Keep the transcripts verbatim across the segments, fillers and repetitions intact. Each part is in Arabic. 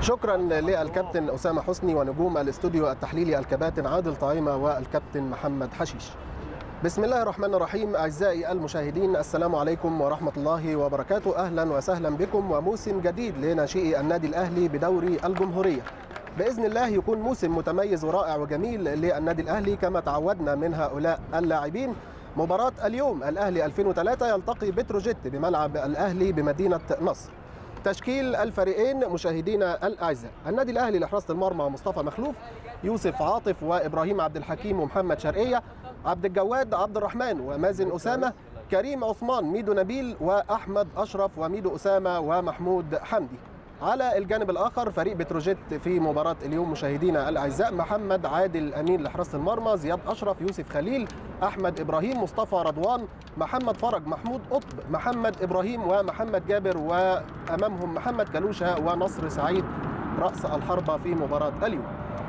شكرا للكابتن أسامة حسني ونجوم الاستوديو التحليلي الكباتن عادل طعيمة والكابتن محمد حشيش. بسم الله الرحمن الرحيم. أعزائي المشاهدين، السلام عليكم ورحمة الله وبركاته. أهلا وسهلا بكم وموسم جديد لناشئي النادي الأهلي بدوري الجمهورية. بإذن الله يكون موسم متميز ورائع وجميل للنادي الأهلي كما تعودنا من هؤلاء اللاعبين. مباراة اليوم الأهلي ألفين وثلاثة يلتقي بتروجيت بملعب الأهلي بمدينة نصر. تشكيل الفريقين مشاهدينا الأعزاء: النادي الأهلي لحراسة المرمى مصطفى مخلوف، يوسف عاطف وإبراهيم عبد الحكيم ومحمد شرقية، عبد الجواد عبد الرحمن ومازن أسامة، كريم عثمان، ميدو نبيل وأحمد أشرف وميدو أسامة ومحمود حمدي. على الجانب الآخر فريق بتروجيت في مباراة اليوم مشاهدينا الأعزاء: محمد عادل أمين لحراسة المرمى، زياد أشرف، يوسف خليل، أحمد إبراهيم، مصطفى رضوان، محمد فرج، محمود قطب، محمد إبراهيم ومحمد جابر، وأمامهم محمد كلوشة ونصر سعيد رأس الحربة في مباراة اليوم.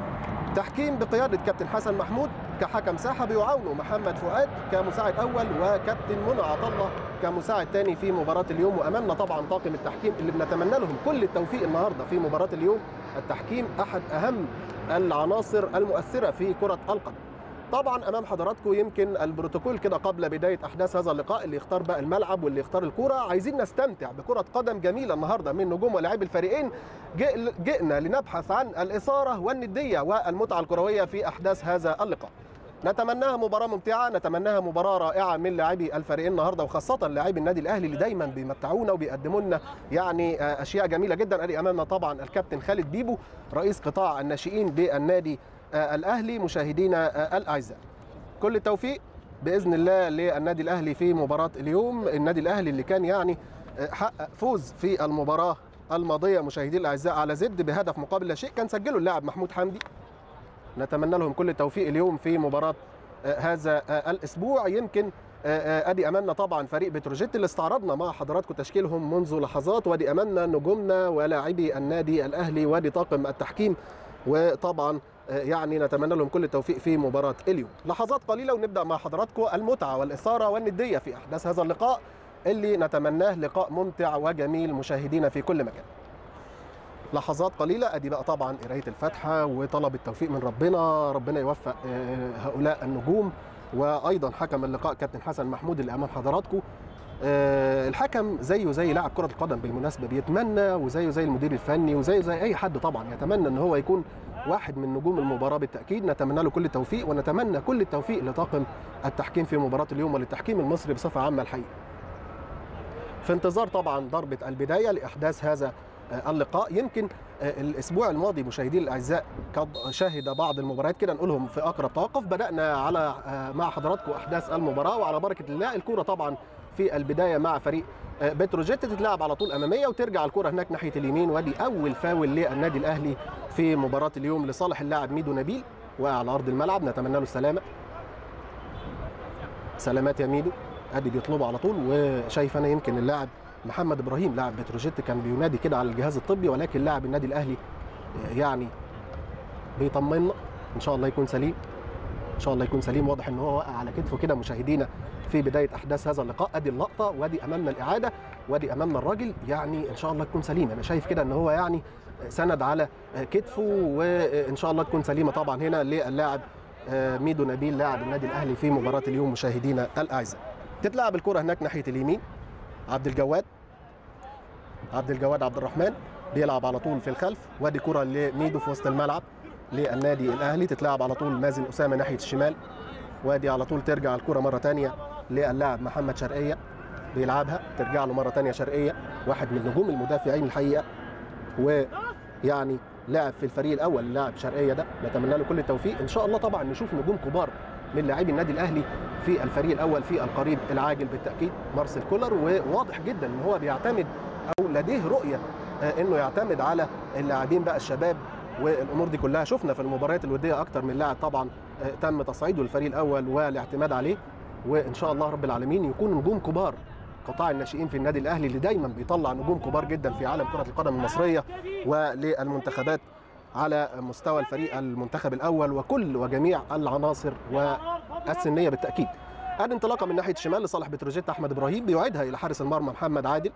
تحكيم بقيادة كابتن حسن محمود كحكم ساحة، بيعاونه محمد فؤاد كمساعد أول وكابتن منى عطله كمساعد ثاني في مباراة اليوم. وأمامنا طبعا طاقم التحكيم اللي بنتمنى لهم كل التوفيق النهارده في مباراة اليوم. التحكيم أحد أهم العناصر المؤثرة في كرة القدم. طبعا امام حضراتكم يمكن البروتوكول كده قبل بدايه احداث هذا اللقاء، اللي يختار بقى الملعب واللي يختار الكوره. عايزين نستمتع بكره قدم جميله النهارده من نجوم ولاعبي الفريقين. جئنا لنبحث عن الاثاره والنديه والمتعه الكرويه في احداث هذا اللقاء. نتمناها مباراه ممتعه، نتمناها مباراه رائعه من لاعبي الفريقين النهارده، وخاصه لاعبي النادي الاهلي اللي دايما بيمتعونا وبيقدموا لنا يعني اشياء جميله جدا. ادي امامنا طبعا الكابتن خالد بيبو رئيس قطاع الناشئين بالنادي الأهلي. مشاهدينا الأعزاء، كل التوفيق بإذن الله للنادي الأهلي في مباراة اليوم. النادي الأهلي اللي كان يعني حقق فوز في المباراة الماضية مشاهدينا الأعزاء على زد بهدف مقابل لا شيء، كان سجله اللاعب محمود حمدي. نتمنى لهم كل التوفيق اليوم في مباراة هذا الأسبوع. يمكن ادي امامنا طبعا فريق بتروجيت اللي استعرضنا مع حضراتكم تشكيلهم منذ لحظات، وادي امامنا نجومنا ولاعبي النادي الأهلي، وادي طاقم التحكيم، وطبعا يعني نتمنى لهم كل التوفيق في مباراة اليوم. لحظات قليلة ونبدأ مع حضراتكم المتعة والإثارة والندية في أحداث هذا اللقاء اللي نتمناه لقاء ممتع وجميل مشاهدينا في كل مكان. لحظات قليلة ادي بقى طبعا قراية الفاتحة وطلب التوفيق من ربنا، ربنا يوفق هؤلاء النجوم، وايضا حكم اللقاء كابتن حسن محمود اللي امام حضراتكم. الحكم زيه زي لاعب كرة القدم بالمناسبة، بيتمنى وزيه زي المدير الفني وزيه زي اي حد طبعا يتمنى ان هو يكون واحد من نجوم المباراة بالتأكيد. نتمنى له كل التوفيق، ونتمنى كل التوفيق لطاقم التحكيم في مباراة اليوم وللتحكيم المصري بصفة عامة الحقيقة. في انتظار طبعا ضربة البداية لإحداث هذا اللقاء. يمكن الأسبوع الماضي مشاهدين الأعزاء قد شاهد بعض المباريات كده نقولهم في أقرب توقف. بدأنا على مع حضراتكم أحداث المباراة، وعلى بركة الله الكرة طبعا في البداية مع فريق بتروجيت تتلعب على طول أمامية، وترجع الكرة هناك ناحية اليمين، وادي أول فاول للنادي الأهلي في مباراة اليوم لصالح اللاعب ميدو نبيل، وقع على أرض الملعب. نتمنى له السلامة، سلامات يا ميدو. ادي بيطلبه على طول، وشايف أنا يمكن اللاعب محمد إبراهيم لاعب بتروجيت كان بينادي كده على الجهاز الطبي، ولكن لاعب النادي الأهلي يعني بيطمنا إن شاء الله يكون سليم، إن شاء الله يكون سليم. واضح إن هو وقع على كتفه كده مشاهدينا في بداية أحداث هذا اللقاء. أدي اللقطة وأدي أمامنا الإعادة وأدي أمامنا الراجل، يعني إن شاء الله تكون سليمة. أنا شايف كده إن هو يعني سند على كتفه، وإن شاء الله تكون سليمة طبعا هنا للاعب ميدو نبيل لاعب النادي الأهلي في مباراة اليوم مشاهدينا الأعزاء. تتلعب الكرة هناك ناحية اليمين، عبد الجواد عبد الجواد عبد الرحمن بيلعب على طول في الخلف، وادي كرة لميدو في وسط الملعب للنادي الأهلي، تتلعب على طول مازن أسامة ناحية الشمال، وادي على طول ترجع الكرة مرة ثانية للاعب محمد شرقية بيلعبها، ترجع له مرة ثانية شرقية، واحد من نجوم المدافعين الحقيقة، ويعني لاعب في الفريق الأول اللاعب شرقية ده. نتمنى له كل التوفيق إن شاء الله. طبعا نشوف نجوم كبار من لاعبي النادي الأهلي في الفريق الأول في القريب العاجل بالتأكيد مارسيل كولر، وواضح جدا إن هو بيعتمد أو لديه رؤية إنه يعتمد على اللاعبين بقى الشباب والأمور دي كلها. شفنا في المباريات الودية أكتر من لاعب طبعا تم تصعيده الفريق الأول والاعتماد عليه، وإن شاء الله رب العالمين يكون نجوم كبار قطاع الناشئين في النادي الأهلي اللي دايما بيطلع نجوم كبار جدا في عالم كرة القدم المصرية وللمنتخبات على مستوى الفريق المنتخب الأول وكل وجميع العناصر والسنية بالتأكيد. هذه انطلاقة من ناحية الشمال لصالح بتروجيت، أحمد إبراهيم بيعيدها إلى حارس المرمى محمد عادل.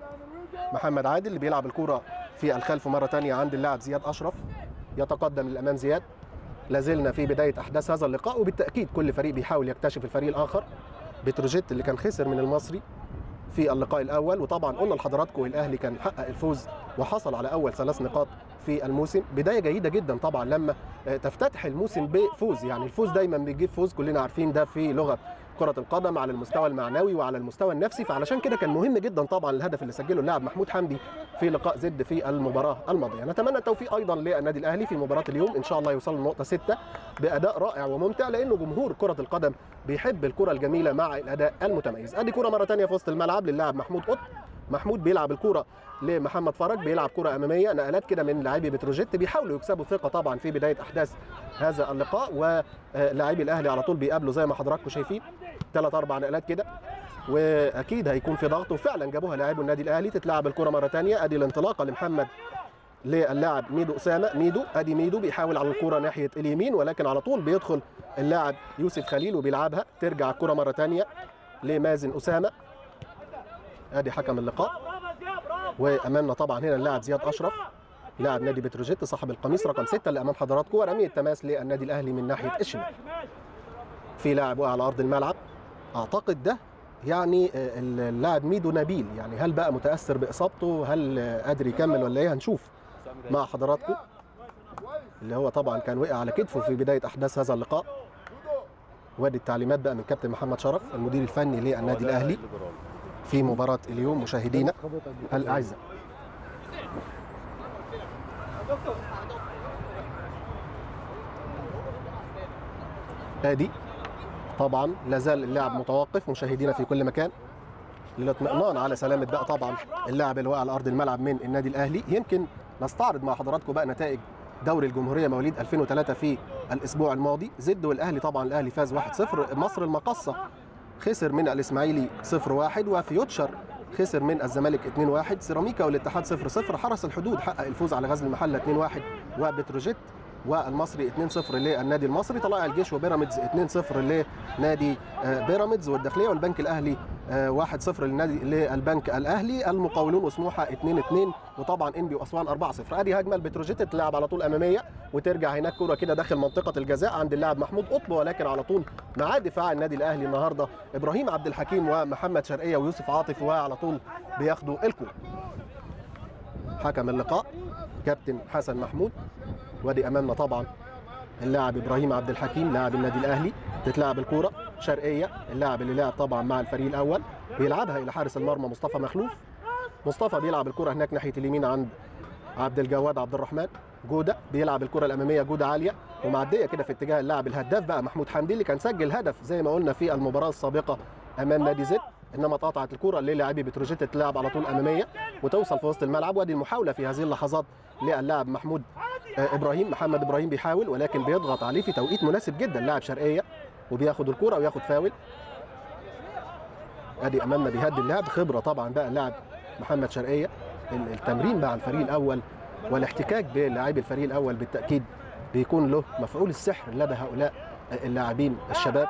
محمد عادل اللي بيلعب الكرة في الخلف مرة ثانية عند اللاعب زياد أشرف. يتقدم للأمام زياد. لازلنا في بداية أحداث هذا اللقاء، وبالتأكيد كل فريق بيحاول يكتشف الفريق الآخر. بتروجيت اللي كان خسر من المصري في اللقاء الأول، وطبعا قلنا لحضراتكم الأهلي كان حقق الفوز وحصل على أول ثلاث نقاط في الموسم. بداية جيدة جدا طبعا لما تفتتح الموسم بفوز، يعني الفوز دايما بيجيب فوز، كلنا عارفين ده في لغة كرة القدم على المستوى المعنوي وعلى المستوى النفسي. فعلشان كده كان مهم جدا طبعا الهدف اللي سجله اللاعب محمود حمدي في لقاء زد في المباراة الماضية. نتمنى التوفيق أيضا للنادي الأهلي في مباراة اليوم، إن شاء الله يوصل لنقطة ستة بأداء رائع وممتع، لأنه جمهور كرة القدم بيحب الكرة الجميلة مع الأداء المتميز. أدي كرة مرة ثانية في وسط الملعب للاعب محمود قطب. محمود بيلعب الكرة لمحمد فرج، بيلعب كرة أمامية، نقلات كده من لاعبي بتروجيت بيحاولوا يكسبوا ثقة طبعا في بداية أحداث هذا اللقاء، ولاعبي الأهلي على طول بيقابلوا زي ما حضراتكم شايفين ثلاث أربع نقلات كده، وأكيد هيكون في ضغط، وفعلا جابوها لاعبو النادي الأهلي. تتلعب الكرة مرة ثانية، أدي الانطلاقة لمحمد للاعب ميدو أسامة. ميدو أدي ميدو بيحاول على الكرة ناحية اليمين، ولكن على طول بيدخل اللاعب يوسف خليل وبيلعبها. ترجع الكرة مرة ثانية لمازن أسامة. أدي حكم اللقاء، وامامنا طبعا هنا اللاعب زياد اشرف لاعب نادي بتروجيت صاحب القميص رقم ستة اللي امام حضراتكم، ورميه تماس للنادي الاهلي من ناحيه الشمال. في لاعب وقع على ارض الملعب، اعتقد ده يعني اللاعب ميدو نبيل، يعني هل بقى متاثر باصابته، هل قادر يكمل ولا ايه؟ هنشوف مع حضراتكم. اللي هو طبعا كان وقع على كتفه في بدايه احداث هذا اللقاء. وادي التعليمات بقى من كابتن محمد شرف المدير الفني للنادي الاهلي في مباراة اليوم مشاهدينا الأعزاء. ادي طبعا لازال اللاعب متوقف مشاهدينا في كل مكان للاطمئنان على سلامة بقى طبعا اللاعب اللي وقع على أرض الملعب من النادي الأهلي. يمكن نستعرض مع حضراتكم بقى نتائج دوري الجمهورية مواليد ألفين وثلاثة في الأسبوع الماضي. زد والأهلي طبعا الأهلي فاز واحد صفر، مصر المقصة خسر من الإسماعيلي صفر واحد، وفيوتشر خسر من الزمالك اثنين واحد، سيراميكا والاتحاد صفر صفر، حرس الحدود حقق الفوز على غزل المحله اثنين واحد، وبتروجيت والمصري اثنين صفر للنادي المصري، طلائع الجيش وبيراميدز اثنين صفر لنادي بيراميدز، والداخليه والبنك الاهلي واحد صفر للنادي للبنك الاهلي، المقاولون وسموحه اثنين اثنين، وطبعا انبي واسوان أربعة صفر. ادي هجمه البتروجيت تلعب على طول اماميه، وترجع هناك كره كده داخل منطقه الجزاء عند اللاعب محمود قطب، ولكن على طول مع دفاع النادي الاهلي النهارده ابراهيم عبد الحكيم ومحمد شرقيه ويوسف عاطف، وعلى طول بياخدوا الكره. حكم اللقاء كابتن حسن محمود. وادي امامنا طبعا اللاعب ابراهيم عبد الحكيم لاعب النادي الاهلي، تتلعب الكوره شرقيه اللاعب اللي لعب طبعا مع الفريق الاول، بيلعبها الى حارس المرمى مصطفى مخلوف. مصطفى بيلعب الكوره هناك ناحيه اليمين عند عبد الجواد عبد الرحمن. جوده بيلعب الكره الاماميه، جوده عاليه ومعديه كده في اتجاه اللاعب الهداف بقى محمود حمدي اللي كان سجل هدف زي ما قلنا في المباراه السابقه امام نادي زد، انما اتقطعت الكره للاعبي بتروجيت، تتلعب على طول اماميه وتوصل في وسط الملعب. وادي المحاوله في هذه اللحظات للاعب محمود ابراهيم محمد ابراهيم بيحاول، ولكن بيضغط عليه في توقيت مناسب جدا لاعب شرقيه، وبياخد الكره وياخد فاول. ادي امامنا بيهدي اللاعب، خبره طبعا بقى اللاعب محمد شرقيه، التمرين مع الفريق الاول والاحتكاك بلاعبي الفريق الاول بالتاكيد بيكون له مفعول السحر لدى هؤلاء اللاعبين الشباب،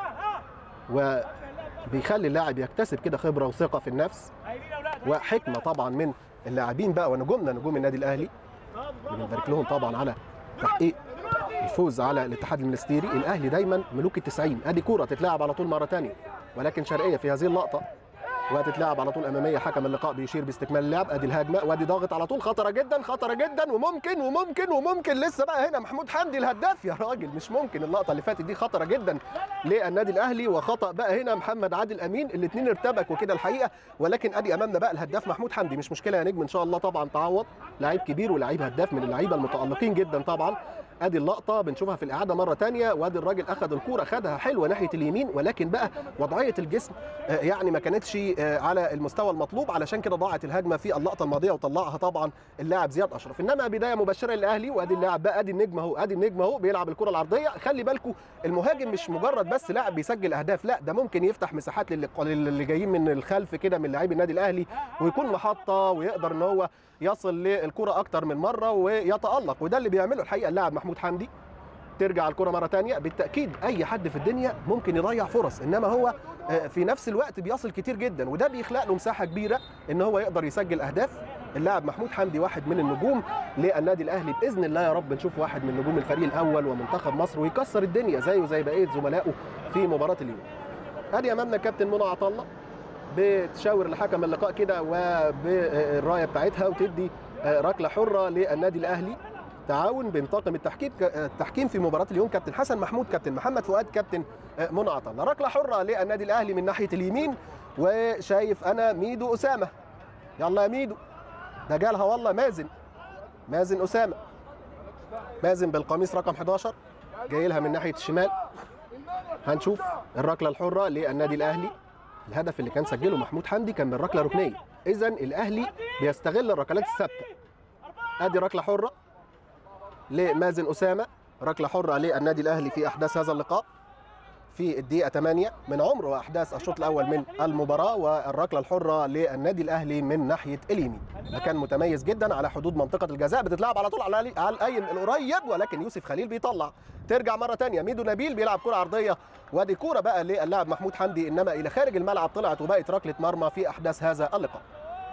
وبيخلي اللاعب يكتسب كده خبره وثقه في النفس وحكمه طبعا من اللاعبين بقى ونجومنا نجوم النادي الاهلي اللي بنبارك لهم طبعا على تحقيق الفوز على الاتحاد المنستيري. الاهلي دايما ملوك التسعين. ادي كوره تتلعب على طول مره ثانيه، ولكن شرقيه في هذه اللقطه وهتتلعب على طول اماميه. حكم اللقاء بيشير باستكمال اللعب. ادي الهجمه وادي ضاغط على طول، خطره جدا خطره جدا، وممكن وممكن وممكن لسه بقى هنا محمود حمدي الهداف. يا راجل مش ممكن، اللقطه اللي فاتت دي خطره جدا للنادي الاهلي، وخطا بقى هنا محمد عادل امين، الاثنين ارتبكوا كده الحقيقه. ولكن ادي امامنا بقى الهداف محمود حمدي. مش مشكله يا نجم، ان شاء الله طبعا تعوض، لعيب كبير ولاعيب هداف من اللعيبه المتالقين جدا طبعا. ادي اللقطه بنشوفها في الاعاده مره ثانيه، وادي الراجل اخذ الكوره خدها حلوه ناحيه اليمين، ولكن بقى وضعيه الجسم يعني ما كانتش على المستوى المطلوب، علشان كده ضاعت الهجمه في اللقطه الماضيه وطلعها طبعا اللاعب زياد اشرف. انما بدايه مبشره للاهلي. وادي اللاعب بقى، ادي النجم اهو، ادي النجم اهو بيلعب الكره العرضيه. خلي بالكم المهاجم مش مجرد بس لاعب بيسجل اهداف، لا ده ممكن يفتح مساحات للي جايين من الخلف كده من لاعبي النادي الاهلي، ويكون محطه ويقدر ان هو يصل للكره اكتر من مره ويتالق، وده اللي بيعمله الحقيقه اللاعب محمود حمدي. ترجع الكرة مرة تانية. بالتأكيد أي حد في الدنيا ممكن يضيع فرص، إنما هو في نفس الوقت بيصل كتير جدا، وده بيخلق له مساحة كبيرة إن هو يقدر يسجل أهداف. اللاعب محمود حمدي واحد من النجوم للنادي الاهلي، باذن الله يا رب نشوف واحد من نجوم الفريق الاول ومنتخب مصر ويكسر الدنيا زيه زي بقيه زملائه في مباراه اليوم. ادي امامنا كابتن منى عطله بتشاور لحكم اللقاء كده وبالرايه بتاعتها وتدي ركله حره للنادي الاهلي. تعاون بين طاقم التحكيم التحكيم في مباراه اليوم، كابتن حسن محمود، كابتن محمد فؤاد، كابتن منى عطله. ركله حره للنادي الاهلي من ناحيه اليمين، وشايف انا ميدو اسامه. يلا يا ميدو، ده جالها والله مازن مازن اسامه، مازن بالقميص رقم حداشر جاي لها من ناحيه الشمال. هنشوف الركله الحره للنادي الاهلي. الهدف اللي كان سجله محمود حمدي كان من ركله ركنيه، اذا الاهلي بيستغل الركلات الثابته. ادي ركله حره لمازن اسامه، ركله حره للنادي الاهلي في احداث هذا اللقاء في الدقيقه ثمانية من عمر واحداث الشوط الاول من المباراه. والركله الحره للنادي الاهلي من ناحيه اليمين، مكان متميز جدا على حدود منطقه الجزاء، بتتلعب على طول على على القايم القريب، ولكن يوسف خليل بيطلع. ترجع مره ثانيه ميدو نبيل بيلعب كره عرضيه، وادي كوره بقى للاعب محمود حمدي، انما الى خارج الملعب طلعت وبقت ركله مرمى في احداث هذا اللقاء.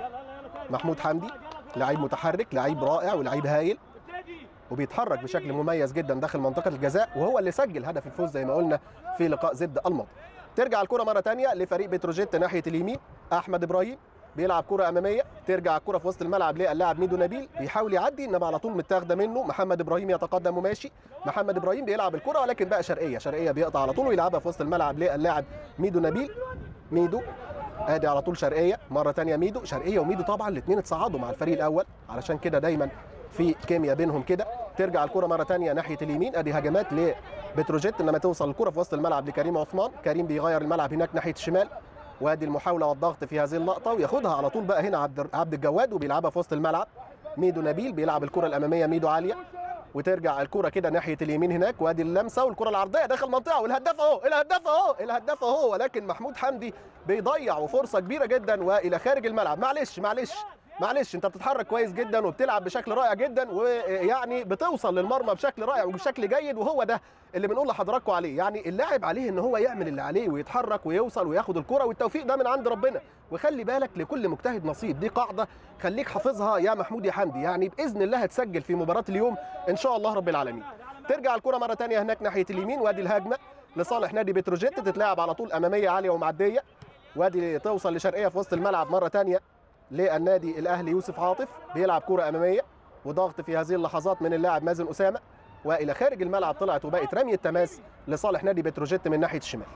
محمود حمدي لعيب متحرك، لعيب رائع ولعيب هايل، وبيتحرك بشكل مميز جدا داخل منطقه الجزاء، وهو اللي سجل هدف الفوز زي ما قلنا في لقاء زد الماضي. ترجع الكره مره ثانيه لفريق بتروجيت ناحيه اليمين، احمد ابراهيم بيلعب كره اماميه، ترجع الكره في وسط الملعب للاعب ميدو نبيل، بيحاول يعدي انما على طول متاخده منه. محمد ابراهيم يتقدم وماشي، محمد ابراهيم بيلعب الكره ولكن بقى شرقيه، شرقيه بيقطع على طول ويلعبها في وسط الملعب للاعب ميدو نبيل. ميدو ادي على طول شرقيه مره ثانيه، ميدو شرقيه وميدو طبعا الاثنين اتصعدوا مع الفريق الاول، علشان كده دايما في كيمياء بينهم كده. ترجع الكره مره ثانيه ناحيه اليمين، ادي هجمات لبتروجيت انما توصل الكره في وسط الملعب لكريم عثمان، كريم بيغير الملعب هناك ناحيه الشمال، وادي المحاوله والضغط في هذه اللقطه، وياخدها على طول بقى هنا عبد عبد الجواد وبيلعبها في وسط الملعب. ميدو نبيل بيلعب الكره الاماميه، ميدو عاليه، وترجع الكره كده ناحيه اليمين هناك، وادي اللمسه والكره العرضيه داخل منطقه، والهداف اهو الهداف اهو الهداف اهو ولكن محمود حمدي بيضيع وفرصه كبيره جدا والى خارج الملعب. معلش معلش معلش انت بتتحرك كويس جدا وبتلعب بشكل رائع جدا، ويعني بتوصل للمرمى بشكل رائع وبشكل جيد، وهو ده اللي بنقول لحضراتكم عليه. يعني اللاعب عليه ان هو يعمل اللي عليه ويتحرك ويوصل وياخد الكره، والتوفيق ده من عند ربنا. وخلي بالك لكل مجتهد نصيب، دي قاعده خليك حافظها يا محمود يا حمدي، يعني باذن الله هتسجل في مباراه اليوم ان شاء الله رب العالمين. ترجع الكره مره ثانيه هناك ناحيه اليمين، وادي الهجمه لصالح نادي بتروجيت، تتلعب على طول اماميه عاليه ومعديه، وادي توصل لشرقيه في وسط الملعب مره ثانيه للنادي الاهلي. يوسف عاطف بيلعب كره اماميه وضغط في هذه اللحظات من اللاعب مازن اسامه، والى خارج الملعب طلعت وبقت رميه تماس لصالح نادي بتروجيت من ناحيه الشمال.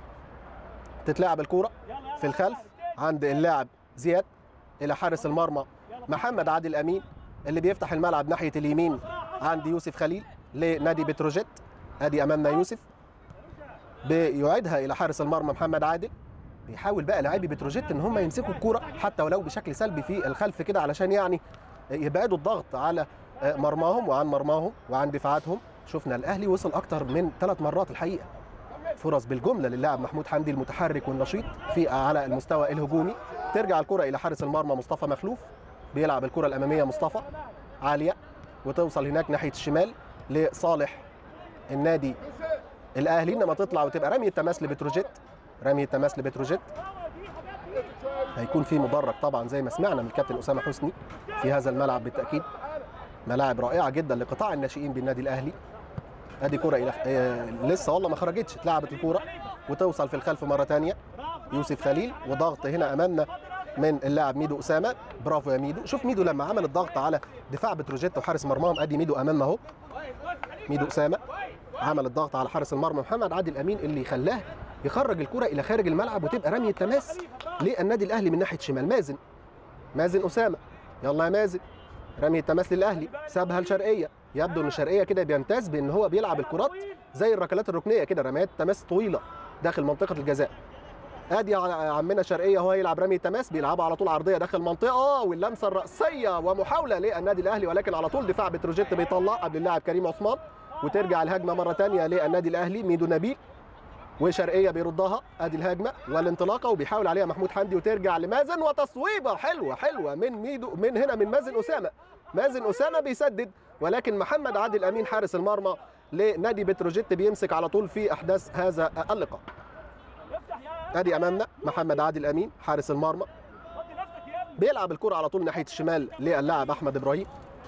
تتلعب الكره في الخلف عند اللاعب زياد الى حارس المرمى محمد عادل امين، اللي بيفتح الملعب ناحيه اليمين عند يوسف خليل لنادي بتروجيت. ادي امامنا يوسف بيعيدها الى حارس المرمى محمد عادل، بيحاول بقى لاعبي بتروجيت ان هم يمسكوا الكوره حتى ولو بشكل سلبي في الخلف كده، علشان يعني يبعدوا الضغط على مرماهم وعن مرماهم وعن دفاعاتهم. شفنا الاهلي وصل اكتر من ثلاث مرات الحقيقه فرص بالجمله للاعب محمود حمدي المتحرك والنشيط في على المستوى الهجومي. ترجع الكره الى حارس المرمى مصطفى مخلوف، بيلعب الكره الاماميه مصطفى عاليه وتوصل هناك ناحيه الشمال لصالح النادي الاهلي، انما تطلع وتبقى رميه تماس لبتروجيت، رميه تماس لبتروجيت. هيكون في مدرج طبعا زي ما سمعنا من الكابتن اسامه حسني في هذا الملعب، بالتاكيد ملاعب رائعه جدا لقطاع الناشئين بالنادي الاهلي. ادي كره الى آه لسه والله ما خرجتش، اتلعبت الكوره وتوصل في الخلف مره ثانيه يوسف خليل، وضغط هنا امامنا من اللاعب ميدو اسامه. برافو يا ميدو، شوف ميدو لما عمل الضغط على دفاع بتروجيت وحارس مرماهم، ادي ميدو امامنا اهو. ميدو اسامه عمل الضغط على حارس المرمى محمد عادل امين اللي خلاه يخرج الكره الى خارج الملعب وتبقى رميه تماس للنادي الاهلي من ناحيه الشمال. مازن مازن اسامه، يلا يا مازن، رميه تماس للاهلي، سابها لشرقيه. يبدو ان شرقيه كده بيمتاز بان هو بيلعب الكرات زي الركلات الركنيه كده، رميات تماس طويله داخل منطقه الجزاء. ادي يا عمنا شرقيه هو يلعب رميه تماس، بيلعبها على طول عرضيه داخل المنطقه، واللمسه الراسيه ومحاوله للنادي الاهلي، ولكن على طول دفاع بتروجيت بيطلع قبل اللاعب كريم عثمان، وترجع الهجمه مره ثانيه للنادي الاهلي. ميدو نبيل وشرقيه بيردها، ادي الهجمه والانطلاقه وبيحاول عليها محمود حمدي، وترجع لمازن وتصويبه حلوه حلوه من ميدو من هنا من مازن اسامه. مازن اسامه بيسدد، ولكن محمد عادل امين حارس المرمى لنادي بتروجيت بيمسك على طول في احداث هذا اللقاء. ادي امامنا محمد عادل امين حارس المرمى بيلعب الكره على طول ناحيه الشمال للاعب احمد ابراهيم.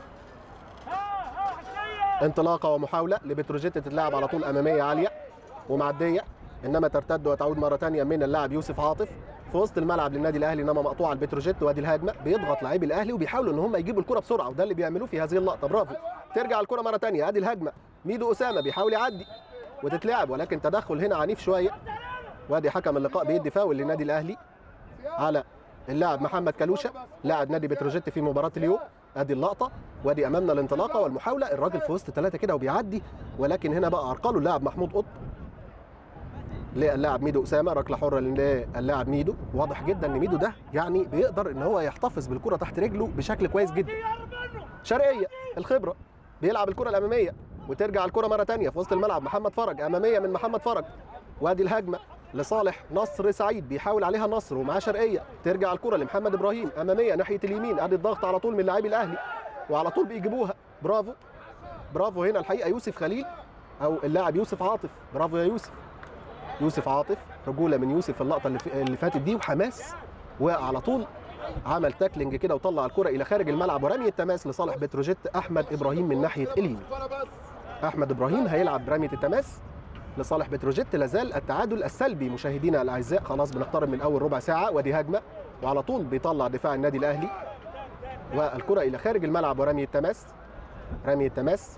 انطلاقه ومحاوله لبتروجيت تتلعب على طول اماميه عاليه ومعديه، انما ترتد وتعود مره ثانيه من اللاعب يوسف عاطف في وسط الملعب للنادي الاهلي، انما مقطوعه البتروجيت. وادي الهجمه بيضغط لاعبي الاهلي وبيحاولوا ان هم يجيبوا الكره بسرعه، وده اللي بيعملوه في هذه اللقطه. برافو. ترجع الكره مره ثانيه، ادي الهجمه ميدو اسامه بيحاول يعدي وتتلعب، ولكن تدخل هنا عنيف شويه. وادي حكم اللقاء بيدي فاول للنادي الاهلي على اللاعب محمد كلوشه لاعب نادي بتروجيت في مباراه اليوم. ادي اللقطه وادي امامنا الانطلاقه والمحاوله، الراجل في وسط ثلاثه كده وبيعدي، ولكن هنا بقى عرقله اللاعب محمود قطب للاعب ميدو اسامه. ركله حره للاعب ميدو. واضح جدا ان ميدو ده يعني بيقدر ان هو يحتفظ بالكره تحت رجله بشكل كويس جدا. شرقيه الخبره بيلعب الكره الاماميه وترجع الكره مره ثانيه في وسط الملعب. محمد فرج اماميه من محمد فرج، وادي الهجمه لصالح نصر سعيد بيحاول عليها نصر ومعاه شرقيه. ترجع الكره لمحمد ابراهيم اماميه ناحيه اليمين، ادي الضغط على طول من لاعبي الاهلي وعلى طول بيجيبوها. برافو برافو هنا الحقيقه يوسف خليل او اللاعب يوسف عاطف. برافو يا يوسف. يوسف عاطف رجوله من يوسف في اللقطه اللي, اللي فاتت دي وحماس، وعلى طول عمل تاكلينج كده وطلع الكره الى خارج الملعب ورمي التماس لصالح بتروجيت. احمد ابراهيم من ناحيه اليمين. احمد ابراهيم هيلعب برميه التماس لصالح بتروجيت. لازال التعادل السلبي مشاهدينا الاعزاء، خلاص بنقترب من اول ربع ساعه. ودي هجمه وعلى طول بيطلع دفاع النادي الاهلي والكره الى خارج الملعب ورمي التماس. رمي التماس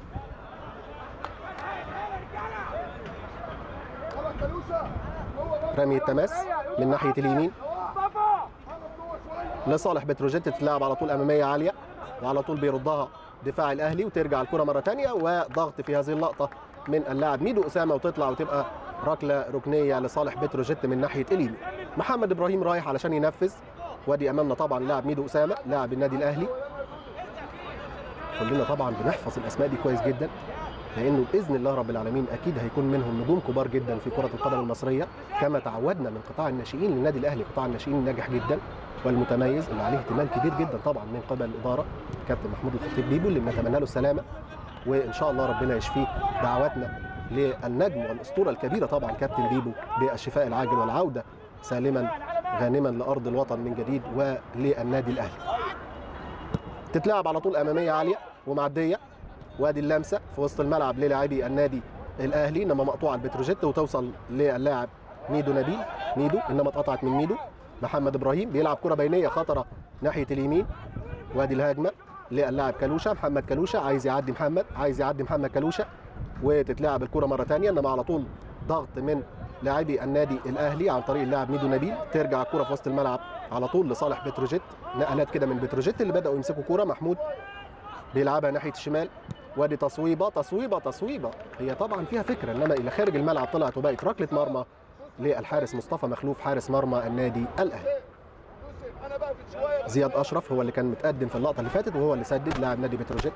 رمي التماس من ناحيه اليمين لصالح بتروجيت. تتلعب على طول اماميه عاليه وعلى طول بيردها دفاع الاهلي، وترجع الكره مره ثانيه وضغط في هذه اللقطه من اللاعب ميدو اسامه وتطلع وتبقى ركله ركنيه لصالح بتروجيت من ناحيه اليمين. محمد ابراهيم رايح علشان ينفذ، وادي امامنا طبعا اللاعب ميدو اسامه لاعب النادي الاهلي. كلنا طبعا بنحفظ الاسماء دي كويس جدا، لانه باذن الله رب العالمين اكيد هيكون منهم نجوم كبار جدا في كره القدم المصريه، كما تعودنا من قطاع الناشئين للنادي الاهلي. قطاع الناشئين ناجح جدا والمتميز اللي عليه اهتمام كبير جدا طبعا من قبل الاداره كابتن محمود الخطيب بيبو، اللي بنتمنى له السلامه وان شاء الله ربنا يشفيه. دعواتنا للنجم والاسطوره الكبيره طبعا كابتن بيبو بالشفاء العاجل والعوده سالما غانما لارض الوطن من جديد وللنادي الاهلي. تتلعب على طول اماميه عاليه ومعديه، وادي اللمسه في وسط الملعب للاعبي النادي الاهلي، انما مقطوعه البتروجيت وتوصل للاعب ميدو نبيل. ميدو انما اتقطعت من ميدو. محمد ابراهيم بيلعب كره بينيه خطره ناحيه اليمين، وادي الهجمه للاعب كلوشه. محمد كلوشه عايز يعدي محمد عايز يعدي محمد كلوشه، وتتلعب الكره مره ثانيه، انما على طول ضغط من لاعبي النادي الاهلي عن طريق اللاعب ميدو نبيل. ترجع الكره في وسط الملعب على طول لصالح بتروجيت. نقلات كده من بتروجيت اللي بداوا يمسكوا كوره. محمود بيلعبها ناحيه الشمال، وادي تصويبه تصويبه تصويبه هي طبعا فيها فكره، انما الى خارج الملعب طلعت وبقت ركله مرمى للحارس مصطفى مخلوف حارس مرمى النادي الاهلي. زياد اشرف هو اللي كان متقدم في اللقطه اللي فاتت وهو اللي سدد لاعب نادي بتروجيت.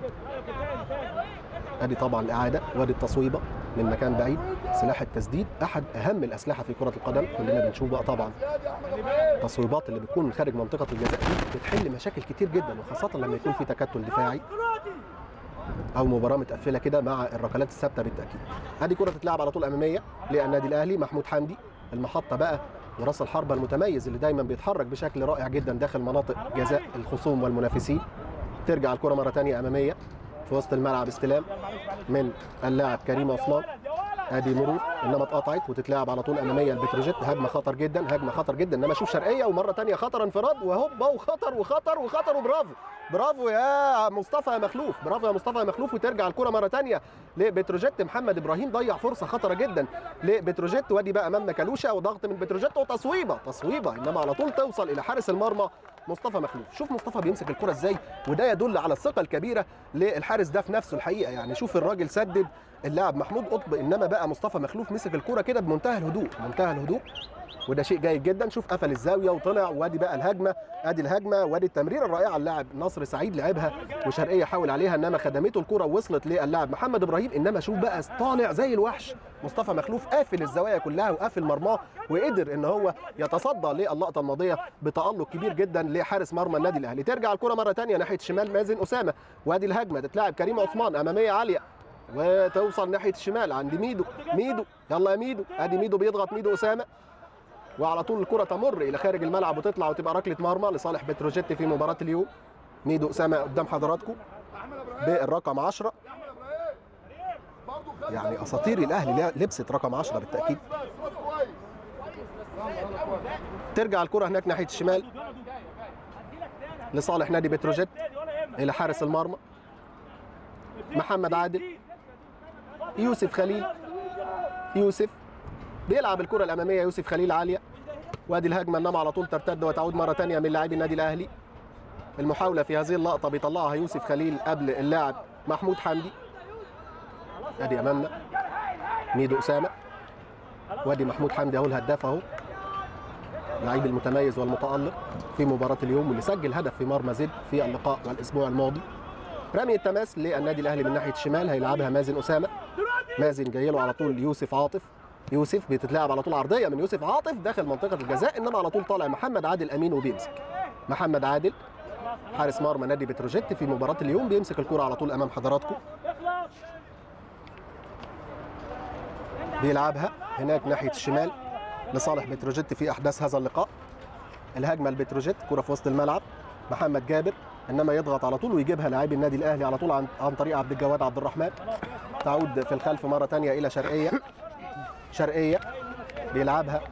ادي طبعا الاعاده وادي التصويبه من مكان بعيد. سلاح التسديد احد اهم الاسلحه في كره القدم، كلنا بنشوف بقى طبعا التصويبات اللي بتكون من خارج منطقه الجزاء دي بتحل مشاكل كتير جدا، وخاصه لما يكون في تكتل دفاعي او مباراه متقفله كده مع الركلات الثابته بالتاكيد. ادي كره تتلعب على طول اماميه للنادي الاهلي. محمود حمدي المحطه بقى وراس الحربه المتميز اللي دايما بيتحرك بشكل رائع جدا داخل مناطق جزاء الخصوم والمنافسين. ترجع الكره مره ثانيه اماميه في وسط الملعب، استلام من اللاعب كريم عثمان. ادي مرور انما اتقطعت وتتلعب على طول اماميه البتروجيت. هجمه خطر جدا هجمه خطر جدا، انما شوف شرقيه ومره ثانيه خطر انفراد وهوبا وخطر وخطر وخطر وبرافو برافو يا مصطفى يا مخلوف برافو يا مصطفى يا مخلوف. وترجع الكره مره ثانيه لبتروجيت. محمد ابراهيم ضيع فرصه خطره جدا لبتروجيت، وادي بقى امامنا كلوشه وضغط من بتروجيت وتصويبه تصويبه انما على طول توصل الى حارس المرمى مصطفى مخلوف. شوف مصطفى بيمسك الكره ازاي، وده يدل على الثقه الكبيره للحارس ده في نفسه الحقيقه. يعني شوف الراجل سدد اللاعب محمود قطب، انما بقى مصطفى مخلوف مسك الكره كده بمنتهى الهدوء منتهى الهدوء، وده شيء جيد جدا. شوف قفل الزاويه وطلع، وادي بقى الهجمه ادي الهجمه وادي التمريره الرائعه اللاعب نصر سعيد لعبها وشرقيه حاول عليها انما خدمته الكره ووصلت للاعب محمد ابراهيم. انما شوف بقى طالع زي الوحش مصطفى مخلوف قافل الزوايا كلها وقافل مرماه، وقدر ان هو يتصدى للقطه الماضيه بتالق كبير جدا لحارس مرمى النادي الاهلي. ترجع الكره مره ثانيه ناحيه الشمال مازن اسامه، وادي الهجمه تتلعب كريم عثمان اماميه عاليه وتوصل ناحيه الشمال عند ميدو. ميدو يلا يا ميدو، ادي ميدو بيضغط ميدو اسامه وعلى طول الكره تمر الى خارج الملعب وتطلع وتبقى ركله مرمى لصالح بتروجيت في مباراه اليوم. ميدو اسامه قدام حضراتكم بالرقم عشرة. يعني اساطير الاهلي لبست رقم عشرة بالتاكيد. ترجع الكره هناك ناحيه الشمال لصالح نادي بتروجيت الى حارس المرمى محمد عادل. يوسف خليل، يوسف بيلعب الكره الاماميه، يوسف خليل عاليه، وادي الهجمه انما على طول ترتد وتعود مره ثانيه من لاعبي النادي الاهلي. المحاوله في هذه اللقطه بيطلعها يوسف خليل قبل اللاعب محمود حمدي. ادي امامنا ميدو اسامه، وادي محمود حمدي اهو الهداف اهو، اللعيب المتميز والمتالق في مباراه اليوم واللي سجل هدف في مرمى زد في اللقاء والاسبوع الماضي. رمي التماس للنادي الاهلي من ناحيه الشمال، هيلعبها مازن اسامه. مازن جاي له على طول يوسف عاطف. يوسف بتتلعب على طول عرضيه من يوسف عاطف داخل منطقه الجزاء، انما على طول طالع محمد عادل امين وبيمسك. محمد عادل حارس مرمى نادي بتروجيت في مباراه اليوم بيمسك الكره على طول امام حضراتكم. بيلعبها هناك ناحيه الشمال لصالح بتروجيت في احداث هذا اللقاء. الهجمه لبتروجيت، كره في وسط الملعب، محمد جابر انما يضغط على طول ويجيبها لاعبي النادي الاهلي على طول عن, عن طريق عبد الجواد عبد الرحمن. تعود في الخلف مره ثانيه الى شرقيه. شرقيه بيلعبها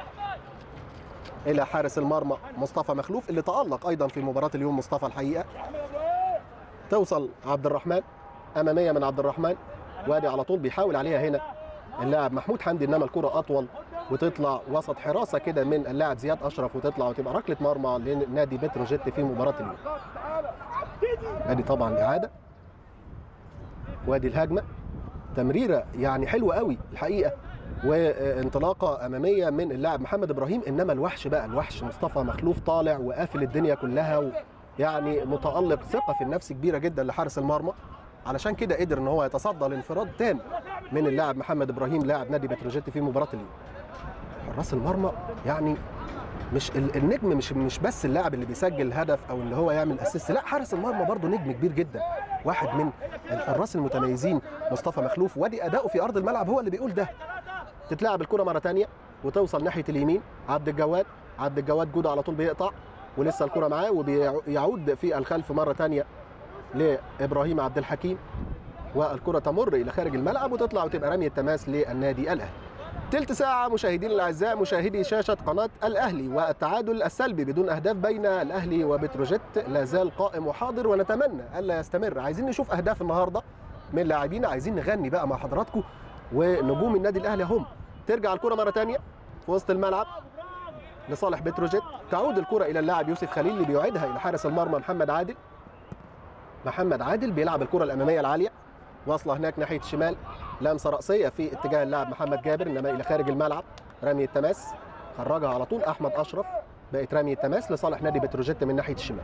الى حارس المرمى مصطفى مخلوف اللي تالق ايضا في مباراه اليوم مصطفى الحقيقه. توصل عبد الرحمن، اماميه من عبد الرحمن، وادي على طول بيحاول عليها هنا اللاعب محمود حمدي انما الكره اطول وتطلع وسط حراسه كده من اللاعب زياد اشرف وتطلع وتبقى ركله مرمى لنادي بتروجيت في مباراه اليوم. ادي طبعا الاعاده، وادي الهجمه، تمريره يعني حلوه قوي الحقيقه وانطلاقه اماميه من اللاعب محمد ابراهيم، انما الوحش بقى الوحش مصطفى مخلوف طالع وقافل الدنيا كلها، يعني متالق، ثقه في النفس كبيره جدا لحارس المرمى، علشان كده قدر ان هو يتصدى لانفراد تام من اللاعب محمد ابراهيم لاعب نادي بتروجيت في مباراه اليوم. حراس المرمى يعني مش النجم، مش مش بس اللاعب اللي بيسجل هدف او اللي هو يعمل اسيست، لا حارس المرمى برضه نجم كبير جدا، واحد من الحراس المتميزين مصطفى مخلوف، وادي اداؤه في ارض الملعب هو اللي بيقول ده. تتلعب الكره مره ثانيه وتوصل ناحيه اليمين، عبد الجواد، عبد الجواد جوده على طول بيقطع ولسه الكره معاه وبيعود في الخلف مره ثانيه لابراهيم عبد الحكيم، والكره تمر الى خارج الملعب وتطلع وتبقى رميه تماس للنادي الاهلي. تلت ساعة مشاهدينا الأعزاء، مشاهدي شاشة قناة الأهلي، والتعادل السلبي بدون أهداف بين الأهلي وبتروجيت لا زال قائم وحاضر ونتمنى ألا يستمر. عايزين نشوف أهداف النهاردة من لاعبين، عايزين نغني بقى مع حضراتكم ونجوم النادي الأهلي هم. ترجع الكرة مرة تانية في وسط الملعب لصالح بتروجيت، تعود الكرة إلى اللاعب يوسف خليل اللي بيعيدها إلى حارس المرمى محمد عادل. محمد عادل بيلعب الكرة الأمامية العالية، واصله هناك ناحيه الشمال، لمسه راسيه في اتجاه اللاعب محمد جابر انما الى خارج الملعب، رمي التماس خرجها على طول احمد اشرف، بقت رمي التماس لصالح نادي بتروجيت من ناحيه الشمال.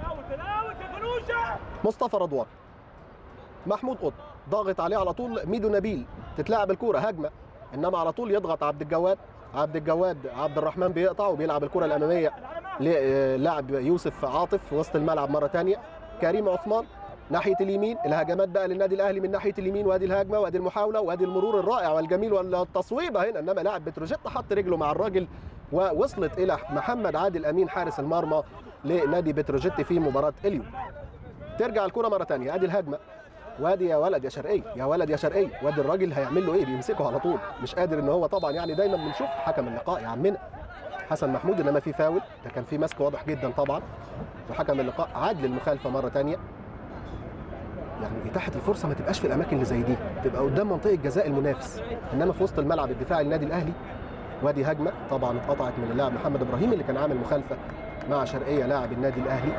مصطفى رضوان، محمود قطب ضاغط عليه على طول ميدو نبيل، تتلعب الكوره هجمه انما على طول يضغط عبد الجواد، عبد الجواد عبد الرحمن بيقطع وبيلعب الكوره الاماميه للاعب يوسف عاطف في وسط الملعب مره ثانيه. كريم عثمان ناحيه اليمين، الهجمات بقى للنادي الاهلي من ناحيه اليمين، وادي الهجمه وادي المحاوله وادي المرور الرائع والجميل والتصويبه هنا، انما لاعب بتروجيت حط رجله مع الراجل ووصلت الى محمد عادل امين حارس المرمى لنادي بتروجيت في مباراه اليوم. ترجع الكره مره ثانيه، ادي الهجمه وادي يا ولد يا شرقيه، يا ولد يا شرقيه، وادي الراجل هيعمل له ايه؟ بيمسكه على طول، مش قادر ان هو طبعا، يعني دايما بنشوف حكم اللقاء يا عمنا حسن محمود انما في فاول، ده كان في مسك واضح جدا طبعا، وحكم اللقاء عاد للمخالفه مره ثانيه. يعني اتاحه الفرصه ما تبقاش في الاماكن اللي زي دي، تبقى قدام منطقه جزاء المنافس، انما في وسط الملعب الدفاعي للنادي الاهلي. وادي هجمه طبعا اتقطعت من اللاعب محمد ابراهيم اللي كان عامل مخالفه مع شرقيه لاعب النادي الاهلي.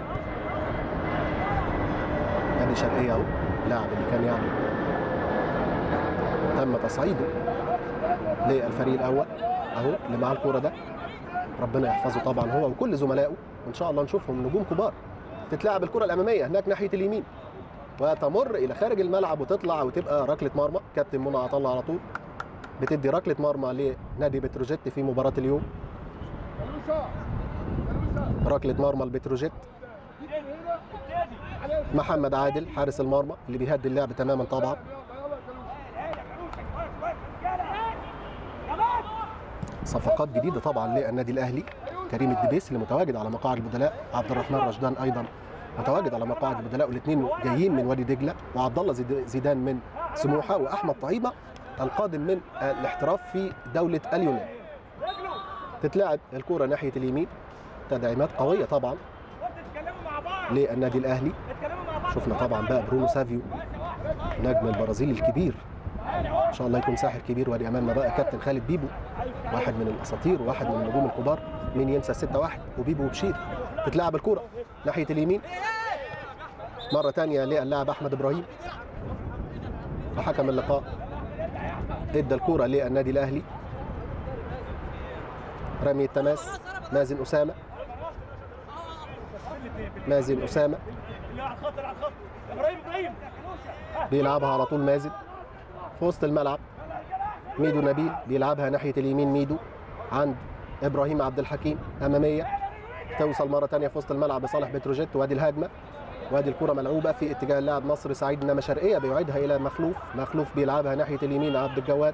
ادي شرقيه اهو، اللاعب اللي كان يعني تم تصعيده للفريق الاول اهو اللي معاه الكوره ده، ربنا يحفظه طبعا هو وكل زملائه، وان شاء الله نشوفهم نجوم كبار. تتلعب الكره الاماميه هناك ناحيه اليمين وتمر الى خارج الملعب وتطلع وتبقى ركله مرمى. كابتن منى عطله على طول بتدي ركله مرمى لنادي بتروجيت في مباراه اليوم. ركله مرمى لبتروجيت، محمد عادل حارس المرمى اللي بيهدي اللعب تماما طبعا. صفقات جديده طبعا للنادي الاهلي. كريم الدبيس اللي متواجد على مقاعد البدلاء، عبد الرحمن رشدان ايضا متواجد على مقاعد البدلاء، والاثنين جايين من وادي دجله، وعبد الله زيدان من سموحه، واحمد طعيمه القادم من الاحتراف في دوله اليونان. تتلعب الكره ناحيه اليمين، تدعيمات قويه طبعا للنادي الاهلي. شفنا طبعا بقى برونو سافيو نجم البرازيل الكبير، ان شاء الله يكون ساحر كبير. وادي امامنا بقى كابتن خالد بيبو، واحد من الاساطير وواحد من النجوم الكبار، مين ينسى ستة واحد وبيبو وبشير. تتلعب الكره ناحيه اليمين مره ثانيه للاعب احمد ابراهيم، وحكم اللقاء ادى الكره للنادي الاهلي. رمي التماس مازن اسامه، مازن اسامه بيلعبها على طول، مازن في وسط الملعب. ميدو نبيل بيلعبها ناحيه اليمين، ميدو عند ابراهيم عبد الحكيم، اماميه توصل مره ثانيه في وسط الملعب لصالح بتروجيت. وادي الهجمه، وادي الكره ملعوبه في اتجاه اللاعب نصر سعيد، انما شرقيه بيعيدها الى مخلوف، مخلوف بيلعبها ناحيه اليمين عبد الجواد.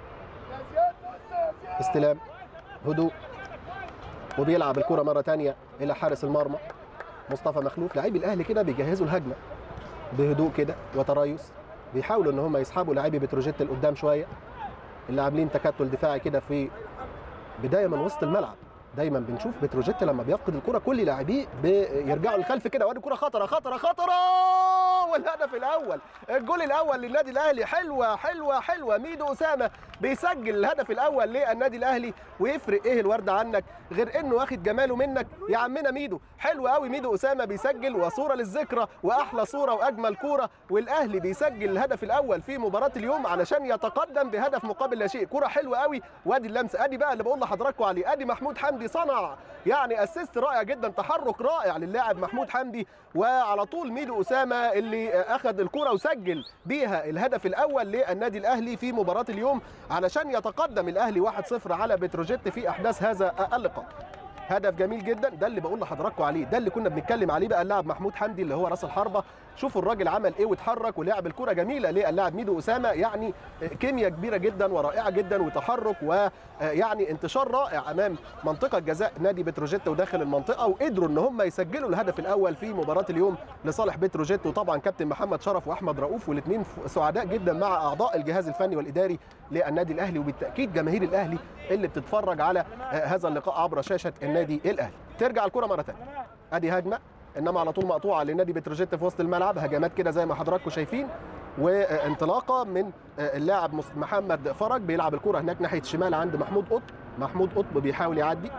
استلام، هدوء، وبيلعب الكره مره ثانيه الى حارس المرمى مصطفى مخلوف. لاعبي الاهلي كده بيجهزوا الهجمه بهدوء كده وتريث، بيحاولوا ان هم يسحبوا لاعبي بتروجيت لقدام شويه، اللي عاملين تكتل دفاعي كده في بدايه من وسط الملعب. دايما بنشوف بتروجيت لما بيفقد الكره كل لاعبيه بيرجعوا للخلف كده. وادي كره خطره خطره خطره، والهدف الاول، الجول الاول للنادي الاهلي. حلوه حلوه حلوه، ميدو اسامه بيسجل الهدف الاول للنادي الاهلي. ويفرق ايه الورد عنك غير انه واخد جماله منك يا عمنا ميدو. حلو قوي، ميدو اسامه بيسجل، وصوره للذكرى، واحلى صوره واجمل كوره. والاهلي بيسجل الهدف الاول في مباراه اليوم علشان يتقدم بهدف مقابل لا شيء. كوره حلوه قوي، وادي اللمسه، ادي بقى اللي بقول لحضراتكم عليه. ادي محمود حمدي صنع يعني اسيست رائع جدا، تحرك رائع للاعب محمود حمدي. وعلى طول ميدو اسامه اللي اخذ الكره وسجل بيها الهدف الاول للنادي الاهلي في مباراه اليوم علشان يتقدم الاهلي واحد صفر على بتروجيت في احداث هذا اللقاء. هدف جميل جدا، ده اللي بقول لحضراتكم عليه، ده اللي كنا بنتكلم عليه بقى. اللاعب محمود حمدي اللي هو راس الحربه، شوفوا الراجل عمل ايه واتحرك ولعب الكره جميله للاعب ميدو اسامه. يعني كيمياء كبيره جدا ورائعه جدا، وتحرك ويعني انتشار رائع امام منطقه جزاء نادي بتروجيت وداخل المنطقه، وقدروا ان هم يسجلوا الهدف الاول في مباراه اليوم لصالح بتروجيت. وطبعا كابتن محمد شرف واحمد رؤوف، والاثنين سعداء جدا مع اعضاء الجهاز الفني والاداري للنادي الاهلي، وبالتاكيد جماهير الاهلي اللي بتتفرج على هذا اللقاء عبر شاشه النادي الاهلي. ترجع الكره مره ثانيه، ادي هجمه انما على طول مقطوعه لنادي بتروجيت في وسط الملعب. هجمات كده زي ما حضراتكم شايفين، وانطلاقه من اللاعب محمد فرج بيلعب الكره هناك ناحيه الشمال عند محمود قطب. محمود قطب بيحاول يعدي،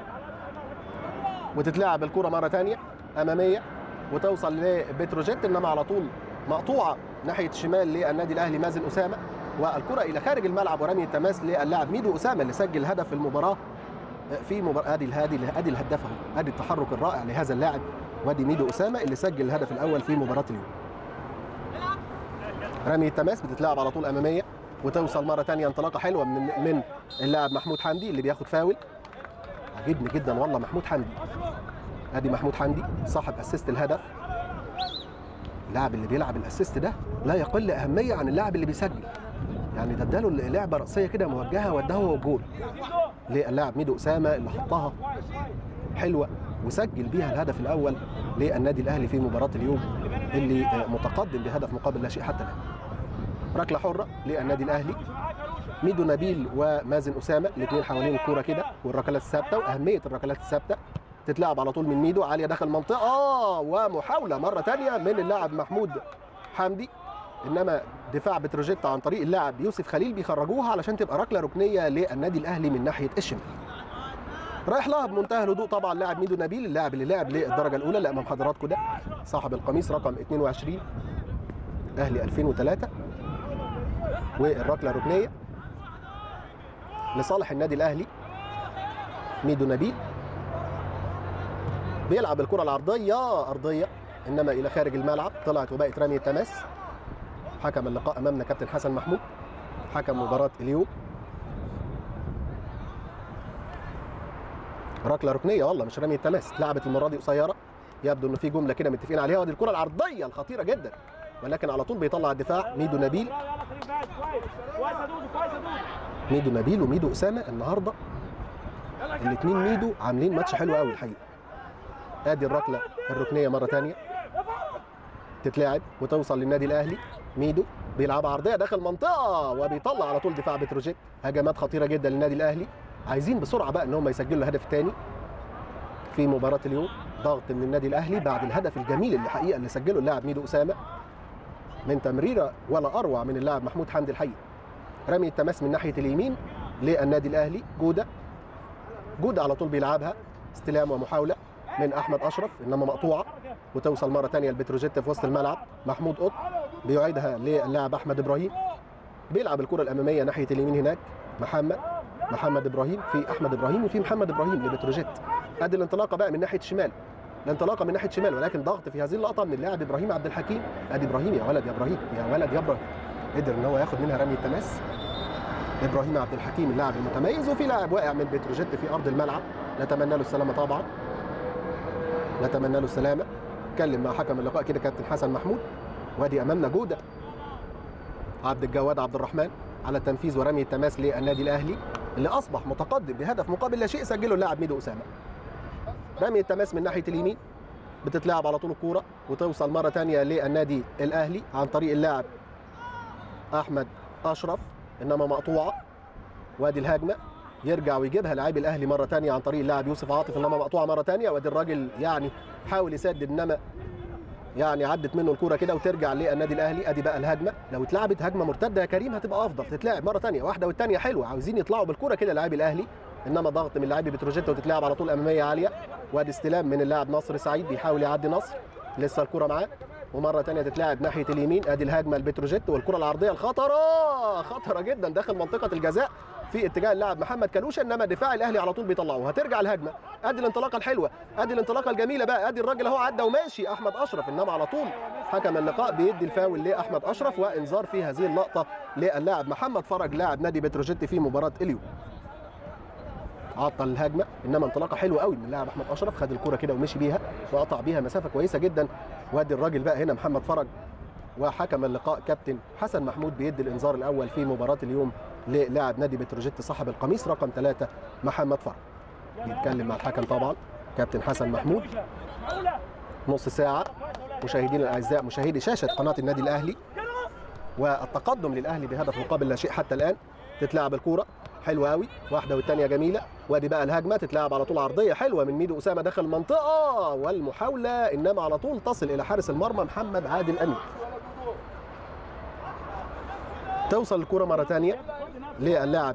وتتلعب الكره مره ثانيه اماميه وتوصل لبتروجيت، انما على طول مقطوعه ناحيه الشمال للنادي الاهلي مازن اسامه، والكره الى خارج الملعب ورمي التماس للاعب ميدو اسامه اللي سجل هدف المباراه في مباراه. ادي ادي ادي الهداف اهو، ادي التحرك الرائع لهذا اللاعب، وادي ميدو اسامه اللي سجل الهدف الاول في مباراه اليوم. رمي التماس بتتلعب على طول اماميه وتوصل مره ثانيه، انطلاقه حلوه من من اللاعب محمود حمدي اللي بياخد فاول. عجبني جدا والله محمود حمدي. ادي محمود حمدي صاحب اسيست الهدف. اللاعب اللي بيلعب الاسيست ده لا يقل اهميه عن اللاعب اللي بيسجل، يعني ده اداله لعبه راسيه كده موجهه واداه هو الجول للاعب ميدو اسامه اللي حطها حلوه وسجل بيها الهدف الاول للنادي الاهلي في مباراه اليوم اللي متقدم بهدف مقابل لا شيء حتى الان. ركله حره للنادي الاهلي، ميدو نبيل ومازن اسامه الاثنين حوالين الكوره كده، والركلات الثابته واهميه الركلات الثابته. تتلعب على طول من ميدو عاليه داخل المنطقه، اه ومحاوله مره ثانيه من اللاعب محمود حمدي، انما دفاع بتروجيت عن طريق اللاعب يوسف خليل بيخرجوها علشان تبقى ركله ركنيه للنادي الاهلي من ناحيه الشمال. رايح لها بمنتهى الهدوء طبعا اللاعب ميدو نبيل، اللاعب اللي لعب للدرجه الاولى اللي امام حضراتكم ده، صاحب القميص رقم اثنين وعشرين اهلي ألفين وثلاثة. والركله ركنيه لصالح النادي الاهلي. ميدو نبيل بيلعب الكره العرضيه ارضيه انما الى خارج الملعب، طلعت وبقت رمي التماس. حكم اللقاء امامنا كابتن حسن محمود، حكم مباراه اليوم. ركله ركنيه والله مش رمي التماس، اتلعبت المره دي قصيره، يبدو انه في جمله كده متفقين عليها. ودي الكره العرضيه الخطيره جدا، ولكن على طول بيطلع الدفاع ميدو نبيل. ميدو نبيل وميدو اسامه النهارده الاثنين ميدو عاملين ماتش حلو قوي الحقيقه. ادي الركله الركنيه مره ثانيه تتلعب وتوصل للنادي الاهلي. ميدو بيلعب عرضيه داخل منطقه وبيطلع على طول دفاع بتروجيت. هجمات خطيره جدا للنادي الاهلي، عايزين بسرعه بقى ان هم يسجلوا الهدف الثاني في مباراه اليوم. ضغط من النادي الاهلي بعد الهدف الجميل اللي حقيقه اللي سجله اللاعب ميدو اسامه من تمريره ولا اروع من اللاعب محمود حمدي الحقيقه. رمي التماس من ناحيه اليمين للنادي الاهلي. جوده جوده على طول بيلعبها، استلام ومحاوله من احمد اشرف انما مقطوعه وتوصل مره ثانيه لبتروجيت في وسط الملعب. محمود قط بيعيدها للاعب احمد ابراهيم، بيلعب الكره الاماميه ناحيه اليمين هناك. محمد محمد ابراهيم في احمد ابراهيم وفي محمد ابراهيم لبتروجيت. ادي الانطلاقه بقى من ناحيه الشمال، الانطلاقه من ناحيه الشمال ولكن ضغط في هذه اللقطه من اللاعب ابراهيم عبد الحكيم. ادي ابراهيم يا ولد يا ابراهيم يا ولد يا ابراهيم، قدر ان هو ياخد منها رمي التماس. ابراهيم عبد الحكيم اللاعب المتميز، وفي لاعب واقع من بتروجيت في ارض الملعب، نتمنى له السلامه طبعا، نتمنى له السلامه. اتكلم مع حكم اللقاء كده كابتن حسن محمود. وادي امامنا جوده عبد الجواد عبد الرحمن على التنفيذ ورمي التماس للنادي الاهلي اللي اصبح متقدم بهدف مقابل لا شيء سجله اللاعب ميدو اسامه. رمي التماس من ناحيه اليمين بتتلعب على طول الكوره وتوصل مره ثانيه للنادي الاهلي عن طريق اللاعب احمد اشرف انما مقطوعه. وادي الهجمه يرجع ويجيبها لاعب الاهلي مره ثانيه عن طريق اللاعب يوسف عاطف انما مقطوعه مره ثانيه. وادي الراجل يعني حاول يسدد انما يعني عدت منه الكوره كده وترجع للنادي الاهلي. ادي بقى الهجمه، لو اتلعبت هجمه مرتده يا كريم هتبقى افضل، تتلعب مره ثانيه واحده والثانيه حلوه، عاوزين يطلعوا بالكوره كده لاعبي الاهلي انما ضغط من لاعبي بتروجيت وتتلعب على طول اماميه عاليه. وادي استلام من اللاعب نصر سعيد بيحاول يعدي نصر، لسه الكوره معاه ومره ثانيه تتلعب ناحيه اليمين. ادي الهجمه لبتروجيت والكره العرضيه الخطره خطره جدا داخل منطقه الجزاء في اتجاه اللاعب محمد كلوشه انما دفاع الاهلي على طول بيطلعوها. هترجع الهجمه، ادي الانطلاقه الحلوه، ادي الانطلاقه الجميله بقى، ادي الراجل اهو عدى وماشي احمد اشرف انما على طول حكم اللقاء بيدي الفاول لاحمد اشرف وانذار في هذه اللقطه للاعب محمد فرج لاعب نادي بتروجيت في مباراه اليوم. عطل الهجمه انما انطلاقه حلوه قوي من اللاعب احمد اشرف، خد الكره كده ومشي بيها وقطع بيها مسافه كويسه جدا. وادي الراجل بقى هنا محمد فرج وحكم اللقاء كابتن حسن محمود بيدي الانذار الاول في مباراه اليوم للاعب نادي بتروجيت صاحب القميص رقم ثلاثة محمد فرج. بيتكلم مع الحكم طبعا كابتن حسن محمود. نص ساعه مشاهدينا الاعزاء مشاهدي شاشه قناه النادي الاهلي والتقدم للاهلي بهدف مقابل لا شيء حتى الان. تتلعب الكوره حلوه قوي واحده والثانيه جميله. وادي بقى الهجمه تتلعب على طول عرضيه حلوه من ميدو اسامه داخل المنطقه والمحاوله انما على طول تصل الى حارس المرمى محمد عادل امين. توصل الكره مره ثانيه للاعب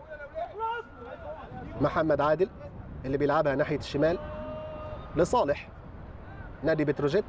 محمد عادل اللي بيلعبها ناحيه الشمال لصالح نادي بتروجيت.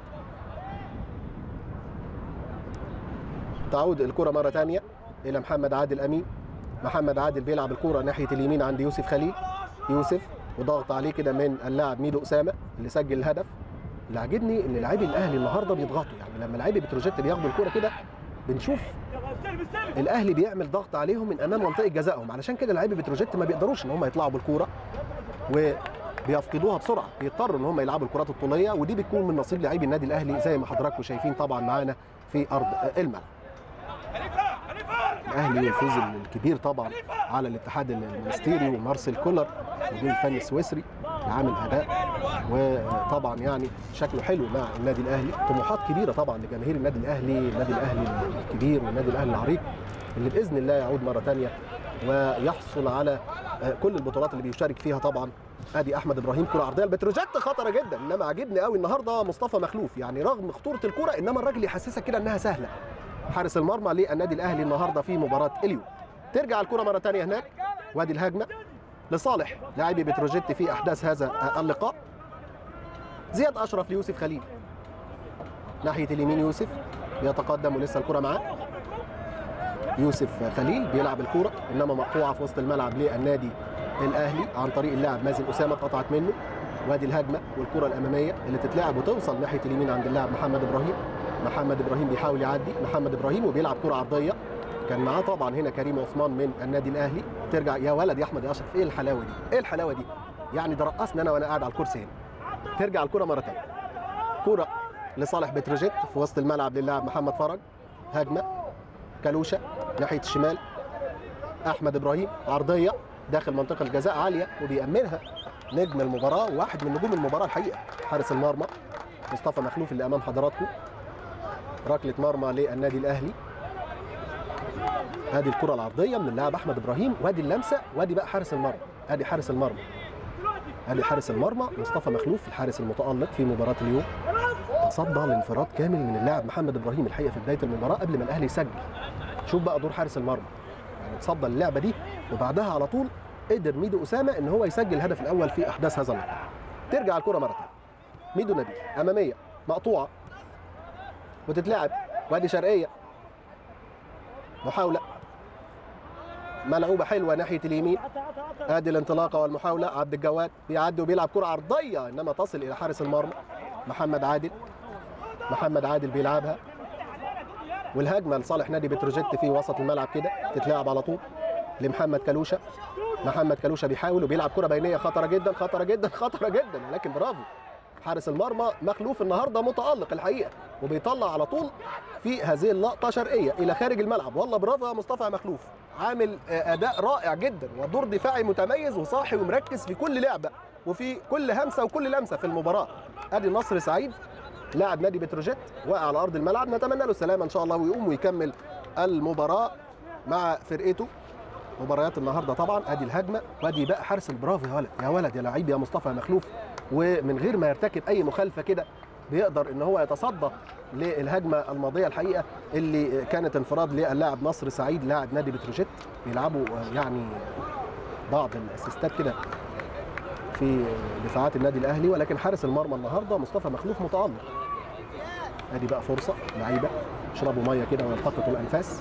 تعود الكره مره ثانيه الى محمد عادل امين. محمد عادل بيلعب الكره ناحيه اليمين عند يوسف خليل. يوسف وضغط عليه كده من اللاعب ميدو اسامه اللي سجل الهدف. اللي عاجبني ان لاعبي الاهلي النهارده بيضغطوا، يعني لما لاعبي بتروجيت بياخدوا الكره كده بنشوف الاهلي بيعمل ضغط عليهم من امام منطقه جزائهم، علشان كده لاعبي بتروجيت ما بيقدروش ان هم يطلعوا بالكوره وبيفقدوها بسرعه، بيضطروا ان هم يلعبوا الكرات الطوليه ودي بتكون من نصيب لاعبي النادي الاهلي زي ما حضراتكم شايفين طبعا معانا في ارض الملعب. الاهلي والفوز الكبير طبعا على الاتحاد المنستيري ومارسيل كولر المدير الفني السويسري اللي عامل اداء وطبعا يعني شكله حلو مع النادي الاهلي. طموحات كبيره طبعا لجماهير النادي الاهلي، النادي الاهلي الكبير والنادي الاهلي العريق اللي باذن الله يعود مره ثانيه ويحصل على كل البطولات اللي بيشارك فيها طبعا. ادي احمد ابراهيم كره عرضيه لبتروجيت خطره جدا انما عاجبني قوي النهارده مصطفى مخلوف، يعني رغم خطوره الكره انما الراجل يحسسك كده انها سهله. حارس المرمى للنادي الاهلي النهارده في مباراه اليوم. ترجع الكره مره ثانيه هناك وادي الهجمه لصالح لاعبي بتروجيت في احداث هذا اللقاء. زياد اشرف ليوسف خليل ناحيه اليمين. يوسف بيتقدم ولسه الكره معاه. يوسف خليل بيلعب الكره انما مقطوعه في وسط الملعب للنادي الاهلي عن طريق اللاعب مازن اسامه اتقطعت منه. وادي الهجمه والكره الاماميه اللي تتلعب وتوصل ناحيه اليمين عند اللاعب محمد ابراهيم. محمد ابراهيم بيحاول يعدي محمد ابراهيم وبيلعب كره عرضيه كان معاه طبعا هنا كريم عثمان من النادي الاهلي. ترجع يا ولد يا احمد يا اشرف، ايه الحلاوه دي ايه الحلاوه دي يعني ده رقصني انا وانا قاعد على الكرسي هنا. ترجع الكره مره ثانيه كره لصالح بتروجيت في وسط الملعب للاعب محمد فرج. هجمه كلوشه ناحيه الشمال. احمد ابراهيم عرضيه داخل منطقه الجزاء عاليه وبيأمنها نجم المباراه وواحد من نجوم المباراه الحقيقه، حارس المرمى مصطفى مخلوف اللي امام حضراتكم. ركله مرمى للنادي الاهلي. ادي الكره العرضيه من اللاعب احمد ابراهيم، وادي اللمسه، وادي بقى حارس المرمى. ادي حارس المرمى ادي حارس المرمى مصطفى مخلوف، الحارس المتالق في مباراه اليوم. تصدى لانفراد كامل من اللاعب محمد ابراهيم الحقيقه في بدايه المباراه قبل ما الاهلي يسجل. شوف بقى دور حارس المرمى، يعني تصدى اللعبه دي وبعدها على طول قدر ميدو اسامه ان هو يسجل الهدف الاول في احداث هذا اللقاء. ترجع الكره مره ثانيه. ميدو نبيل اماميه مقطوعه وتتلعب، وادي شرقيه محاوله ملعوبه حلوه ناحيه اليمين. ادي الانطلاقه والمحاوله، عبد الجواد بيعدي وبيلعب كره عرضيه انما تصل الى حارس المرمى محمد عادل. محمد عادل بيلعبها والهجمه لصالح نادي بتروجيت في وسط الملعب كده، تتلعب على طول لمحمد كلوشه. محمد كلوشه بيحاول وبيلعب كره بينيه خطره جدا خطره جدا خطره جدا، لكن برافو حارس المرمى مخلوف النهارده متالق الحقيقه، وبيطلع على طول في هذه اللقطه شرقيه الى خارج الملعب. والله برافو يا مصطفى مخلوف، عامل اداء رائع جدا ودور دفاعي متميز وصاحي ومركز في كل لعبه وفي كل همسه وكل لمسه في المباراه. ادي نصر سعيد لاعب نادي بتروجيت واقع على ارض الملعب، نتمنى له السلامه ان شاء الله ويقوم ويكمل المباراه مع فرقته. مباريات النهارده طبعا. ادي الهجمه وادي بقى حارس البرافو يا ولد يا ولد يا لعيب يا مصطفى مخلوف، ومن غير ما يرتكب اي مخالفه كده بيقدر ان هو يتصدى للهجمه الماضيه الحقيقه اللي كانت انفراد للاعب نصر سعيد لاعب نادي بتروجيت. بيلعبوا يعني بعض الاسيستات كده في دفاعات النادي الاهلي، ولكن حارس المرمى النهارده مصطفى مخلوف متالق. ادي بقى فرصه لعيبه يشربوا ميه كده ويلتقطوا الانفاس.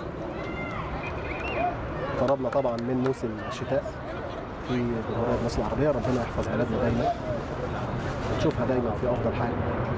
قربنا طبعا من موسم الشتاء في جمهوريه مصر العربيه، ربنا يحفظ بلدنا دايما نشوفها دايما في افضل حال.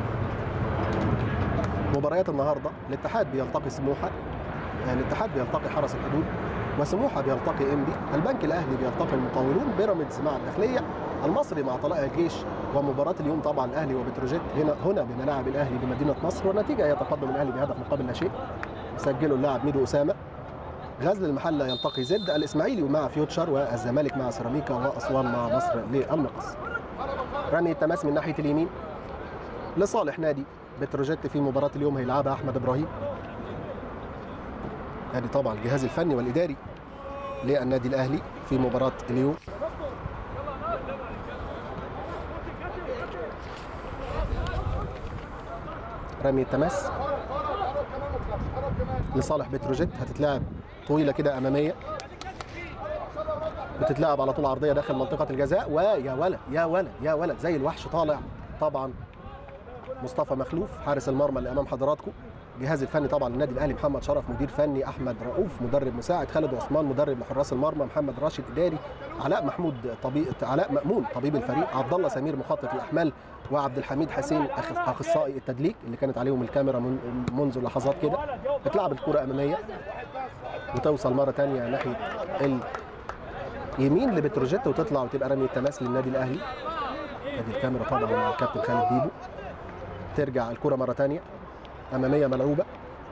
مباريات النهارده الاتحاد بيلتقي سموحه، الاتحاد بيلتقي حرس الحدود، وسموحه بيلتقي انبي، البنك الاهلي بيلتقي المقاولون، بيراميدز مع الداخليه، المصري مع طلائع الجيش. ومباراه اليوم طبعا الاهلي وبتروجيت هنا هنا بملاعب الاهلي بمدينه نصر، والنتيجه هي تقدم الاهلي بهدف مقابل لا شيء. سجله اللاعب ميدو اسامه. غزل المحله يلتقي زد، الاسماعيلي مع فيوتشر، والزمالك مع سيراميكا، واسوان مع مصر للمقص. رمي التماس من ناحيه اليمين لصالح نادي بتروجيت في مباراه اليوم هيلعبها احمد ابراهيم. ادي طبعا الجهاز الفني والاداري للنادي الاهلي في مباراه اليوم. رمي التماس لصالح بتروجيت، هتتلعب طويله كده اماميه، بتتلعب على طول عرضيه داخل منطقه الجزاء، ويا ولد يا ولد يا ولد زي الوحش طالع طبعا مصطفى مخلوف حارس المرمى اللي امام حضراتكم. الجهاز الفني طبعا النادي الاهلي محمد شرف مدير فني، احمد رؤوف مدرب مساعد، خالد عثمان مدرب لحراس المرمى، محمد راشد اداري، علاء محمود طبيب علاء مأمون طبيب الفريق، عبد الله سمير مخطط الاحمال، وعبد الحميد حسين اخصائي التدليك اللي كانت عليهم الكاميرا منذ لحظات كده. بتلعب الكره اماميه وتوصل مره ثانيه ناحيه اليمين لبتروجيت وتطلع وتبقى رمي التماس للنادي الاهلي. ادي الكاميرا طبعا مع الكابتن خالد بيبو. ترجع الكره مره ثانيه اماميه ملعوبه،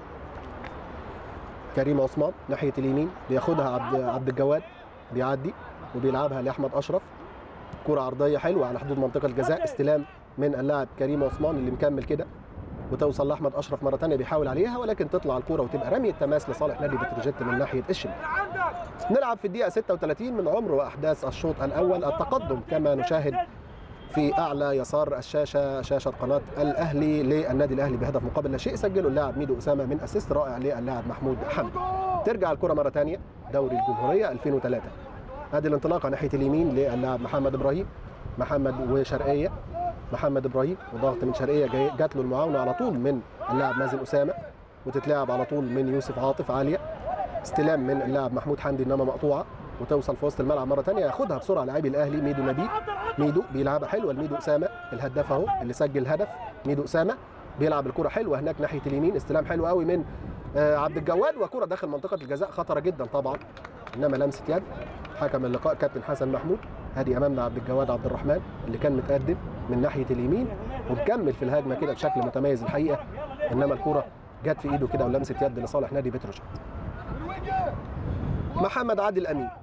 كريم عثمان ناحيه اليمين بياخدها عبد عبد الجواد، بيعدي وبيلعبها لاحمد اشرف. كره عرضيه حلوه على حدود منطقه الجزاء، استلام من اللاعب كريم عثمان اللي مكمل كده وتوصل لاحمد اشرف مره ثانيه بيحاول عليها، ولكن تطلع الكره وتبقى رمي التماس لصالح نادي بتروجيت من ناحيه الشمال. نلعب في الدقيقه ستة وثلاثين من عمر واحداث الشوط الاول. التقدم كما نشاهد في اعلى يسار الشاشه، شاشه قناه الاهلي للنادي الاهلي بهدف مقابل لا شيء، سجله اللاعب ميدو اسامه من اسيست رائع للاعب محمود حمدي. ترجع الكره مره ثانيه دوري الجمهوريه ألفين وثلاثة. ادي الانطلاقه ناحيه اليمين للاعب محمد ابراهيم، محمد وشرقيه، محمد ابراهيم وضغط من شرقيه جات له المعاونه على طول من اللاعب مازن اسامه، وتتلعب على طول من يوسف عاطف عاليه، استلام من اللاعب محمود حمدي انما مقطوعه، وتوصل في وسط الملعب مره ثانيه ياخدها بسرعه لاعبي الاهلي ميدو نبيل. ميدو بيلعبها حلوه لميدو اسامه الهداف اهو اللي سجل الهدف، ميدو اسامه بيلعب الكره حلوه هناك ناحيه اليمين، استلام حلو قوي من عبد الجواد وكره داخل منطقه الجزاء خطره جدا طبعا، انما لمسه يد حكم اللقاء كابتن حسن محمود. هادي امامنا عبد الجواد عبد الرحمن اللي كان متقدم من ناحيه اليمين ومكمل في الهجمه كده بشكل متميز الحقيقه، انما الكره جت في ايده كده ولمسه يد لصالح نادي بتروجيت. محمد عادل امين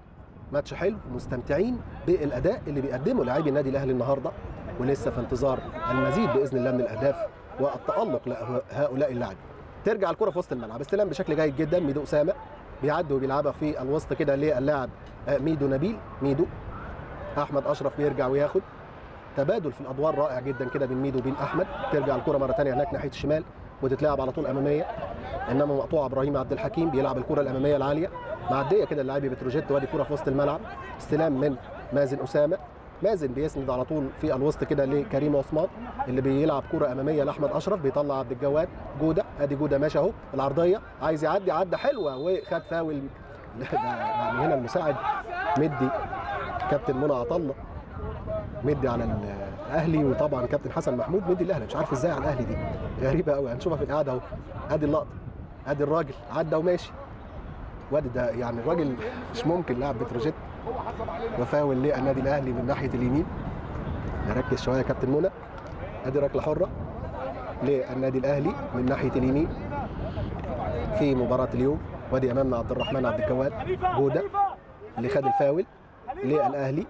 ماتش حلو ومستمتعين بالاداء اللي بيقدمه لاعبي النادي الاهلي النهارده، ولسه في انتظار المزيد باذن الله من الاهداف والتالق لهؤلاء اللاعبين. ترجع الكره في وسط الملعب، استلام بشكل جيد جدا، ميدو اسامه بيعدي وبيلعبها في الوسط كده للاعب ميدو نبيل. ميدو احمد اشرف بيرجع وياخد، تبادل في الادوار رائع جدا كده بين ميدو وبين احمد. ترجع الكره مره ثانيه هناك ناحيه الشمال وتتلعب على طول اماميه، انما مقطوعه. ابراهيم عبد الحكيم بيلعب الكره الاماميه العاليه، معديه كده اللاعب بتروجيت، وادي كره في وسط الملعب، استلام من مازن اسامه. مازن بيسند على طول في الوسط كده لكريم عثمان اللي بيلعب كره اماميه لاحمد اشرف، بيطلع عبد الجواد. جوده، ادي جوده ماشي اهو، العرضيه عايز يعدي، عدى حلوه وخد فاول. يعني هنا المساعد مدي كابتن منى عطا الله مدي على الاهلي، وطبعا كابتن حسن محمود مدي الاهلي، مش عارف ازاي على الاهلي دي، غريبه قوي. هنشوفها في القعده اهو، ادي اللقطه، ادي الراجل عدى وماشي، وادي ده يعني الراجل مش ممكن لاعب بتروجيت، وفاول للنادي الاهلي من ناحيه اليمين. نركز شويه يا كابتن منى، ادي ركله حره للنادي الاهلي من ناحيه اليمين في مباراه اليوم. وادي امامنا عبد الرحمن عبد الجواد جوده اللي خد الفاول للاهلي.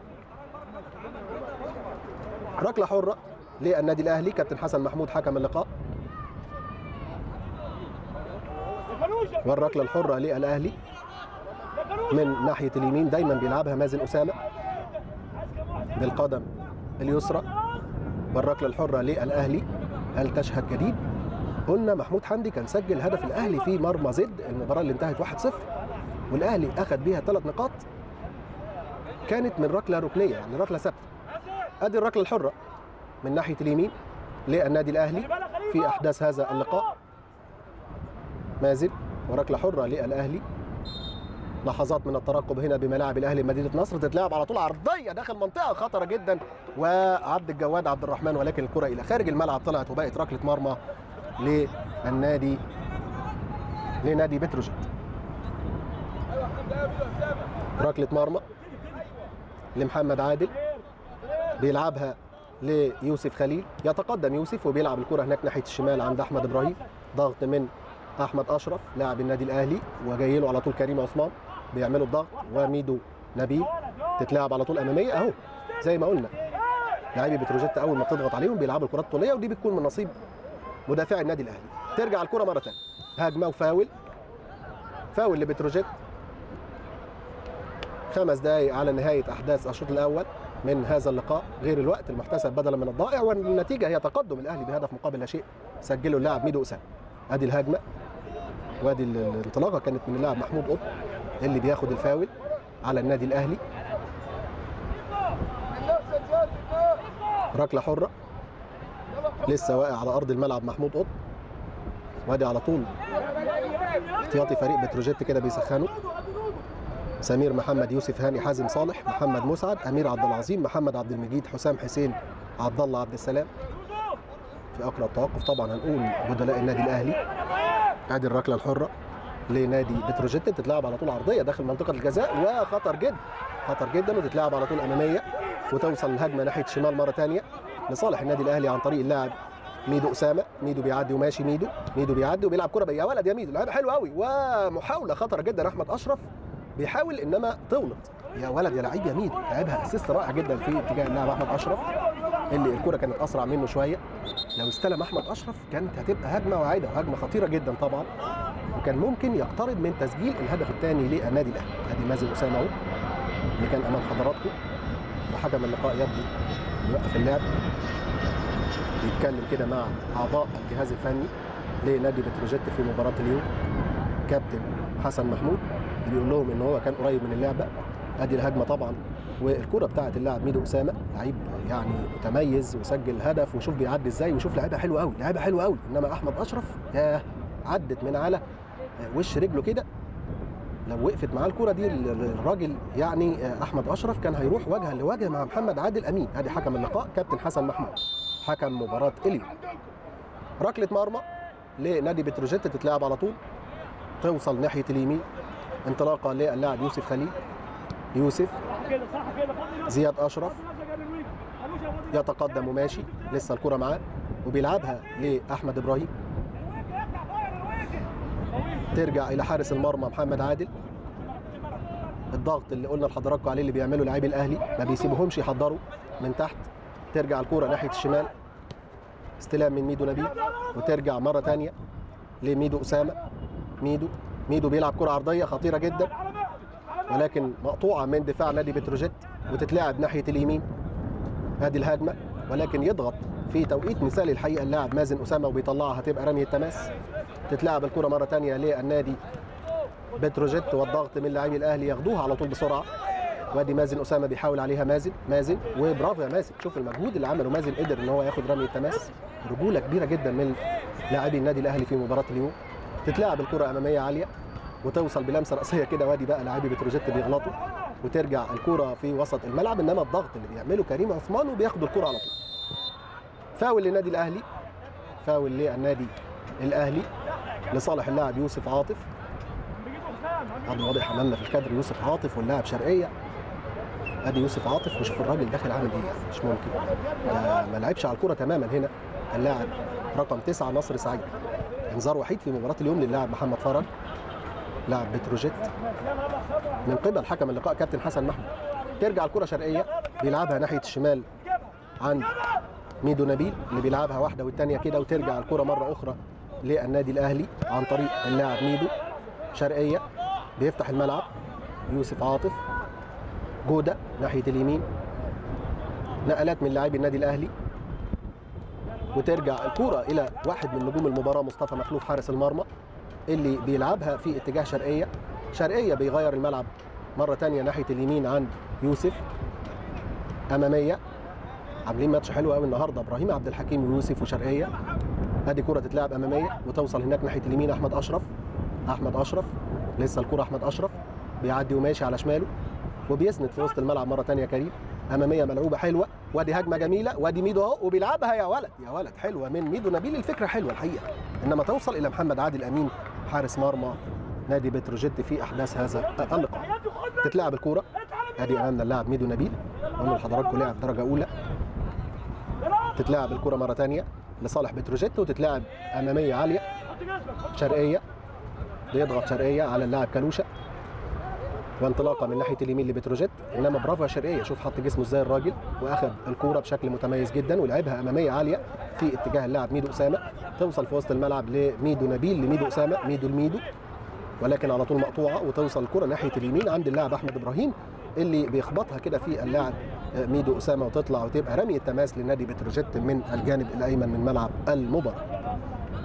ركله حره للنادي الاهلي، كابتن حسن محمود حكم اللقاء. والركله الحره للاهلي من ناحيه اليمين، دايما بيلعبها مازن اسامه بالقدم اليسرى. والركله الحره للاهلي. هل تشهد جديد؟ قلنا محمود حمدي كان سجل هدف الاهلي في مرمى زد، المباراه اللي انتهت واحد صفر والاهلي اخذ بيها ثلاث نقاط، كانت من ركله ركنيه يعني ركله ثابته. ادي الركله الحره من ناحيه اليمين للنادي الاهلي في احداث هذا اللقاء. مازن وركله حره للاهلي. لحظات من الترقب هنا بملاعب الاهلي مدينه نصر، تتلعب على طول عرضيه داخل منطقه خطره جدا، وعبد الجواد عبد الرحمن، ولكن الكره الى خارج الملعب طلعت وبقت ركله مرمى للنادي لنادي بتروجيت. ركله مرمى لمحمد عادل، بيلعبها ليوسف خليل، يتقدم يوسف وبيلعب الكره هناك ناحيه الشمال عند احمد ابراهيم. ضغط من احمد اشرف لاعب النادي الاهلي، وجاي له على طول كريم عثمان بيعملوا الضغط، وميدو نبيل. تتلعب على طول اماميه اهو زي ما قلنا، لاعبي بتروجيت اول ما بتضغط عليهم بيلعبوا الكرات الطوليه، ودي بتكون من نصيب مدافعي النادي الاهلي. ترجع الكره مره ثانيه، هجمه وفاول، فاول لبتروجيت. خمس دقائق على نهايه احداث الشوط الاول من هذا اللقاء، غير الوقت المحتسب بدلا من الضائع، والنتيجه هي تقدم الاهلي بهدف مقابل لا شيء سجله اللاعب ميدو اسامه. ادي الهجمه وادي الانطلاقه كانت من اللاعب محمود قطب اللي بياخد الفاول على النادي الاهلي. ركله حره لسه واقع على ارض الملعب محمود قطب، وادي على طول احتياطي فريق بتروجيت كده بيسخنوا. سمير محمد، يوسف هاني، حازم صالح، محمد مسعد، امير عبد العظيم، محمد عبد المجيد، حسام حسين، عبد الله عبد السلام. في اقرب توقف طبعا هنقول بدلاء النادي الاهلي. ادي الركله الحره لنادي بتروجيت، تتلعب على طول عرضيه داخل منطقه الجزاء، وخطر جدا خطر جدا، وتتلعب على طول اماميه، وتوصل الهجمه ناحيه الشمال مره ثانيه لصالح النادي الاهلي عن طريق اللاعب ميدو اسامه. ميدو بيعدي وماشي، ميدو ميدو بيعدي وبيلعب كره يا ولد يا ميدو، لعبه حلوه قوي، ومحاوله خطره جدا. احمد اشرف بيحاول انما طولت، يا ولد يا لعيب يا ميدو، لعبها اسيست رائع جدا في اتجاه اللاعب احمد اشرف اللي الكره كانت اسرع منه شويه. لو استلم احمد اشرف كانت هتبقى هجمه واعده وهجمه خطيره جدا طبعا، وكان ممكن يقترب من تسجيل الهدف الثاني للنادي الاهلي. ادي مازن اسامه اهو اللي كان امام حضراتكم، وحكم اللقاء يبدو يوقف اللعب، بيتكلم كده مع اعضاء الجهاز الفني لنادي بتروجيت في مباراه اليوم. كابتن حسن محمود بيقول لهم ان هو كان قريب من اللعبه. ادي الهجمه طبعا، والكره بتاعت اللاعب ميدو اسامه، لعيب يعني متميز وسجل هدف، وشوف بيعدي ازاي، وشوف لعيبه حلوه قوي، لعيبه حلوه قوي. انما احمد اشرف ياه، عدت من على وش رجله كده، لو وقفت معاه الكره دي الراجل يعني احمد اشرف كان هيروح وجها لوجه مع محمد عادل امين. ادي حكم اللقاء كابتن حسن محمود حكم مباراه اليوم. ركله مرمى لنادي بتروجيت، تتلعب على طول، توصل ناحيه اليمين، انطلاقه للاعب يوسف خليل. يوسف، زياد اشرف يتقدم وماشي، لسه الكره معاه وبيلعبها لاحمد ابراهيم، ترجع الى حارس المرمى محمد عادل. الضغط اللي قلنا لحضراتكم عليه اللي بيعملوا لاعبي الاهلي، ما بيسيبوهمش يحضروا من تحت. ترجع الكوره ناحيه الشمال، استلام من ميدو نبيل، وترجع مره ثانيه لميدو اسامه. ميدو ميدو بيلعب كره عرضيه خطيره جدا، ولكن مقطوعه من دفاع نادي بتروجيت، وتتلعب ناحيه اليمين. ادي الهجمه، ولكن يضغط في توقيت مثالي الحقيقه اللاعب مازن اسامه وبيطلعها، هتبقى رميه تماس. تتلعب الكره مره ثانيه للنادي بتروجيت، والضغط من لاعبي الاهلي ياخدوها على طول بسرعه. وادي مازن اسامه بيحاول عليها مازن مازن وبرافو يا مازن. شوف المجهود اللي عمله مازن، قدر ان هو ياخد رميه تماس. رجوله كبيره جدا من لاعبي النادي الاهلي في مباراه اليوم. تتلعب الكره اماميه عاليه وتوصل بلمسه راسيه كده، وادي بقى لاعبي بتروجيت بيغلطوا، وترجع الكره في وسط الملعب. انما الضغط اللي بيعمله كريم عثمان وبياخدوا الكره على طول. فاول للنادي الاهلي، فاول للنادي الاهلي لصالح اللاعب يوسف عاطف. ادي واضح امامنا في الكادر يوسف عاطف واللاعب شرقيه. ادي يوسف عاطف، وشوف الراجل داخل عامل ايه، مش ممكن، ده ما لعبش على الكره تماما هنا اللاعب رقم تسعة نصر سعيد. انذار وحيد في مباراه اليوم للاعب محمد فرج لاعب بتروجيت من قبل حكم اللقاء كابتن حسن محمود. ترجع الكره شرقيه، بيلعبها ناحيه الشمال عند ميدو نبيل اللي بيلعبها واحده والثانيه كده، وترجع الكره مره اخرى للنادي الاهلي عن طريق اللاعب ميدو. شرقيه بيفتح الملعب يوسف عاطف، جوده ناحيه اليمين، نقلات من لاعبي النادي الاهلي، وترجع الكره الى واحد من نجوم المباراه مصطفى مخلوف حارس المرمى اللي بيلعبها في اتجاه شرقيه. شرقيه بيغير الملعب مره ثانيه ناحيه اليمين عند يوسف. اماميه عاملين ماتش حلو قوي النهارده ابراهيم عبد الحكيم ويوسف وشرقيه. ادي كره تتلعب اماميه وتوصل هناك ناحيه اليمين. احمد اشرف احمد اشرف لسه الكره، احمد اشرف بيعدي وماشي على شماله وبيسند في وسط الملعب مره ثانيه كريم. اماميه ملعوبه حلوه، وادي هجمه جميله، وادي ميدو اهو وبيلعبها يا ولد يا ولد، حلوه من ميدو نبيل. الفكره حلوه الحقيقه، انما توصل الى محمد عادل امين حارس مرمى نادي بتروجيت في احداث هذا اللقاء. تتلعب الكوره، ادي امامنا اللاعب ميدو نبيل، قلنا لحضراتكم لاعب درجه اولى. تتلعب الكوره مره ثانيه لصالح بتروجيت، وتتلعب اماميه عاليه. شرقيه بيضغط شرقيه على اللاعب كالوشا، وانطلاقه من ناحيه اليمين لبتروجيت. انما برافو يا شرقيه، شوف حط جسمه ازاي الراجل، واخد الكوره بشكل متميز جدا ولعبها اماميه عاليه في اتجاه اللاعب ميدو اسامه. توصل في وسط الملعب لميدو نبيل لميدو اسامه، ميدو لميدو، ولكن على طول مقطوعه، وتوصل الكره ناحيه اليمين عند اللاعب احمد ابراهيم اللي بيخبطها كده في اللاعب ميدو اسامه، وتطلع وتبقى رميه تماس لنادي بتروجيت من الجانب الايمن من ملعب المباراه.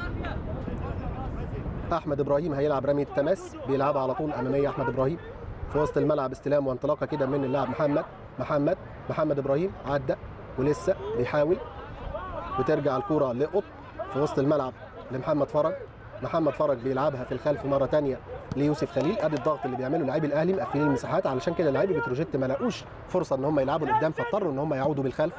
احمد ابراهيم هيلعب رميه تماس، بيلعبها على طول اماميه. احمد ابراهيم في وسط الملعب، استلام وانطلاقه كده من اللاعب محمد محمد محمد ابراهيم، عدى ولسه بيحاول، وترجع الكره لقط في وسط الملعب لمحمد فرج. محمد فرج بيلعبها في الخلف مره ثانيه ليوسف خليل. ادي الضغط اللي بيعمله لاعبي الاهلي، مقفلين المساحات، علشان كده لاعبي بتروجيت ما لاقوش فرصه ان هم يلعبوا لقدام، فاضطروا ان هم يعودوا بالخلف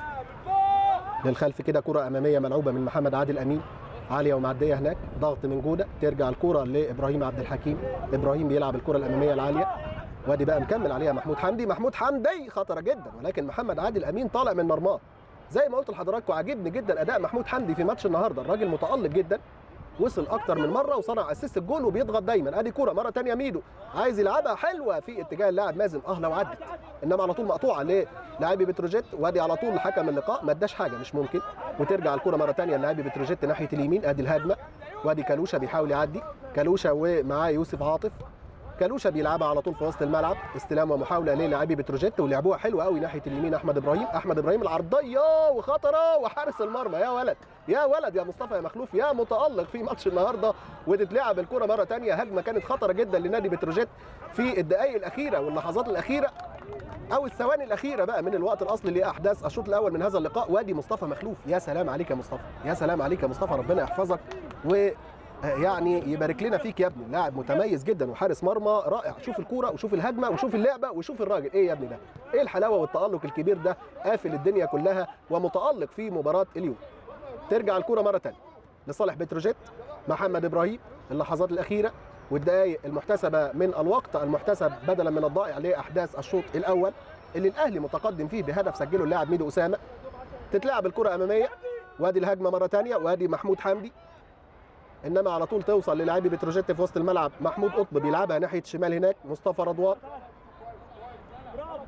للخلف كده. كره اماميه ملعوبه من محمد عادل امين، عاليه ومعديه هناك، ضغط من جوده. ترجع الكره لابراهيم عبد الحكيم. ابراهيم بيلعب الكره الاماميه العاليه، وادي بقى مكمل عليها محمود حمدي. محمود حمدي خطره جدا، ولكن محمد عادل امين طالع من مرماه. زي ما قلت لحضراتكم، عاجبني جدا اداء محمود حمدي في ماتش النهارده، الراجل متالق جدا، وصل اكتر من مره وصنع اسيست الجول وبيضغط دايما. ادي كوره مره ثانيه ميدو عايز يلعبها حلوه في اتجاه اللاعب مازن، اه لو عدت، انما على طول مقطوعه للاعبي بتروجيت. وادي على طول حكم اللقاء ما اداش حاجه، مش ممكن. وترجع الكوره مره ثانيه للاعبي بتروجيت ناحيه اليمين. ادي الهجمه، وادي كالوشا بيحاول يعدي، كالوشا ومعاه يوسف عاطف. كالوشا بيلعبها على طول في وسط الملعب، استلام ومحاوله للاعبي بتروجيت، ولعبوها حلوه قوي ناحيه اليمين. احمد ابراهيم احمد ابراهيم العرضيه وخطره وحارس المرمى، يا ولد يا ولد يا مصطفى يا مخلوف يا متالق في ماتش النهارده. وتتلعب الكره مره ثانيه، هجمه كانت خطره جدا لنادي بتروجيت في الدقائق الاخيره واللحظات الاخيره او الثواني الاخيره بقى من الوقت الاصلي لاحداث الشوط الاول من هذا اللقاء. وادي مصطفى مخلوف، يا سلام عليك يا مصطفى، يا سلام عليك يا مصطفى، ربنا يحفظك و يعني يبارك لنا فيك يا ابني. لاعب متميز جدا وحارس مرمى رائع. شوف الكوره وشوف الهجمه وشوف اللعبه وشوف الراجل، ايه يا ابني ده، ايه الحلاوه والتالق الكبير ده، قافل الدنيا كلها ومتالق في مباراه اليوم. ترجع الكوره مره ثانيه لصالح بتروجيت. محمد ابراهيم، اللحظات الاخيره والدقائق المحتسبه من الوقت المحتسب بدلا من الضائع لاحداث الشوط الاول اللي الاهلي متقدم فيه بهدف سجله اللاعب ميدو اسامه. تتلعب الكره اماميه، وادي الهجمه مره ثانيه، وادي محمود حمدي، انما على طول توصل للاعبي بتروجيت في وسط الملعب. محمود قطب بيلعبها ناحيه الشمال هناك، مصطفى رضوان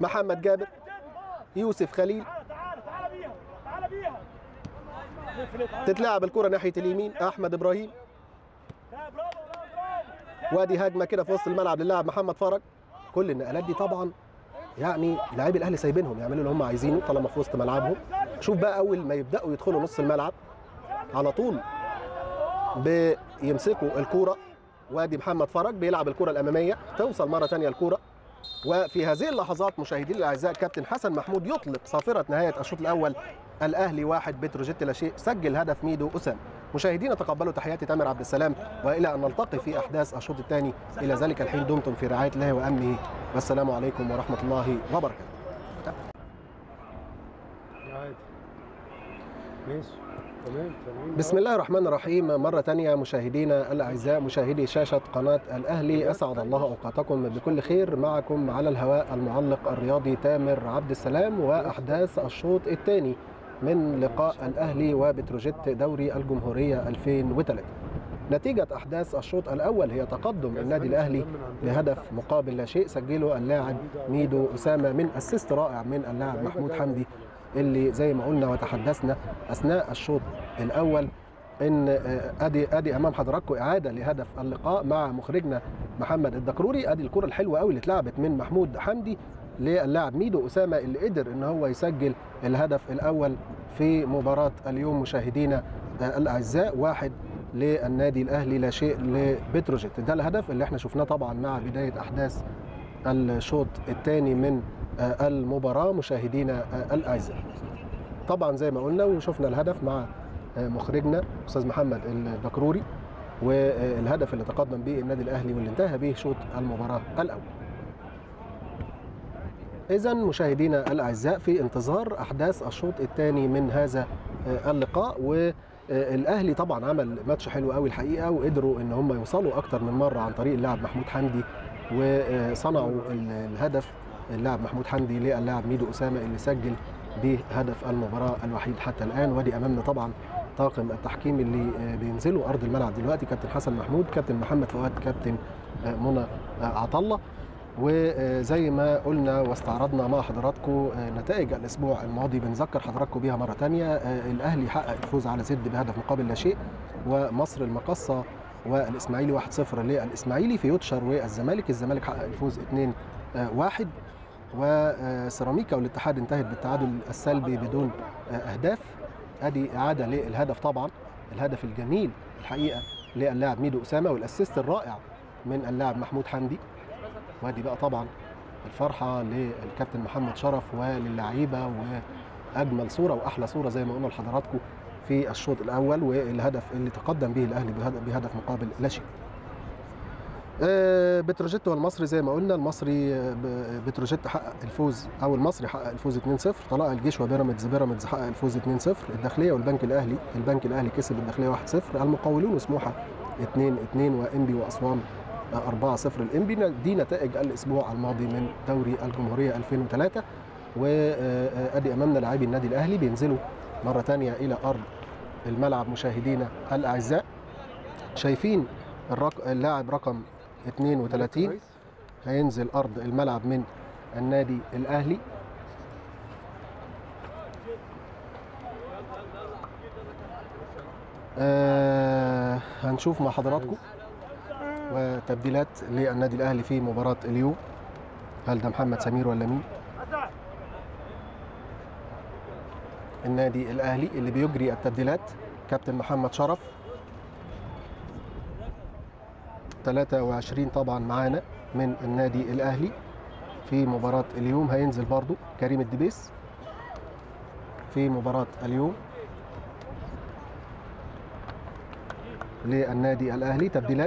محمد جابر، يوسف خليل، تتلعب الكرة ناحية اليمين، أحمد إبراهيم، وادي هجمة كده في وسط الملعب للاعب محمد فرج. كل النقلات دي طبعا يعني لاعبي الأهلي سايبينهم يعملوا اللي هم عايزينه طالما في وسط ملعبهم. شوف بقى أول ما يبدأوا يدخلوا نص الملعب على طول بيمسكوا الكرة، وادي محمد فرج بيلعب الكرة الأمامية، توصل مرة ثانية الكرة. وفي هذه اللحظات مشاهدينا الأعزاء كابتن حسن محمود يطلق صافرة نهاية الشوط الأول. الأهلي واحد بتروجيت لا شيء، سجل هدف ميدو أسامة. مشاهدينا تقبلوا تحياتي تامر عبد السلام، وإلى أن نلتقي في أحداث الشوط الثاني. إلى ذلك الحين دمتم في رعاية الله وأمنه، والسلام عليكم ورحمة الله وبركاته. بسم الله الرحمن الرحيم. مرة تانية مشاهدينا الأعزاء، مشاهدي شاشة قناة الأهلي، أسعد الله أوقاتكم بكل خير. معكم على الهواء المعلق الرياضي تامر عبد السلام، وأحداث الشوط الثاني من لقاء الأهلي وبتروجيت دوري الجمهورية ألفين وثلاثة. نتيجة أحداث الشوط الأول هي تقدم النادي الأهلي بهدف مقابل لا شيء، سجله اللاعب ميدو أسامة من أسيست رائع من اللاعب محمود حمدي، اللي زي ما قلنا وتحدثنا أثناء الشوط الأول إن أدي أدي أمام حضراتكم إعادة لهدف اللقاء مع مخرجنا محمد الدكروري. أدي الكرة الحلوة قوي اللي اتلعبت من محمود حمدي للاعب ميدو أسامة، اللي قدر إن هو يسجل الهدف الأول في مباراة اليوم. مشاهدينا الأعزاء، واحد للنادي الأهلي لا شيء لبتروجيت. ده الهدف اللي احنا شفناه طبعا مع بداية أحداث الشوط الثاني من المباراة. مشاهدينا الأعزاء، طبعا زي ما قلنا وشفنا الهدف مع مخرجنا أستاذ محمد الدكروري، والهدف اللي تقدم به النادي الأهلي واللي انتهى به شوط المباراة الأول. إذن مشاهدينا الأعزاء، في انتظار أحداث الشوط الثاني من هذا اللقاء. والأهلي طبعا عمل ماتش حلو قوي الحقيقة، وقدروا إن هم يوصلوا أكتر من مرة عن طريق اللاعب محمود حمدي، وصنعوا الهدف اللاعب محمود حمدي للاعب ميدو أسامة اللي سجل به هدف المباراة الوحيد حتى الآن. ودي أمامنا طبعا طاقم التحكيم اللي بينزلوا أرض الملعب دلوقتي، كابتن حسن محمود، كابتن محمد فؤاد، كابتن منى عطلة. وزي ما قلنا واستعرضنا مع حضراتكم نتائج الأسبوع الماضي، بنذكر حضراتكم بيها مرة تانية. الأهلي حقق الفوز على زد بهدف مقابل لا شيء، ومصر المقصة والإسماعيلي واحد صفر للإسماعيلي. فيوتشر والزمالك، الزمالك حقق الفوز اثنين واحد، وسيراميكا والاتحاد انتهت بالتعادل السلبي بدون أهداف. ادي إعادة للهدف طبعا، الهدف الجميل الحقيقة للاعب ميدو أسامة، والأسيست الرائع من اللاعب محمود حمدي. وادي بقى طبعا الفرحة للكابتن محمد شرف وللعيبة، وأجمل صورة وأحلى صورة زي ما قلنا لحضراتكم في الشوط الأول، والهدف اللي تقدم به الأهلي بهدف مقابل لا شيء. بتروجيت والمصري زي ما قلنا، المصري بتروجيت حقق الفوز، او المصري حقق الفوز اثنين صفر. طلائع الجيش وبيراميدز، بيراميدز حقق الفوز اثنين صفر. الداخليه والبنك الاهلي، البنك الاهلي كسب الداخليه واحد صفر. المقاولون وسموحه اثنين اثنين، وانبي واسوان أربعة صفر. الانبي. دي نتائج الاسبوع الماضي من دوري الجمهوريه ألفين وثلاثة. وادي امامنا لاعبي النادي الاهلي بينزلوا مره ثانيه الى ارض الملعب. مشاهدينا الاعزاء، شايفين الرق... اللاعب رقم اثنين وثلاثين هينزل ارض الملعب من النادي الاهلي. آه هنشوف مع حضراتكم وتبديلات للنادي الاهلي في مباراه اليوم. هل ده محمد سمير ولا مين؟ النادي الاهلي اللي بيجري التبديلات كابتن محمد شرف، ثلاثة وعشرين طبعا معانا من النادي الاهلي في مباراة اليوم. هينزل برضو كريم الدبيس في مباراة اليوم للنادي الاهلي. تبديلات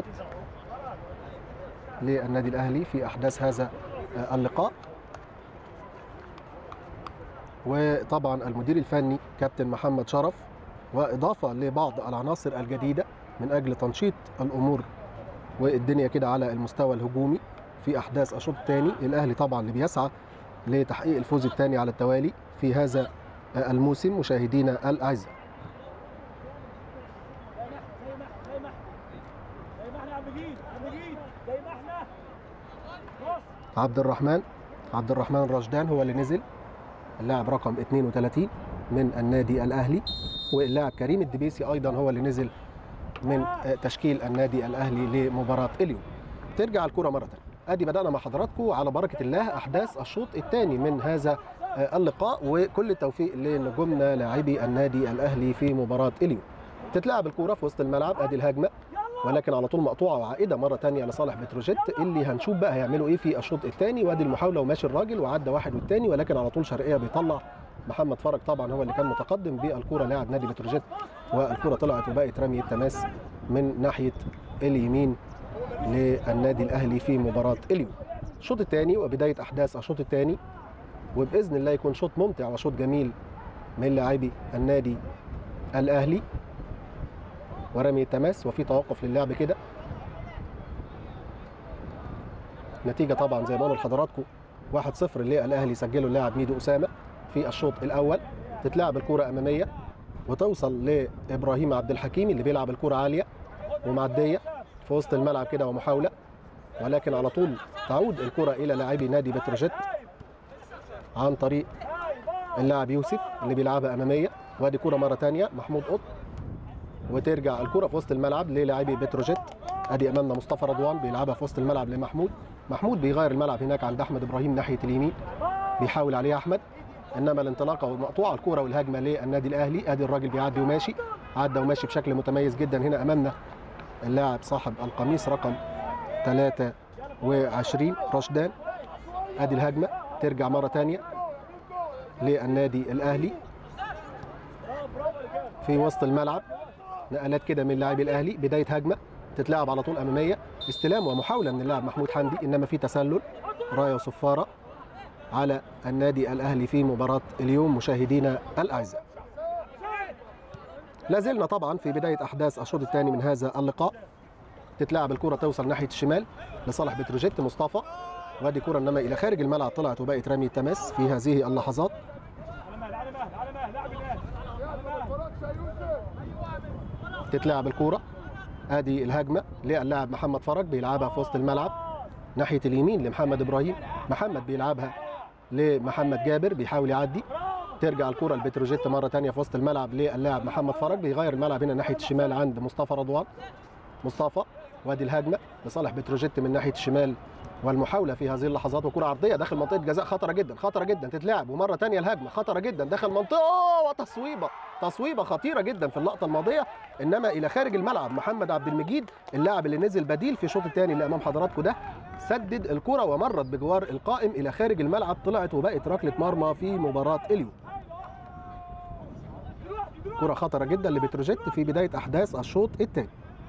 للنادي الاهلي في احداث هذا اللقاء. وطبعا المدير الفني كابتن محمد شرف، واضافة لبعض العناصر الجديدة من اجل تنشيط الامور والدنيا كده على المستوى الهجومي في احداث الشوط الثاني. الاهلي طبعا اللي بيسعى لتحقيق الفوز الثاني على التوالي في هذا الموسم. مشاهدينا الاعزاء، عبد الرحمن عبد الرحمن رشدان هو اللي نزل، اللاعب رقم اثنين وثلاثين من النادي الاهلي، واللاعب كريم الدبيسي ايضا هو اللي نزل من تشكيل النادي الاهلي لمباراه اليوم. ترجع الكره مره ثانيه. ادي بدانا مع حضراتكم على بركه الله احداث الشوط الثاني من هذا اللقاء، وكل التوفيق لنجومنا لاعبي النادي الاهلي في مباراه اليوم. تتلعب الكره في وسط الملعب، ادي الهجمه ولكن على طول مقطوعه وعائده مره ثانيه لصالح بتروجيت، اللي هنشوف بقى هيعملوا ايه في الشوط الثاني. وادي المحاوله وماشي الراجل وعدى واحد والثاني، ولكن على طول شرقيه بيطلع محمد فرج، طبعا هو اللي كان متقدم بالكره لاعب نادي بتروجيت، والكره طلعت وبقت رميه تماس من ناحيه اليمين للنادي الاهلي في مباراه اليوم. الشوط الثاني وبدايه احداث الشوط الثاني، وباذن الله يكون شوط ممتع وشوط جميل من لاعبي النادي الاهلي. ورمي تماس وفي توقف للعب كده. نتيجه طبعا زي ما قلنا لحضراتكم واحد صفر للاهلي، سجله اللاعب ميدو اسامه في الشوط الاول. تتلعب الكره اماميه وتوصل لابراهيم عبد الحكيم اللي بيلعب الكره عاليه ومعديه في وسط الملعب كده ومحاوله، ولكن على طول تعود الكره الى لاعبي نادي بتروجيت عن طريق اللاعب يوسف اللي بيلعبها اماميه. وادي كره مره ثانيه محمود قط، وترجع الكره في وسط الملعب للاعبي بتروجيت. ادي امامنا مصطفى رضوان بيلعبها في وسط الملعب لمحمود. محمود بيغير الملعب هناك عند احمد ابراهيم ناحيه اليمين، بيحاول عليه احمد، انما الانطلاقه ومقطوعه الكره والهجمه للنادي الاهلي. ادي الراجل بيعدي وماشي، عدى وماشي بشكل متميز جدا. هنا امامنا اللاعب صاحب القميص رقم ثلاثة وعشرين رشدان. ادي الهجمه ترجع مره ثانيه للنادي الاهلي في وسط الملعب، نقلات كده من لاعبي الاهلي. بدايه هجمه تتلعب على طول اماميه، استلام ومحاوله من اللاعب محمود حمدي، انما في تسلل رايه وصفاره على النادي الاهلي في مباراه اليوم. مشاهدينا الاعزاء، لا زلنا طبعا في بدايه احداث الشوط الثاني من هذا اللقاء. تتلعب الكره توصل ناحيه الشمال لصالح بتروجيت مصطفى، وادي كره انما الى خارج الملعب طلعت وبقت رمي تماس في هذه اللحظات. تتلعب الكره، ادي الهجمه للاعب محمد فرج بيلعبها في وسط الملعب ناحيه اليمين لمحمد ابراهيم. محمد بيلعبها لمحمد جابر بيحاول يعدي. ترجع الكره لبتروجيت مره ثانيه في وسط الملعب للاعب محمد فرج، بيغير الملعب هنا ناحيه الشمال عند مصطفى رضوان. مصطفى، وادي الهجمه لصالح بتروجيت من ناحيه الشمال والمحاوله في هذه اللحظات، وكره عرضيه داخل منطقه جزاء خطره جدا خطره جدا. تتلعب ومره ثانيه الهجمه خطره جدا داخل منطقه، وتصويبه تصويبه خطيره جدا في اللقطه الماضيه، انما الى خارج الملعب. محمد عبد المجيد اللاعب اللي نزل بديل في الشوط الثاني اللي امام حضراتكم ده، سدد الكره ومرت بجوار القائم الى خارج الملعب، طلعت وبقت ركله مرمى في مباراه اليوم. كره خطره جدا لبتروجيت في بدايه احداث الشوط الثاني.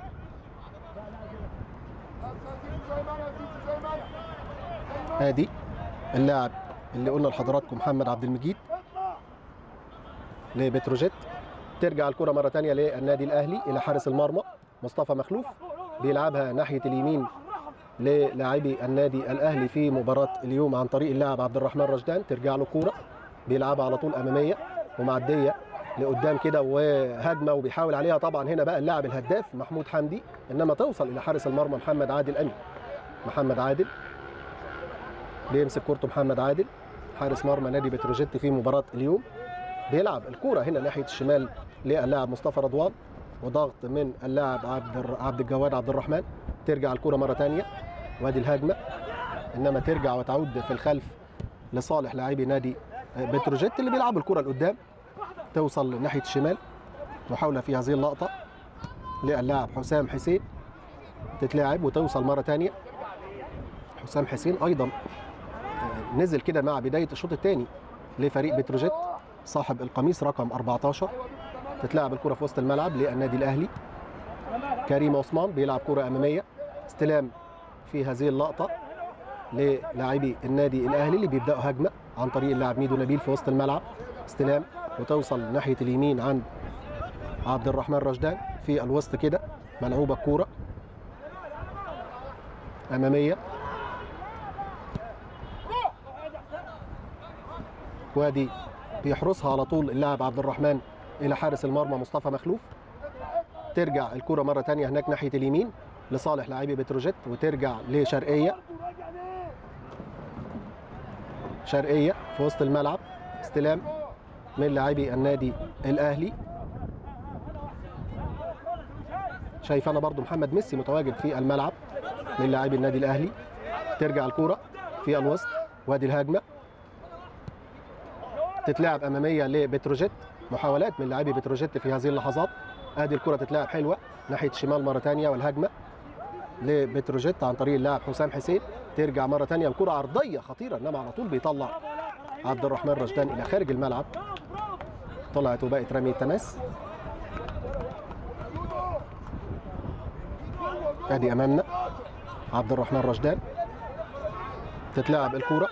ادي اللاعب اللي قلنا لحضراتكم محمد عبد المجيد لبتروجيت. ترجع الكره مره ثانيه للنادي الاهلي الى حارس المرمى مصطفى مخلوف، بيلعبها ناحيه اليمين للاعبي النادي الاهلي في مباراه اليوم عن طريق اللاعب عبد الرحمن رشدان. ترجع له كوره بيلعبها على طول اماميه ومعديه لقدام كده وهجمه وبيحاول عليها طبعا هنا بقى اللاعب الهداف محمود حمدي، انما توصل الى حارس المرمى محمد عادل امين. محمد عادل بيمسك كورته، محمد عادل حارس مرمى نادي بتروجيت في مباراه اليوم، بيلعب الكوره هنا ناحيه الشمال للاعب مصطفى رضوان، وضغط من اللاعب عبد عبد الجواد عبد الرحمن. ترجع الكوره مره ثانيه وادي الهجمه، انما ترجع وتعود في الخلف لصالح لاعبي نادي بتروجيت اللي بيلعبوا الكوره لقدام. توصل ناحيه الشمال، محاوله في هذه اللقطه للاعب حسام حسين، تتلعب وتوصل مره ثانيه. حسام حسين ايضا نزل كده مع بدايه الشوط الثاني لفريق بتروجيت، صاحب القميص رقم أربعة عشر. تتلعب الكره في وسط الملعب للنادي الاهلي. كريم عثمان بيلعب كره اماميه، استلام في هذه اللقطه للاعبي النادي الاهلي اللي بيبداوا هجمه عن طريق اللاعب ميدو نبيل في وسط الملعب. استلام وتوصل ناحيه اليمين عند عبد الرحمن رشدان في الوسط كده، ملعوبه الكوره اماميه، وادي بيحرسها على طول اللاعب عبد الرحمن الى حارس المرمى مصطفى مخلوف. ترجع الكره مره ثانيه هناك ناحيه اليمين لصالح لاعبي بتروجيت، وترجع لشرقيه شرقيه في وسط الملعب، استلام من لاعبي النادي الاهلي. شايف انا برضو محمد ميسي متواجد في الملعب من لاعبي النادي الاهلي. ترجع الكره في الوسط، وادي الهجمه تتلعب اماميه لبتروجيت. محاولات من لاعبي بتروجيت في هذه اللحظات. ادي الكره تتلعب حلوه ناحيه الشمال مره ثانيه، والهجمه لبتروجيت عن طريق اللاعب حسام حسين. ترجع مره ثانيه الكره عرضيه خطيره، انما على طول بيطلع عبد الرحمن رشدان الى خارج الملعب. طلعت وبقت رمي التماس. ادي امامنا عبد الرحمن رشدان. تتلعب الكره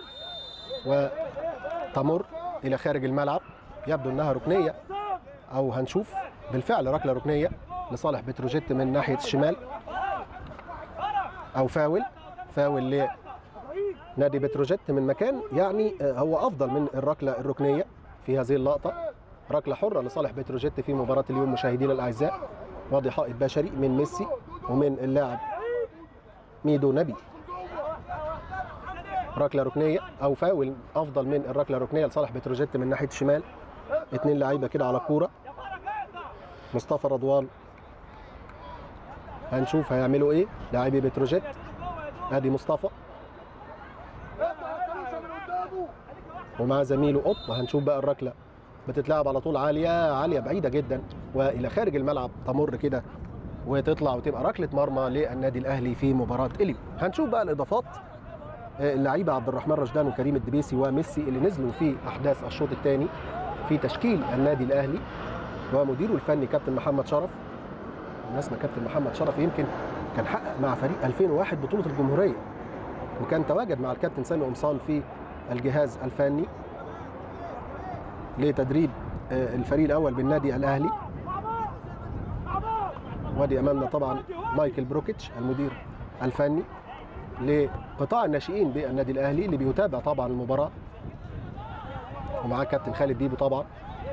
وتمر الى خارج الملعب. يبدو انها ركنيه، او هنشوف بالفعل ركله ركنيه لصالح بتروجيت من ناحيه الشمال، او فاول فاول لنادي بتروجيت من مكان يعني هو افضل من الركله الركنيه في هذه اللقطه. ركله حره لصالح بتروجيت في مباراه اليوم مشاهدينا الاعزاء. وادي حائط بشري من ميسي ومن اللاعب ميدو نبي. ركله ركنيه او فاول افضل من الركله الركنيه لصالح بتروجيت من ناحيه الشمال. اثنين لعيبه كده على الكوره. مصطفى رضوان هنشوف هيعملوا ايه لاعبي بتروجيت. ادي مصطفى ومع زميله قط. هنشوف بقى الركله بتتلعب على طول عاليه عاليه بعيده جدا والى خارج الملعب، تمر كده وتطلع وتبقى ركله مرمى للنادي الاهلي في مباراه اليوم. هنشوف بقى الاضافات. اللعيبه عبد الرحمن رشدان وكريم الدبيسي وميسي اللي نزلوا في احداث الشوط الثاني في تشكيل النادي الاهلي، ومديره الفني كابتن محمد شرف. بالمناسبه كابتن محمد شرف يمكن كان حقق مع فريق ألفين وواحد بطوله الجمهوريه، وكان تواجد مع الكابتن سامي قمصان في الجهاز الفني لتدريب الفريق الاول بالنادي الاهلي. وادي امامنا طبعا مايكل بروكيتش المدير الفني لقطاع الناشئين بالنادي الاهلي اللي بيتابع طبعا المباراه، ومعاه كابتن خالد ديبو طبعا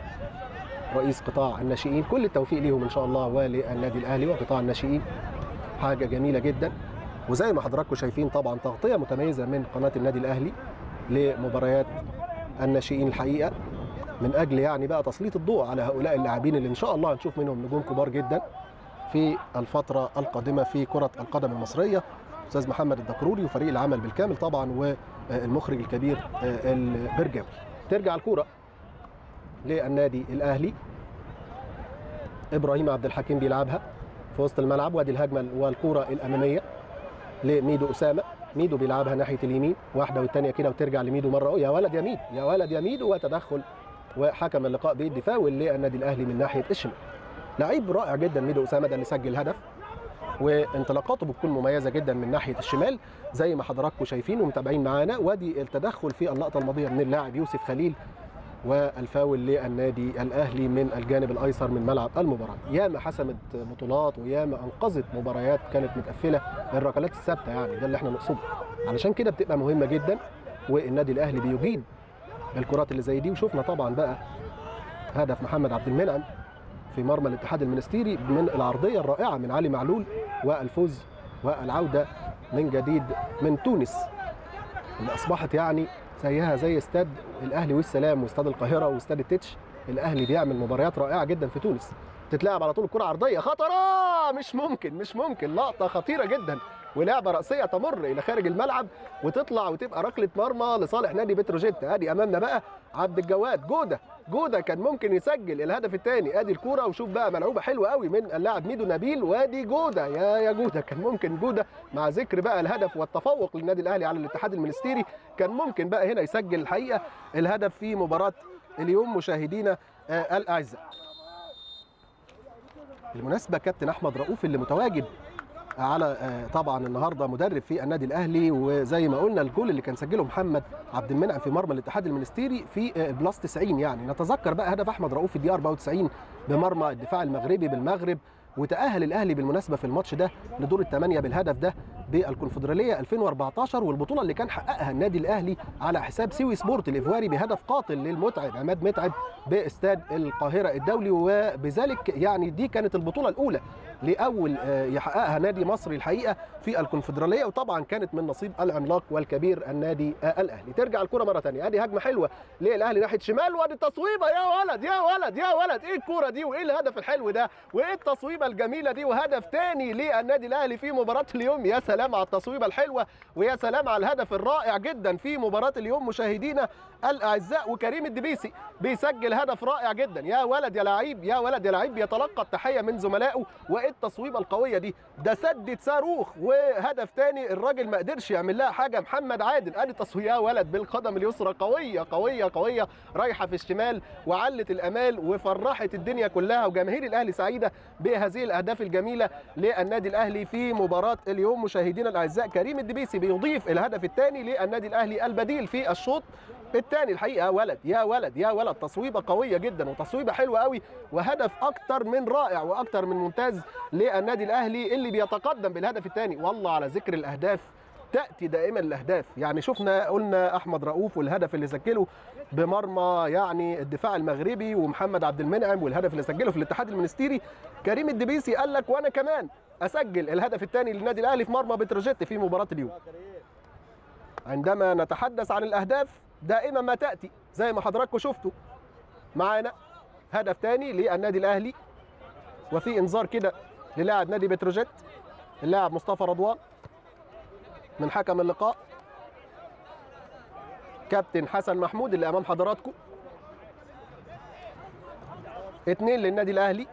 رئيس قطاع الناشئين. كل التوفيق ليهم ان شاء الله وللنادي الاهلي وقطاع الناشئين. حاجه جميله جدا، وزي ما حضراتكم شايفين طبعا تغطيه متميزه من قناه النادي الاهلي لمباريات الناشئين الحقيقه، من اجل يعني بقى تسليط الضوء على هؤلاء اللاعبين اللي ان شاء الله هنشوف منهم نجوم كبار جدا في الفتره القادمه في كره القدم المصريه. استاذ محمد الدكروري وفريق العمل بالكامل طبعا، والمخرج الكبير البرجاوي. ترجع الكوره للنادي الاهلي. ابراهيم عبد الحكيم بيلعبها في وسط الملعب، وادي الهجمه والكوره الاماميه لميدو اسامه. ميدو بيلعبها ناحيه اليمين، واحده والثانيه كده وترجع لميدو مره. يا ولد يا ميدو، يا ولد يا ميدو، وتدخل وحكم اللقاء بيدي فاول للنادي الاهلي من ناحيه الشمال. لعيب رائع جدا ميدو اسامه، ده اللي سجل هدف، وانطلاقاته بتكون مميزه جدا من ناحيه الشمال زي ما حضراتكم شايفين ومتابعين معانا. وادي التدخل في اللقطه الماضيه من اللاعب يوسف خليل، والفاول للنادي الاهلي من الجانب الايسر من ملعب المباراه. ياما حسمت بطولات وياما انقذت مباريات كانت متقفله، الركلات الثابته يعني ده اللي احنا نقصده، علشان كده بتبقى مهمه جدا، والنادي الاهلي بيجيد الكرات اللي زي دي. وشفنا طبعا بقى هدف محمد عبد المنعم في مرمى الاتحاد المنستيري من العرضيه الرائعه من علي معلول، والفوز والعوده من جديد من تونس اللي اصبحت يعني زيها زي استاد الاهلي والسلام واستاد القاهره واستاد التتش. الاهلي بيعمل مباريات رائعه جدا في تونس. تتلعب على طول الكره عرضيه خطره، مش ممكن مش ممكن لقطه خطيره جدا، ولعبه راسيه تمر الى خارج الملعب وتطلع وتبقى ركله مرمى لصالح نادي بتروجيت. ادي امامنا بقى عبد الجواد جوده جوده كان ممكن يسجل الهدف الثاني. ادي الكوره، وشوف بقى ملعوبه حلوه قوي من اللاعب ميدو نبيل، وادي جوده يا يا جوده كان ممكن جوده مع ذكر بقى الهدف والتفوق للنادي الاهلي على الاتحاد المنستيري كان ممكن بقى هنا يسجل الحقيقه الهدف في مباراه اليوم مشاهدينا آه الاعزاء. بالمناسبه كابتن احمد رؤوف اللي متواجد على طبعا النهارده مدرب في النادي الاهلي، وزي ما قلنا الجول اللي كان سجله محمد عبد المنعم في مرمى الاتحاد المنستيري في بلس تسعين، يعني نتذكر بقى هدف احمد رؤوف في الدقيقه أربعة وتسعين بمرمى الدفاع المغربي بالمغرب، وتأهل الاهلي بالمناسبه في الماتش ده لدور الثمانيه بالهدف ده بالكونفدراليه ألفين وأربعتاشر، والبطوله اللي كان حققها النادي الاهلي على حساب سيوي سبورت الايفواري بهدف قاتل للمتعب عماد متعب باستاد القاهره الدولي. وبذلك يعني دي كانت البطوله الاولى لاول يحققها نادي مصري الحقيقه في الكونفدراليه، وطبعا كانت من نصيب العملاق والكبير النادي الاهلي. ترجع الكره مره ثانيه، ادي هجمه حلوه للاهلي ناحيه شمال، وادي التصويبه. يا ولد يا ولد يا ولد، ايه الكوره دي وايه الهدف الحلو ده وايه التصويبه الجميله دي، وهدف ثاني للنادي الاهلي في مباراه اليوم. يا سلام على التصويبه الحلوه، ويا سلام على الهدف الرائع جدا في مباراه اليوم مشاهدينا الاعزاء. وكريم الدبيسي بيسجل هدف رائع جدا. يا ولد يا لعيب يا ولد يا لعيب، بيتلقى التحيه من زملائه. وايه التصويبه القويه دي، ده سدد صاروخ. وهدف ثاني الراجل ما قدرش يعمل لها حاجه، محمد عادل. ادي تصويبه يا ولد بالقدم اليسرى، قويه قويه قويه، رايحه في الشمال وعلت الامال وفرحت الدنيا كلها، وجماهير الاهلي سعيده بهذه الاهداف الجميله للنادي الاهلي في مباراه اليوم. مشاهدينا الاعزاء، كريم الدبيسي بيضيف الهدف الثاني للنادي الاهلي البديل في الشوط الثاني. الحقيقه يا ولد يا ولد يا ولد، تصويبه قويه جدا وتصويبه حلوه قوي، وهدف اكتر من رائع واكتر من ممتاز للنادي الاهلي اللي بيتقدم بالهدف الثاني. والله على ذكر الاهداف، تاتي دائما الاهداف. يعني شفنا قلنا احمد رؤوف والهدف اللي سجله بمرمى يعني الدفاع المغربي، ومحمد عبد المنعم والهدف اللي سجله في الاتحاد المنستيري. كريم الدبيسي قال لك وانا كمان اسجل الهدف الثاني للنادي الاهلي في مرمى بتروجيت في مباراه اليوم. عندما نتحدث عن الاهداف دائما ما تاتي زي ما حضراتكم شفتوا معانا هدف ثاني للنادي الاهلي، وفي انذار كده للاعب نادي بتروجيت اللاعب مصطفى رضوان من حكم اللقاء كابتن حسن محمود اللي امام حضراتكم. اثنين للنادي الاهلي،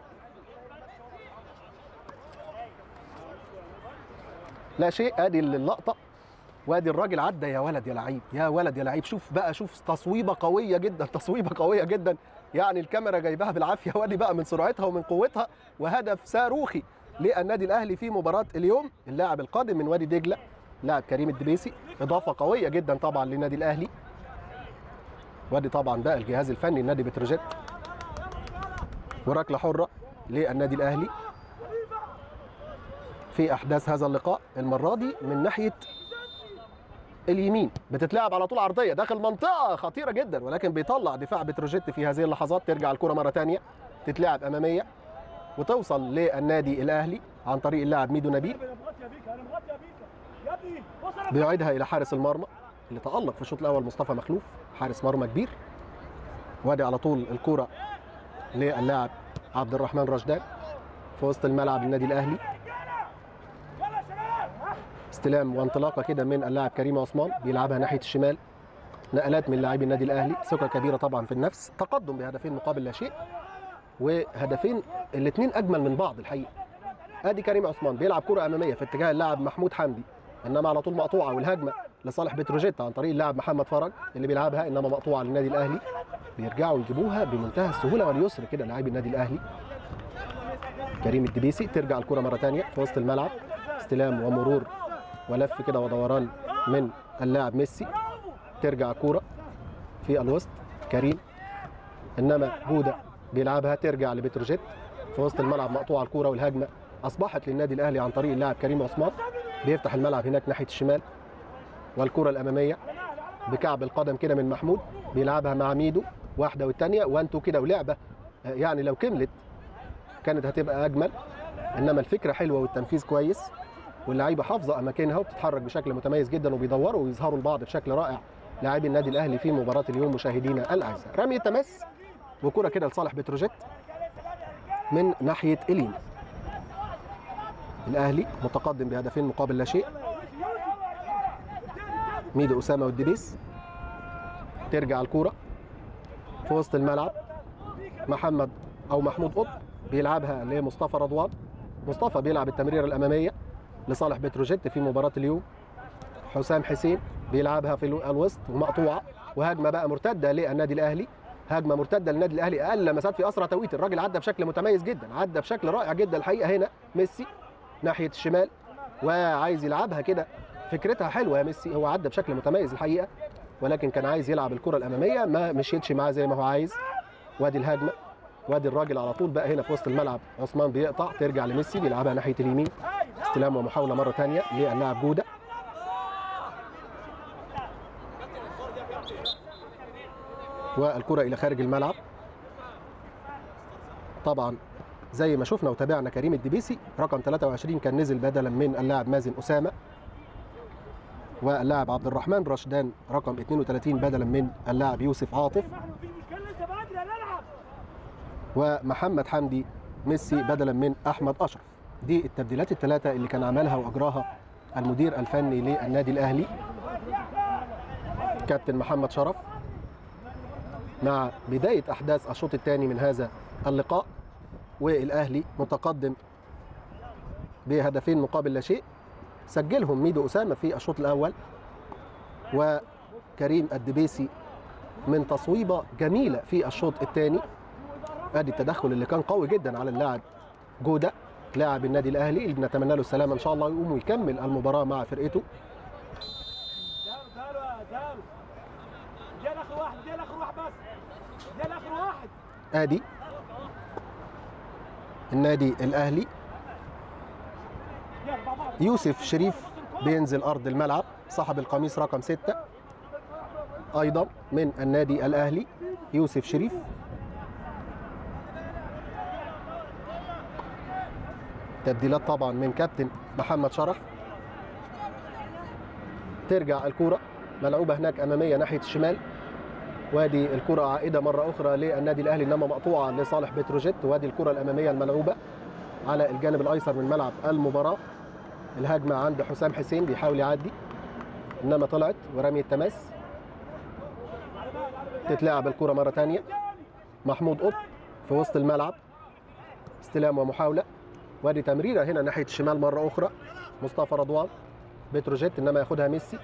لا شيء. ادي اللقطه وادي الراجل عدى. يا ولد يا لعيب يا ولد يا لعيب، شوف بقى، شوف تصويبه قويه جدا، تصويبه قويه جدا، يعني الكاميرا جايباها بالعافيه. وادي بقى من سرعتها ومن قوتها، وهدف صاروخي للنادي الاهلي في مباراه اليوم. اللاعب القادم من وادي دجله لاعب كريم الدبيسي، اضافه قويه جدا طبعا للنادي الاهلي. وادي طبعا بقى الجهاز الفني لنادي بتروجيت، وركله حره للنادي الاهلي في احداث هذا اللقاء. المره دي من ناحيه اليمين، بتتلعب على طول عرضيه داخل منطقه خطيره جدا، ولكن بيطلع دفاع بتروجيت في هذه اللحظات. ترجع الكره مره ثانيه، تتلعب اماميه وتوصل للنادي الاهلي عن طريق اللاعب ميدو نبيل، بيعيدها الى حارس المرمى اللي تالق في الشوط الاول مصطفى مخلوف، حارس مرمى كبير. وادي على طول الكره للاعب عبد الرحمن رشدان في وسط الملعب النادي الاهلي. استلام وانطلاقه كده من اللاعب كريم عثمان، بيلعبها ناحيه الشمال. نقلات من لاعبي النادي الاهلي، ثقه كبيره طبعا في النفس، تقدم بهدفين مقابل لا شيء، وهدفين الاثنين اجمل من بعض الحقيقه. ادي كريم عثمان بيلعب كره اماميه في اتجاه اللاعب محمود حمدي، انما على طول مقطوعه، والهجمه لصالح بتروجيت عن طريق اللاعب محمد فرج اللي بيلعبها، انما مقطوعه للنادي الاهلي. بيرجعوا يجيبوها بمنتهى السهوله واليسر كده لاعبي النادي الاهلي. كريم الدبيسي، ترجع الكره مره ثانيه في وسط الملعب، استلام ومرور ولف كده ودوران من اللاعب ميسي. ترجع الكوره في الوسط كريم، انما جوده بيلعبها، ترجع لبتروجيت في وسط الملعب، مقطوعه الكوره، والهجمه اصبحت للنادي الاهلي عن طريق اللاعب كريم عثمان. بيفتح الملعب هناك ناحيه الشمال، والكره الاماميه بكعب القدم كده من محمود، بيلعبها مع ميدو، واحده والثانيه وانتو كده، ولعبه يعني لو كملت كانت هتبقى اجمل، انما الفكره حلوه والتنفيذ كويس، واللعيبه حافظه اماكنها وبتتحرك بشكل متميز جدا، وبيدوروا ويظهروا لبعض بشكل رائع لاعبي النادي الاهلي في مباراه اليوم. مشاهدينا الاعزاء، رمي التماس وكره كده لصالح بتروجيت من ناحيه اليمين. الاهلي متقدم بهدفين مقابل لا شيء. ميدو اسامه والدبيس، ترجع الكوره في وسط الملعب، محمد او محمود قطب بيلعبها لمصطفى رضوان. مصطفى بيلعب التمريره الاماميه لصالح بتروجيت في مباراه اليوم. حسام حسين بيلعبها في الوسط ومقطوعه، وهجمه بقى مرتده للنادي الاهلي، هجمه مرتده للنادي الاهلي، اقل لمسات في اسرع توقيت. الراجل عدى بشكل متميز جدا، عدى بشكل رائع جدا الحقيقه. هنا ميسي ناحيه الشمال وعايز يلعبها كده، فكرتها حلوه يا ميسي، هو عدى بشكل متميز الحقيقه، ولكن كان عايز يلعب الكره الاماميه ما مشيتش معاه زي ما هو عايز. وادي الهجمه، وادي الراجل على طول بقى هنا في وسط الملعب. عثمان بيقطع، ترجع لميسي بيلعبها ناحيه اليمين، استلام ومحاوله مره ثانيه للاعب جوده، والكره الى خارج الملعب. طبعا زي ما شفنا وتابعنا كريم الدبيسي رقم ثلاثة وعشرين كان نزل بدلا من اللاعب مازن أسامة، واللاعب عبد الرحمن رشدان رقم اثنين وثلاثين بدلا من اللاعب يوسف عاطف، ومحمد حمدي ميسي بدلا من أحمد أشرف. دي التبديلات الثلاثة اللي كان عملها وأجراها المدير الفني للنادي الأهلي كابتن محمد شرف مع بداية أحداث الشوط الثاني من هذا اللقاء، والأهلي متقدم بهدفين مقابل لا شيء سجلهم ميدو أسامة في الشوط الأول، وكريم الدبيسي من تصويبة جميلة في الشوط الثاني. ادي التدخل اللي كان قوي جدا على اللاعب جودة لاعب النادي الأهلي اللي بنتمنى له السلامة إن شاء الله، يقوم ويكمل المباراة مع فرقته. ادي النادي الأهلي يوسف شريف بينزل أرض الملعب صاحب القميص رقم ستة أيضا من النادي الأهلي يوسف شريف. تبديلات طبعا من كابتن محمد شرف. ترجع الكرة ملعوبة هناك أمامية ناحية الشمال، وادي الكرة عائدة مرة أخرى للنادي الأهلي إنما مقطوعة لصالح بتروجيت، وادي الكرة الأمامية الملعوبة على الجانب الأيسر من ملعب المباراة. الهجمة عند حسام حسين بيحاول يعدي إنما طلعت ورمي التماس. تتلعب الكرة مرة ثانية، محمود قط في وسط الملعب استلام ومحاولة، وادي تمريرة هنا ناحية الشمال مرة أخرى مصطفى رضوان بتروجيت إنما ياخدها ميسي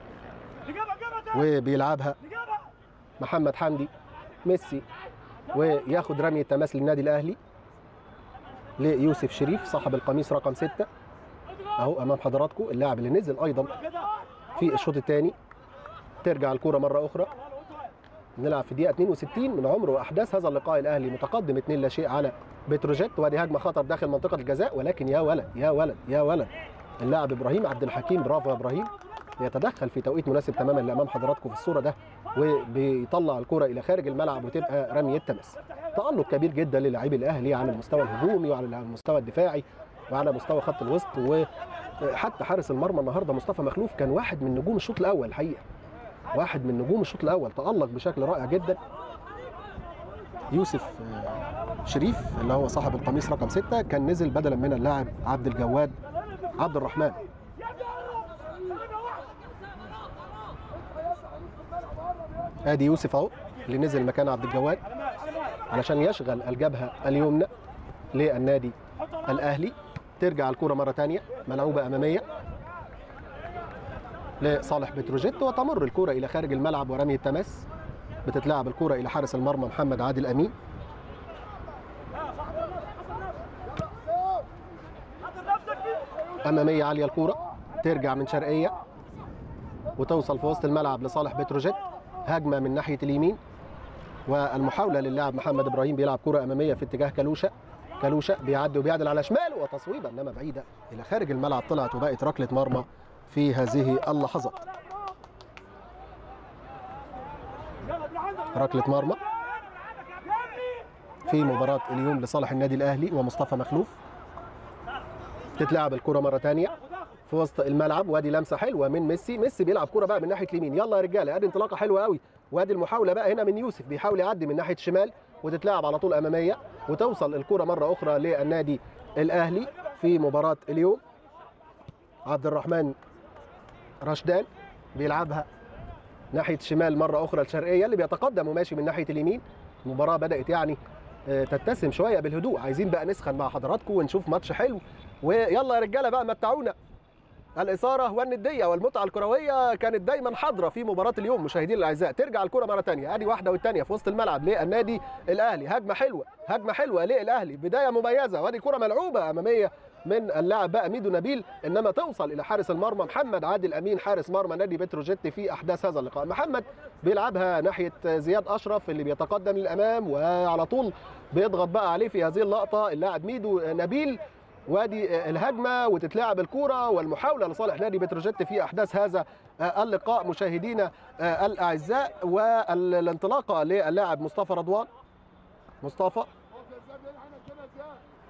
وبيلعبها محمد حمدي ميسي وياخد رمي التماس للنادي الأهلي ليوسف شريف صاحب القميص رقم ستة أهو أمام حضراتكم اللاعب اللي نزل أيضا في الشوط الثاني. ترجع الكرة مرة أخرى، نلعب في دقيقة اثنين وستين من عمر وأحداث هذا اللقاء. الأهلي متقدم اثنين لا شيء على بتروجيت، وادي هجمة خطر داخل منطقة الجزاء، ولكن يا ولد يا ولد يا ولد اللاعب إبراهيم عبد الحكيم برافو يا إبراهيم يتدخل في توقيت مناسب تماما اللي أمام حضراتكم في الصورة ده، وبيطلع الكرة إلى خارج الملعب وتبقى رمية تماس. تألق كبير جدا للاعبي الأهلي على المستوى الهجومي وعلى المستوى الدفاعي وعلى مستوى خط الوسط، وحتى حارس المرمى النهارده مصطفى مخلوف كان واحد من نجوم الشوط الأول الحقيقة، واحد من نجوم الشوط الأول تألق بشكل رائع جدا. يوسف شريف اللي هو صاحب القميص رقم ستة كان نزل بدلا من اللاعب عبد الجواد عبد الرحمن. ادي يوسف اهو اللي نزل مكان عبد الجواد علشان يشغل الجبهة اليمنى للنادي الأهلي. ترجع الكرة مرة ثانية ملعوبة أمامية لصالح بتروجيت، وتمر الكرة إلى خارج الملعب ورمي التماس. بتتلعب الكرة إلى حارس المرمى محمد عادل أمين. أمامية عالية الكرة، ترجع من شرقية وتوصل في وسط الملعب لصالح بتروجيت. هجمة من ناحية اليمين والمحاولة للاعب محمد إبراهيم بيلعب كرة أمامية في اتجاه كالوشة. كالوشة بيعدي وبيعدل على شماله وتصويبة انما بعيدة إلى خارج الملعب، طلعت وبقت ركلة مرمى في هذه اللحظات. ركلة مرمى في مباراة اليوم لصالح النادي الأهلي ومصطفى مخلوف. تتلعب الكرة مرة ثانية في وسط الملعب، وادي لمسة حلوة من ميسي. ميسي بيلعب كرة بقى من ناحية اليمين، يلا يا رجالة ادي انطلاقة حلوة قوي، وادي المحاولة بقى هنا من يوسف بيحاول يعدي من ناحية الشمال وتتلعب على طول أمامية، وتوصل الكرة مرة أخرى للنادي الأهلي في مباراة اليوم. عبد الرحمن رشدان بيلعبها ناحية الشمال مرة أخرى الشرقية اللي بيتقدم وماشي من ناحية اليمين. المباراة بدأت يعني تتسم شوية بالهدوء، عايزين بقى نسخن مع حضراتكم ونشوف ماتش حلو، ويلا يا رجالة بقى متعونا. الإثارة والندية والمتعة الكروية كانت دايما حاضرة في مباراة اليوم مشاهدينا الأعزاء. ترجع الكرة مرة ثانية، ادي واحدة والثانية في وسط الملعب للنادي الأهلي. هجمة حلوة هجمة حلوة للأهلي، بداية مميزة، وادي كرة ملعوبة أمامية من اللاعب بقى ميدو نبيل انما توصل الى حارس المرمى محمد عادل امين حارس مرمى نادي بتروجيت في احداث هذا اللقاء. محمد بيلعبها ناحيه زياد اشرف اللي بيتقدم للامام وعلى طول بيضغط بقى عليه في هذه اللقطه اللاعب ميدو نبيل، وادي الهجمه وتتلعب الكره والمحاوله لصالح نادي بتروجيت في احداث هذا اللقاء مشاهدينا الاعزاء. والانطلاقه للاعب مصطفى رضوان. مصطفى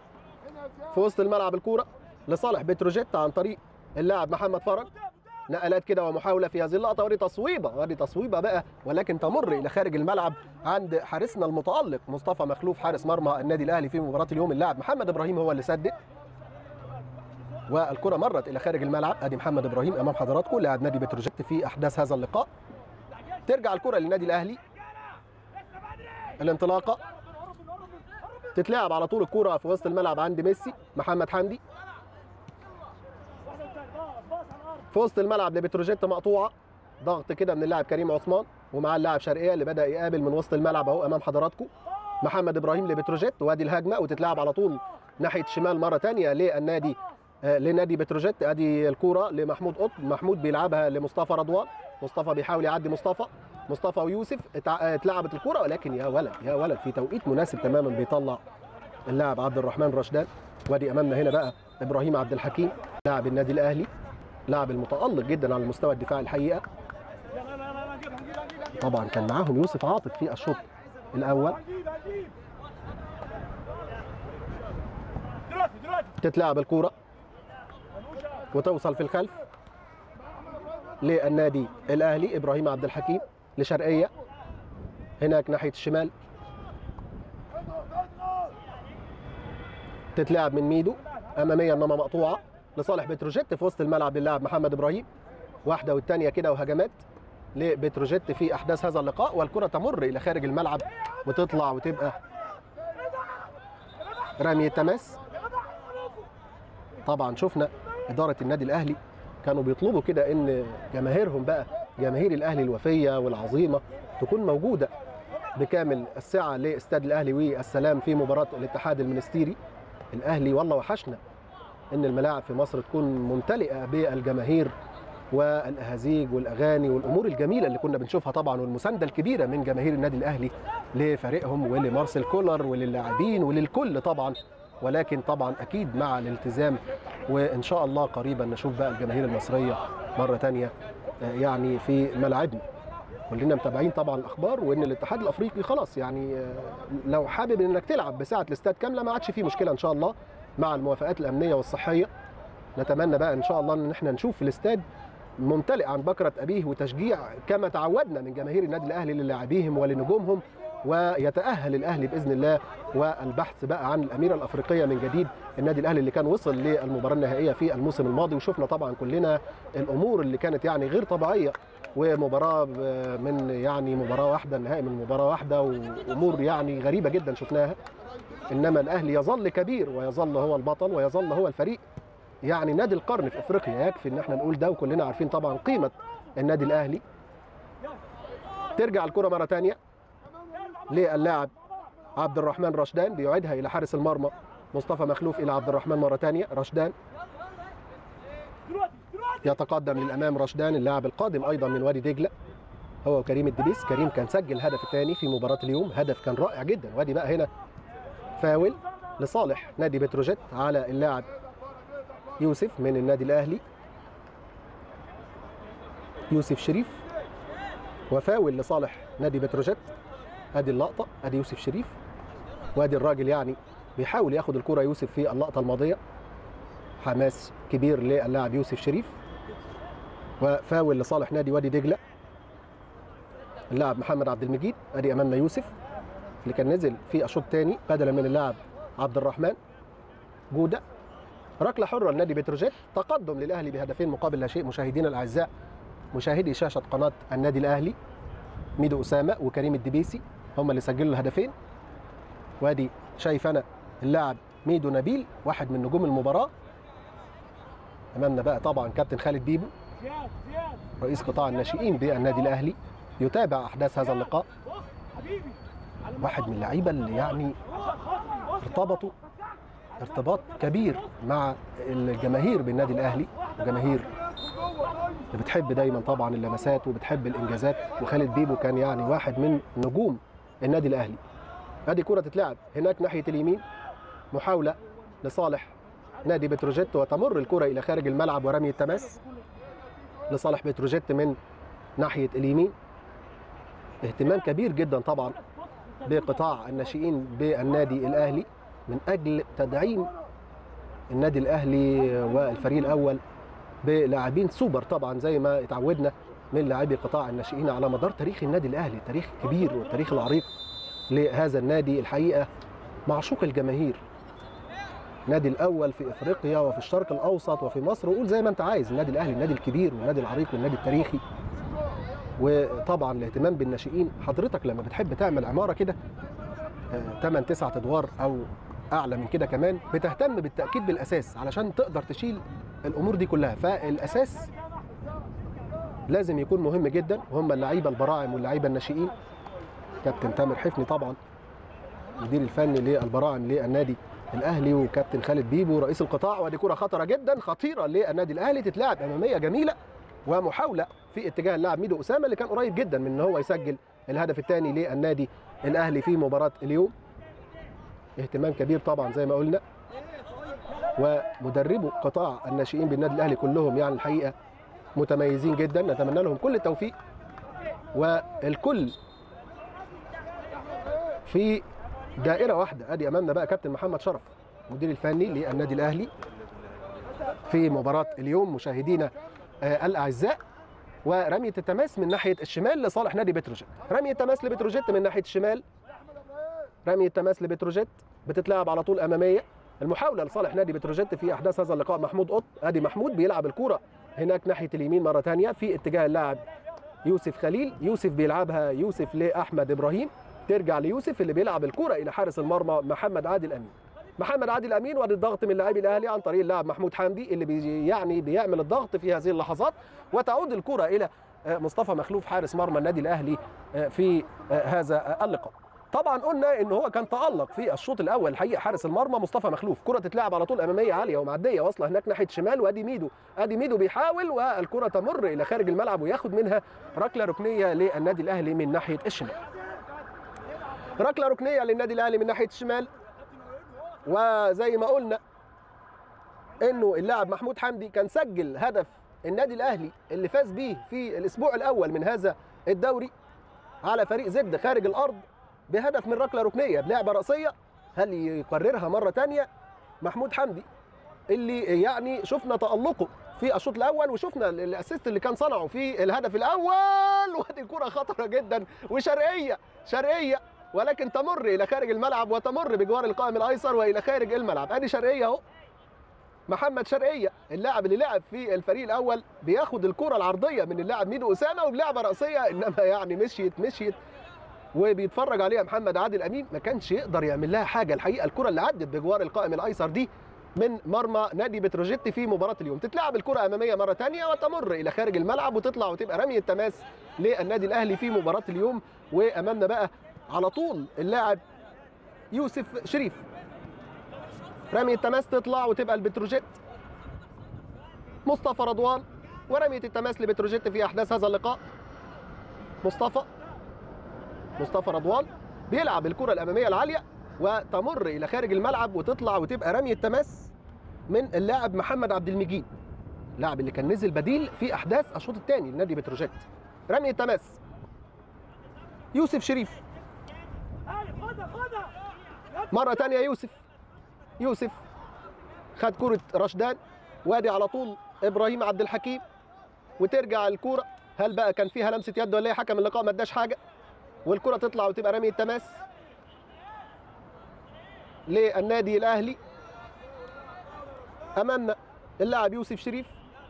في وسط الملعب الكوره لصالح بتروجيت عن طريق اللاعب محمد فرج. نقلات كده ومحاوله في هذه اللقطه، ودي تصويبه ودي تصويبه بقى، ولكن تمر الى خارج الملعب عند حارسنا المتالق مصطفى مخلوف حارس مرمى النادي الاهلي في مباراه اليوم. اللاعب محمد ابراهيم هو اللي سدد، والكره مرت الى خارج الملعب. ادي محمد ابراهيم امام حضراتكم لاعب نادي بتروجيت في احداث هذا اللقاء. ترجع الكره للنادي الاهلي، الانطلاقه تتلعب على طول الكره في وسط الملعب عند ميسي محمد حمدي. في وسط الملعب لبتروجيت مقطوعه، ضغط كده من اللاعب كريم عثمان ومع اللاعب شرقيه اللي بدا يقابل من وسط الملعب اهو امام حضراتكم. محمد ابراهيم لبتروجيت، وادي الهجمه وتتلعب على طول ناحيه الشمال مره ثانيه للنادي آه لنادي بتروجيت. ادي الكوره لمحمود قطب، محمود بيلعبها لمصطفى رضوان، مصطفى بيحاول يعدي مصطفى مصطفى ويوسف. اتلعبت الكوره ولكن يا ولد يا ولد في توقيت مناسب تماما بيطلع اللاعب عبد الرحمن رشدان. وادي امامنا هنا بقى ابراهيم عبد الحكيم لاعب النادي الاهلي، لاعب المتالق جدا على المستوى الدفاعي الحقيقه. طبعا كان معاهم يوسف عاطف في الشوط الاول. تتلعب الكوره وتوصل في الخلف للنادي الاهلي. ابراهيم عبد الحكيم لشرقيه هناك ناحيه الشمال، تتلعب من ميدو اماميه انما مقطوعه لصالح بتروجيت في وسط الملعب للاعب محمد ابراهيم. واحده والثانيه كده وهجمات لبتروجيت في احداث هذا اللقاء، والكره تمر الى خارج الملعب وتطلع وتبقى رمي التماس. طبعا شفنا اداره النادي الاهلي كانوا بيطلبوا كده ان جماهيرهم بقى جماهير الاهلي الوفيه والعظيمه تكون موجوده بكامل السعه لاستاد الاهلي والسلام في مباراه الاتحاد المنستيري. الاهلي والله وحشنا ان الملاعب في مصر تكون ممتلئه بالجماهير والاهازيج والاغاني والامور الجميله اللي كنا بنشوفها طبعا، والمسانده الكبيره من جماهير النادي الاهلي لفريقهم ولمارسيل كولر وللاعبين وللكل طبعا. ولكن طبعا اكيد مع الالتزام، وان شاء الله قريبا نشوف بقى الجماهير المصريه مره ثانيه يعني في ملاعبنا. كلنا متابعين طبعا الاخبار، وان الاتحاد الافريقي خلاص يعني لو حابب انك تلعب بساعه الاستاد كامله ما عادش فيه مشكله ان شاء الله مع الموافقات الامنيه والصحيه. نتمنى بقى ان شاء الله ان احنا نشوف الاستاد ممتلئ عن بكره ابيه وتشجيع كما تعودنا من جماهير النادي الاهلي للاعبيهم ولنجومهم، ويتاهل الاهلي باذن الله. والبحث بقى عن الاميره الافريقيه من جديد. النادي الاهلي اللي كان وصل للمباراه النهائيه في الموسم الماضي، وشفنا طبعا كلنا الامور اللي كانت يعني غير طبيعيه، ومباراه من يعني مباراه واحده النهائي من مباراه واحده، وامور يعني غريبه جدا شفناها. انما الاهلي يظل كبير ويظل هو البطل ويظل هو الفريق يعني نادي القرن في افريقيا. يكفي ان احنا نقول ده، وكلنا عارفين طبعا قيمه النادي الاهلي. ترجع الكره مره ثانيه للاعب عبد الرحمن رشدان، بيعيدها الى حارس المرمى مصطفى مخلوف الى عبد الرحمن مره ثانيه. رشدان يتقدم للامام، رشدان اللاعب القادم ايضا من وادي دجله هو وكريم الدبيس. كريم كان سجل الهدف الثاني في مباراه اليوم، هدف كان رائع جدا. وادي بقى هنا فاول لصالح نادي بتروجيت على اللاعب يوسف من النادي الاهلي، يوسف شريف، وفاول لصالح نادي بتروجيت. ادي اللقطه، ادي يوسف شريف، وادي الراجل يعني بيحاول ياخد الكره يوسف في اللقطه الماضيه. حماس كبير للاعب يوسف شريف، وفاول لصالح نادي وادي دجله اللاعب محمد عبد المجيد. ادي امامنا يوسف اللي كان نزل في الشوط الثاني بدلا من اللاعب عبد الرحمن جوده. ركله حره لنادي بتروجيت، تقدم للاهلي بهدفين مقابل لا شيء. مشاهدينا الاعزاء، مشاهدي شاشه قناه النادي الاهلي، ميدو اسامه وكريم الدبيسي هم اللي سجلوا الهدفين. وادي شايف انا اللاعب ميدو نبيل واحد من نجوم المباراه. امامنا بقى طبعا كابتن خالد بيبو رئيس قطاع الناشئين بالنادي الاهلي يتابع احداث هذا اللقاء. واحد من اللعيبه اللي يعني ارتبطوا ارتباط كبير مع الجماهير بالنادي الاهلي، الجماهير اللي بتحب دايما طبعا اللمسات وبتحب الانجازات، وخالد بيبو كان يعني واحد من نجوم النادي الاهلي. ادي كره تتلعب هناك ناحيه اليمين، محاوله لصالح نادي بتروجيت، وتمر الكره الى خارج الملعب ورمي التماس لصالح بتروجيت من ناحيه اليمين. اهتمام كبير جدا طبعا بقطاع الناشئين بالنادي الاهلي من اجل تدعيم النادي الاهلي والفريق الاول بلاعبين سوبر طبعا زي ما اتعودنا من لاعبي قطاع الناشئين على مدار تاريخ النادي الاهلي، تاريخ كبير والتاريخ العريق لهذا النادي الحقيقه، معشوق الجماهير. النادي الاول في افريقيا وفي الشرق الاوسط وفي مصر، وقول زي ما انت عايز، النادي الاهلي النادي الكبير والنادي العريق والنادي التاريخي. وطبعا الاهتمام بالناشئين، حضرتك لما بتحب تعمل عماره كده ثمانية تسعة ادوار او اعلى من كده كمان، بتهتم بالتاكيد بالاساس علشان تقدر تشيل الامور دي كلها. فالاساس لازم يكون مهم جدا، وهم اللعيبه البراعم واللعيبه الناشئين. كابتن تامر حفني طبعا المدير الفني للبراعم للنادي الاهلي، وكابتن خالد بيبو رئيس القطاع. ودي كره خطره جدا، خطيره للنادي الاهلي، تتلعب اماميه جميله، ومحاوله في اتجاه اللاعب ميدو اسامه اللي كان قريب جدا من ان هو يسجل الهدف الثاني للنادي الاهلي في مباراه اليوم. اهتمام كبير طبعا زي ما قلنا، ومدربو قطاع الناشئين بالنادي الاهلي كلهم يعني الحقيقه متميزين جدا، نتمنى لهم كل التوفيق. والكل في دائره واحده. ادي امامنا بقى كابتن محمد شرف المدير الفني للنادي الاهلي في مباراه اليوم مشاهدينا الاعزاء. ورميه التماس من ناحيه الشمال لصالح نادي بتروجيت، رميه تماس لبتروجيت من ناحيه الشمال، رميه تماس لبتروجيت بتتلعب على طول اماميه. المحاوله لصالح نادي بتروجيت في احداث هذا اللقاء محمود قط. ادي محمود بيلعب الكوره هناك ناحيه اليمين مره ثانيه في اتجاه اللاعب يوسف خليل، يوسف بيلعبها يوسف لاحمد ابراهيم، ترجع ليوسف اللي بيلعب الكوره الى حارس المرمى محمد عادل امين. محمد عادل امين وادي الضغط من لاعبي الاهلي عن طريق اللاعب محمود حمدي اللي بي يعني بيعمل الضغط في هذه اللحظات، وتعود الكره الى مصطفى مخلوف حارس مرمى النادي الاهلي في هذا اللقاء. طبعا قلنا ان هو كان تالق في الشوط الاول الحقيقه حارس المرمى مصطفى مخلوف. كره تتلعب على طول اماميه عاليه ومعديه واصله هناك ناحيه الشمال، وادي ميدو، ادي ميدو بيحاول والكره تمر الى خارج الملعب وياخد منها ركله ركنيه للنادي الاهلي من ناحيه الشمال. ركله ركنيه للنادي الاهلي من ناحيه الشمال. وزي ما قلنا انه اللاعب محمود حمدي كان سجل هدف النادي الاهلي اللي فاز بيه في الاسبوع الاول من هذا الدوري على فريق زد خارج الارض بهدف من ركله ركنيه بلعبه راسيه. هل يقررها مره ثانيه محمود حمدي اللي يعني شفنا تالقه في الشوط الاول، وشفنا الاسيست اللي كان صنعه في الهدف الاول. ودي كره خطره جدا وشرقيه شرقيه، ولكن تمر الى خارج الملعب وتمر بجوار القائم الايسر والى خارج الملعب. ادي شرقيه اهو، محمد شرقيه اللاعب اللي لعب في الفريق الاول بياخد الكره العرضيه من اللاعب ميدو اسامه وبلعبه راسيه، انما يعني مشيت مشيت وبيتفرج عليها محمد عادل امين، ما كانش يقدر يعمل لها حاجه الحقيقه. الكره اللي عدت بجوار القائم الايسر دي من مرمى نادي بتروجيت في مباراه اليوم. تتلعب الكره اماميه مره ثانيه وتمر الى خارج الملعب وتطلع وتبقى رميه تماس للنادي الاهلي في مباراه اليوم. وامامنا بقى على طول اللاعب يوسف شريف، رميه تماس تطلع وتبقى البتروجيت مصطفى رضوان، ورميه التماس لبتروجيت في احداث هذا اللقاء مصطفى مصطفى رضوان بيلعب الكره الاماميه العاليه وتمر الى خارج الملعب وتطلع وتبقى رميه تماس من اللاعب محمد عبد المجيد، اللاعب اللي كان نزل بديل في احداث الشوط الثاني لنادي بتروجيت. رميه تماس يوسف شريف مره ثانيه، يوسف يوسف خد كره رشدان، وادي على طول ابراهيم عبد الحكيم، وترجع الكوره. هل بقى كان فيها لمسه يد ولا ايه؟ حكم اللقاء ما اداش حاجه، والكره تطلع وتبقى رميه تماس للنادي الاهلي. امامنا اللاعب يوسف شريف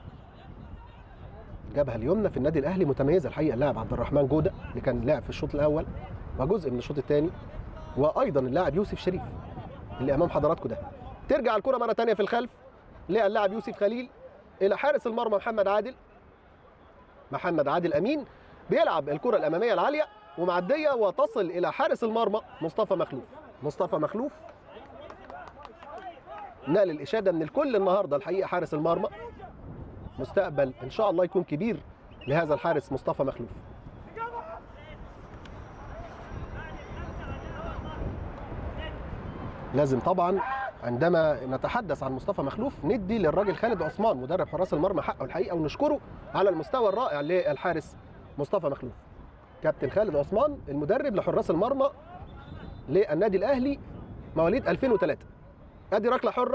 جابها اليمنى في النادي الاهلي متميزه الحقيقه، اللاعب عبد الرحمن جوده اللي كان لاعب في الشوط الاول وجزء من الشوط الثاني، وايضا اللاعب يوسف شريف اللي امام حضراتكم ده. ترجع الكره مره ثانيه في الخلف للاعب يوسف خليل الى حارس المرمى محمد عادل محمد عادل امين، بيلعب الكره الاماميه العاليه ومعديه وتصل الى حارس المرمى مصطفى مخلوف. مصطفى مخلوف نال الاشاده من الكل النهارده الحقيقه، حارس المرمى مستقبل ان شاء الله يكون كبير لهذا الحارس مصطفى مخلوف. لازم طبعا عندما نتحدث عن مصطفى مخلوف ندي للراجل خالد عثمان مدرب حراس المرمى حقه الحقيقه، ونشكره على المستوى الرائع للحارس مصطفى مخلوف. كابتن خالد عثمان المدرب لحراس المرمى للنادي الاهلي مواليد ألفين وثلاثة. ادي ركله حره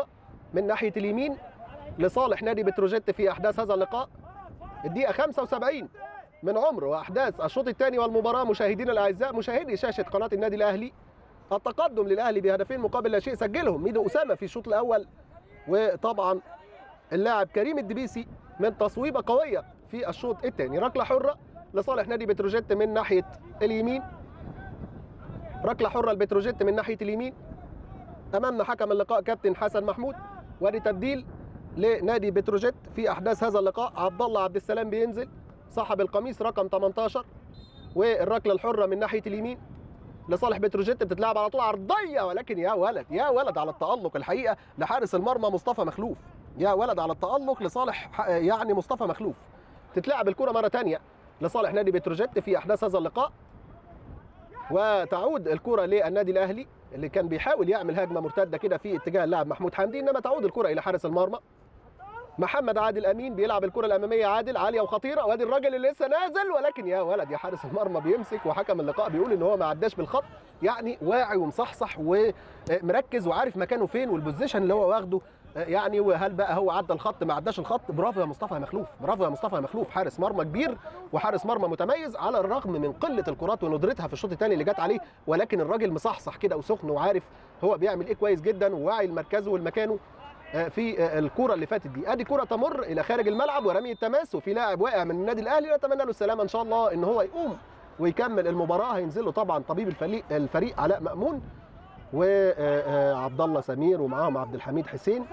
من ناحيه اليمين لصالح نادي بتروجيت في احداث هذا اللقاء. الدقيقه خمسة وسبعين من عمر واحداث الشوط الثاني والمباراه. مشاهدينا الاعزاء، مشاهدي شاشه قناه النادي الاهلي، التقدم للاهلي بهدفين مقابل لا شيء سجلهم ميدو اسامه في الشوط الاول، وطبعا اللاعب كريم الدبيسي من تصويبه قويه في الشوط الثاني. ركله حره لصالح نادي بتروجيت من ناحيه اليمين، ركله حره لبتروجيت من ناحيه اليمين. امامنا حكم اللقاء كابتن حسن محمود، وادي تبديل لنادي بتروجيت في احداث هذا اللقاء. عبد الله عبد السلام بينزل صاحب القميص رقم ثمانية عشر، والركله الحره من ناحيه اليمين لصالح بتروجيت بتتلعب على طول عرضيه، ولكن يا ولد يا ولد على التالق الحقيقه لحارس المرمى مصطفى مخلوف. يا ولد على التالق لصالح يعني مصطفى مخلوف. تتلعب الكره مره ثانيه لصالح نادي بتروجيت في احداث هذا اللقاء، وتعود الكره للنادي الاهلي اللي كان بيحاول يعمل هجمه مرتده كده في اتجاه اللاعب محمود حمدي، انما تعود الكره الى حارس المرمى. محمد عادل امين بيلعب الكره الاماميه عادل عاليه وخطيره، وادي الراجل اللي لسه نازل، ولكن يا ولد يا حارس المرمى بيمسك، وحكم اللقاء بيقول ان هو ما عداش بالخط. يعني واعي ومصحصح ومركز وعارف مكانه فين والبوزيشن اللي هو واخده يعني. وهل بقى هو عدى الخط ما عداش الخط؟ برافو يا مصطفى مخلوف، برافو يا مصطفى مخلوف. حارس مرمى كبير وحارس مرمى متميز على الرغم من قله الكرات وندرتها في الشوط الثاني اللي جت عليه، ولكن الراجل مصحصح كده وسخن وعارف هو بيعمل ايه كويس جدا، وواعي لمركزه ولمكانه في الكره اللي فاتت دي. ادي كره تمر الى خارج الملعب ورمي التماس، وفي لاعب واقع من النادي الاهلي، نتمنى له السلامه ان شاء الله ان هو يقوم ويكمل المباراه. هينزل له طبعا طبيب الفريق الفريق علاء مأمون وعبد الله سمير ومعاهم عبد الحميد حسين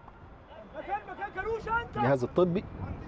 الجهاز الطبي.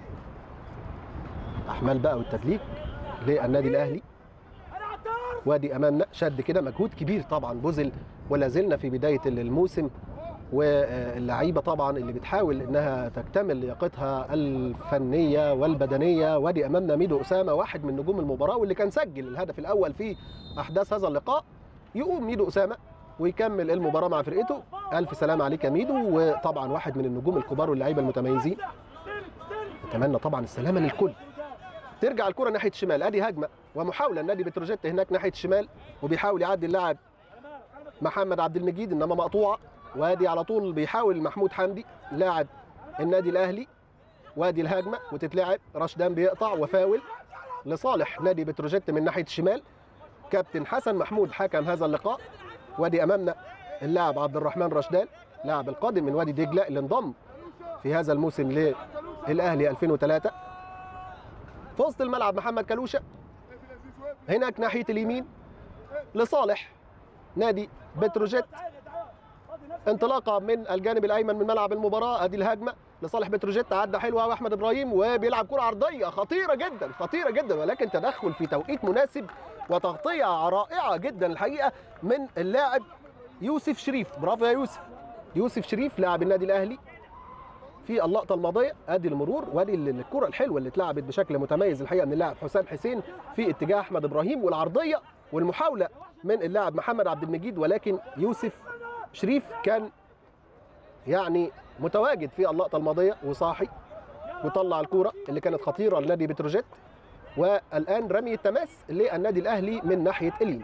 احمال بقى والتدليك للنادي الاهلي. وادي امامنا شد كده مجهود كبير طبعا بذل ولا زلنا في بدايه الموسم، واللعيبه طبعا اللي بتحاول انها تكتمل لياقتها الفنيه والبدنيه. وادي امامنا ميدو اسامه واحد من نجوم المباراه واللي كان سجل الهدف الاول في احداث هذا اللقاء. يقوم ميدو اسامه ويكمل المباراه مع فرقته. الف سلام عليك يا ميدو، وطبعا واحد من النجوم الكبار واللعيبه المتميزين. اتمنى طبعا السلامه للكل. ترجع الكره ناحيه الشمال، ادي هجمه ومحاوله النادي بتروجيت هناك ناحيه الشمال، وبيحاول يعدي اللاعب محمد عبد المجيد انما مقطوعه. وادي على طول بيحاول محمود حمدي لاعب النادي الاهلي. وادي الهجمه وتتلعب، رشدان بيقطع وفاول لصالح نادي بتروجيت من ناحيه الشمال. كابتن حسن محمود حكم هذا اللقاء. وادي امامنا اللاعب عبد الرحمن رشدان لاعب القادم من وادي دجله اللي انضم في هذا الموسم للاهلي ألفين وثلاثة. في وسط الملعب محمد كلوشه هناك ناحيه اليمين لصالح نادي بتروجيت. انطلاقه من الجانب الايمن من ملعب المباراه. ادي الهجمه لصالح بتروجيت، عدى حلوه واحمد ابراهيم وبيلعب كره عرضيه خطيره جدا خطيره جدا، ولكن تدخل في توقيت مناسب وتغطيه رائعه جدا الحقيقه من اللاعب يوسف شريف. برافو يا يوسف. يوسف شريف لاعب النادي الاهلي في اللقطه الماضيه. ادي المرور وادي الكره الحلوه اللي اتلعبت بشكل متميز الحقيقه من اللاعب حسام حسين في اتجاه احمد ابراهيم، والعرضيه والمحاوله من اللاعب محمد عبد المجيد، ولكن يوسف شريف كان يعني متواجد في اللقطه الماضيه وصاحي وطلع الكوره اللي كانت خطيره لنادي بتروجيت. والان رمي التماس للنادي الاهلي من ناحيه اليمين.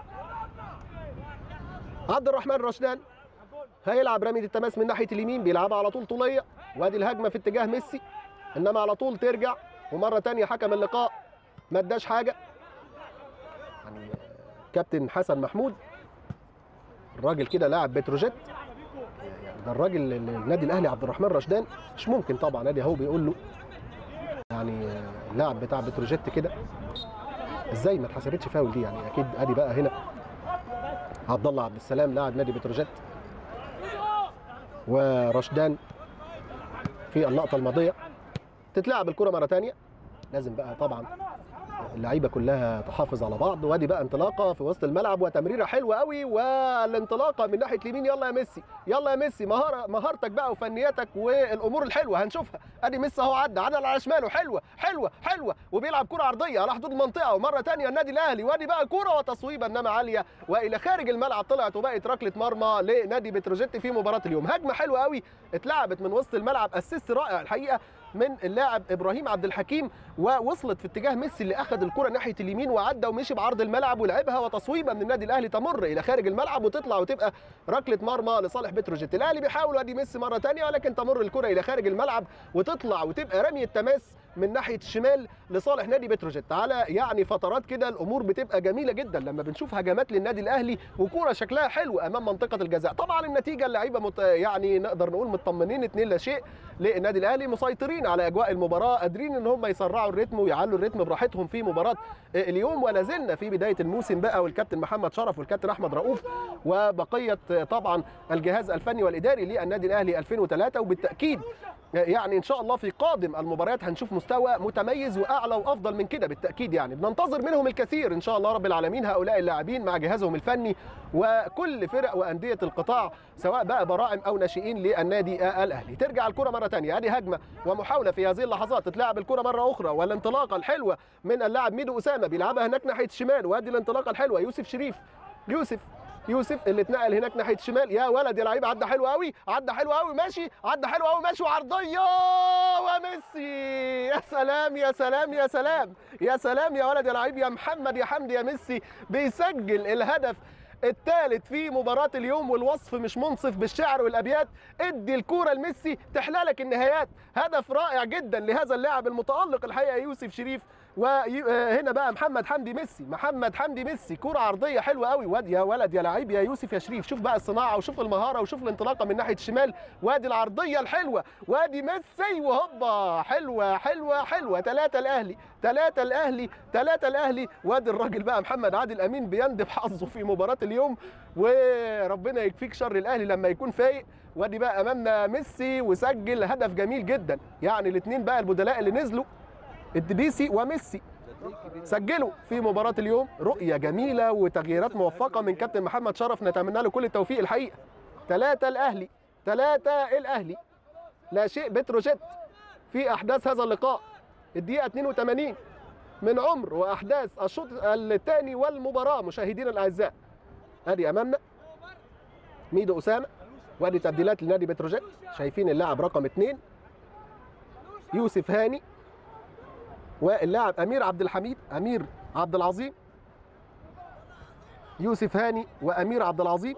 عبد الرحمن رشدان هيلعب رمي التماس من ناحيه اليمين، بيلعبها على طول طوليه. وادي الهجمه في اتجاه ميسي، انما على طول ترجع، ومره ثانيه حكم اللقاء ما اداش حاجه. يعني كابتن حسن محمود الراجل كده لاعب بتروجيت، يعني ده الراجل النادي الاهلي عبد الرحمن رشدان مش ممكن طبعا. ادي اهو بيقول له يعني اللاعب بتاع بتروجيت كده ازاي ما اتحسبتش فاول دي، يعني اكيد. ادي بقى هنا عبد الله عبد السلام لاعب نادي بتروجيت ورشدان في اللقطه الماضيه. تتلعب الكره مره ثانيه، لازم بقى طبعا اللعيبه كلها تحافظ على بعض. وادي بقى انطلاقه في وسط الملعب وتمريره حلوه قوي، والانطلاقه من ناحيه اليمين. يلا يا ميسي يلا يا ميسي، مهاره مهارتك بقى وفنياتك والامور الحلوه هنشوفها. ادي ميسي اهو عدى عدى على شماله، حلوه حلوه حلوه، وبيلعب كره عرضيه على حدود المنطقه، ومره ثانيه النادي الاهلي. وادي بقى كره وتصويبه انما عاليه والى خارج الملعب، طلعت وبقت ركله مرمى لنادي بتروجيت في مباراه اليوم. هجمه حلوه قوي اتلعبت من وسط الملعب، اسيست رائع الحقيقه من اللاعب ابراهيم عبد الحكيم، ووصلت في اتجاه ميسي اللي اخذ الكره ناحيه اليمين وعدى ومشي بعرض الملعب ولعبها، وتصويبه من النادي الاهلي تمر الى خارج الملعب وتطلع وتبقى ركله مرمى لصالح بتروجيت. الاهلي بيحاول وادي ميسي مره ثانيه، ولكن تمر الكره الى خارج الملعب وتطلع وتبقى رميه تماس من ناحيه الشمال لصالح نادي بتروجيت. على يعني فترات كده الامور بتبقى جميله جدا لما بنشوف هجمات للنادي الاهلي وكوره شكلها حلو امام منطقه الجزاء. طبعا النتيجه اللعيبه مت... يعني نقدر نقول مطمنين اتنين لا شيء للنادي الاهلي، مسيطرين على اجواء المباراه، قادرين ان هم يسرعوا الريتم ويعلوا الريتم براحتهم في مباراه اليوم. ولا زلنا في بدايه الموسم بقى، والكابتن محمد شرف والكابتن احمد رؤوف وبقيه طبعا الجهاز الفني والاداري للنادي الاهلي ألفين وثلاثة، وبالتاكيد يعني ان شاء الله في قادم المباريات هنشوف مستوى متميز واعلى وافضل من كده بالتاكيد. يعني بننتظر منهم الكثير ان شاء الله رب العالمين هؤلاء اللاعبين مع جهازهم الفني وكل فرق وانديه القطاع سواء بقى براعم او ناشئين للنادي الاهلي. ترجع الكره مره ثانيه، ادي هجمه ومحاوله في هذه اللحظات، تتلعب الكره مره اخرى والانطلاقه الحلوه من اللاعب ميدو اسامه بيلعبها هناك ناحيه الشمال، وادي الانطلاقه الحلوه يوسف شريف، يوسف يوسف اللي اتنقل هناك ناحيه الشمال، يا ولد يا لعيب، عدى حلو قوي، عدى حلو قوي، ماشي، عدى حلو قوي، ماشي، وعرضيه وميسي. يا سلام يا سلام يا سلام يا سلام يا ولد يا لعيب يا محمد يا حمدي يا ميسي، بيسجل الهدف الثالث في مباراة اليوم. والوصف مش منصف بالشعر والابيات، ادي الكوره لميسي تحلالك النهايات. هدف رائع جدا لهذا اللاعب المتالق الحقيقه يوسف شريف. وهنا بقى محمد حمدي ميسي، محمد حمدي ميسي، كرة عرضية حلوة قوي، وادي يا ولد يا لعيب يا يوسف يا شريف، شوف بقى الصناعة وشوف المهارة وشوف الانطلاقة من ناحية الشمال، وادي العرضية الحلوة، وادي ميسي، وهوبا حلوة حلوة حلوة. ثلاثة الأهلي، ثلاثة الأهلي، ثلاثة الأهلي. وادي الراجل بقى محمد عادل أمين بيندب حظه في مباراة اليوم، وربنا يكفيك شر الأهلي لما يكون فايق. وادي بقى أمامنا ميسي وسجل هدف جميل جدا. يعني الاثنين بقى البدلاء اللي نزلوا الدبيسي وميسي سجلوا في مباراة اليوم. رؤية جميلة وتغييرات موفقة من كابتن محمد شرف، نتمنى له كل التوفيق الحقيقة. ثلاثة الأهلي، ثلاثة الأهلي، لا شيء بتروجيت في أحداث هذا اللقاء. الدقيقة اثنين وثمانين من عمر وأحداث الشوط الثاني والمباراة مشاهدينا الأعزاء. أدي أمامنا ميدو أسامة، وأدي تبديلات لنادي بتروجيت. شايفين اللاعب رقم اثنين يوسف هاني، واللاعب امير عبد الحميد، امير عبد العظيم، يوسف هاني وامير عبد العظيم.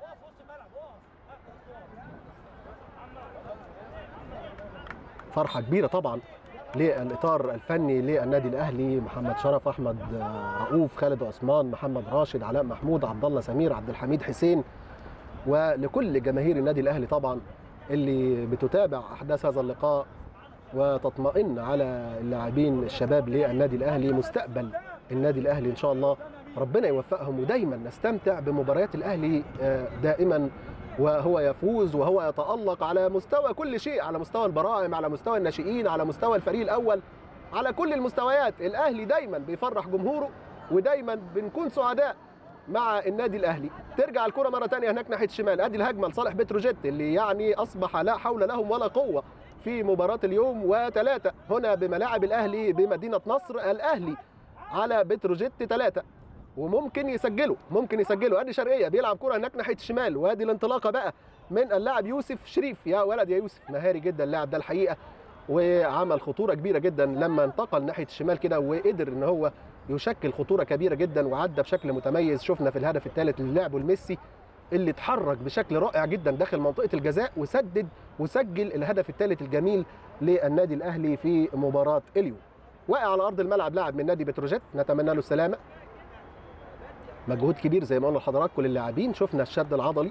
فرحه كبيره طبعا للاطار الفني للنادي الاهلي، محمد شرف، احمد رؤوف، خالد عثمان، محمد راشد، علاء محمود، عبد الله سمير، عبد الحميد حسين، ولكل جماهير النادي الاهلي طبعا اللي بتتابع احداث هذا اللقاء وتطمئن على اللاعبين الشباب للنادي الاهلي. مستقبل النادي الاهلي ان شاء الله ربنا يوفقهم، ودايما نستمتع بمباريات الاهلي دائما وهو يفوز وهو يتألق على مستوى كل شيء، على مستوى البراعم، على مستوى الناشئين، على مستوى الفريق الاول، على كل المستويات. الاهلي دايما بيفرح جمهوره، ودايما بنكون سعداء مع النادي الاهلي. ترجع الكره مره ثانيه هناك ناحيه الشمال، ادي الهجمه لصالح بتروجيت اللي يعني اصبح لا حول لهم ولا قوه في مباراة اليوم. وثلاثة هنا بملاعب الأهلي بمدينة نصر، الأهلي على بتروجيت ثلاثة، وممكن يسجلوا، ممكن يسجلوا. ادي شرقية بيلعب كرة هناك ناحية الشمال، وادي الانطلاقة بقى من اللاعب يوسف شريف. يا ولد يا يوسف، مهاري جدا اللاعب ده الحقيقة، وعمل خطورة كبيرة جدا لما انتقل ناحية الشمال كده، وقدر ان هو يشكل خطورة كبيرة جدا وعدى بشكل متميز. شفنا في الهدف الثالث اللي لعبه الميسي اللي اتحرك بشكل رائع جدا داخل منطقة الجزاء وسدد وسجل الهدف الثالث الجميل للنادي الأهلي في مباراة اليوم. واقع على أرض الملعب لاعب من نادي بتروجيت، نتمنى له السلامة. مجهود كبير زي ما قلنا لحضراتكم للاعبين، شفنا الشد العضلي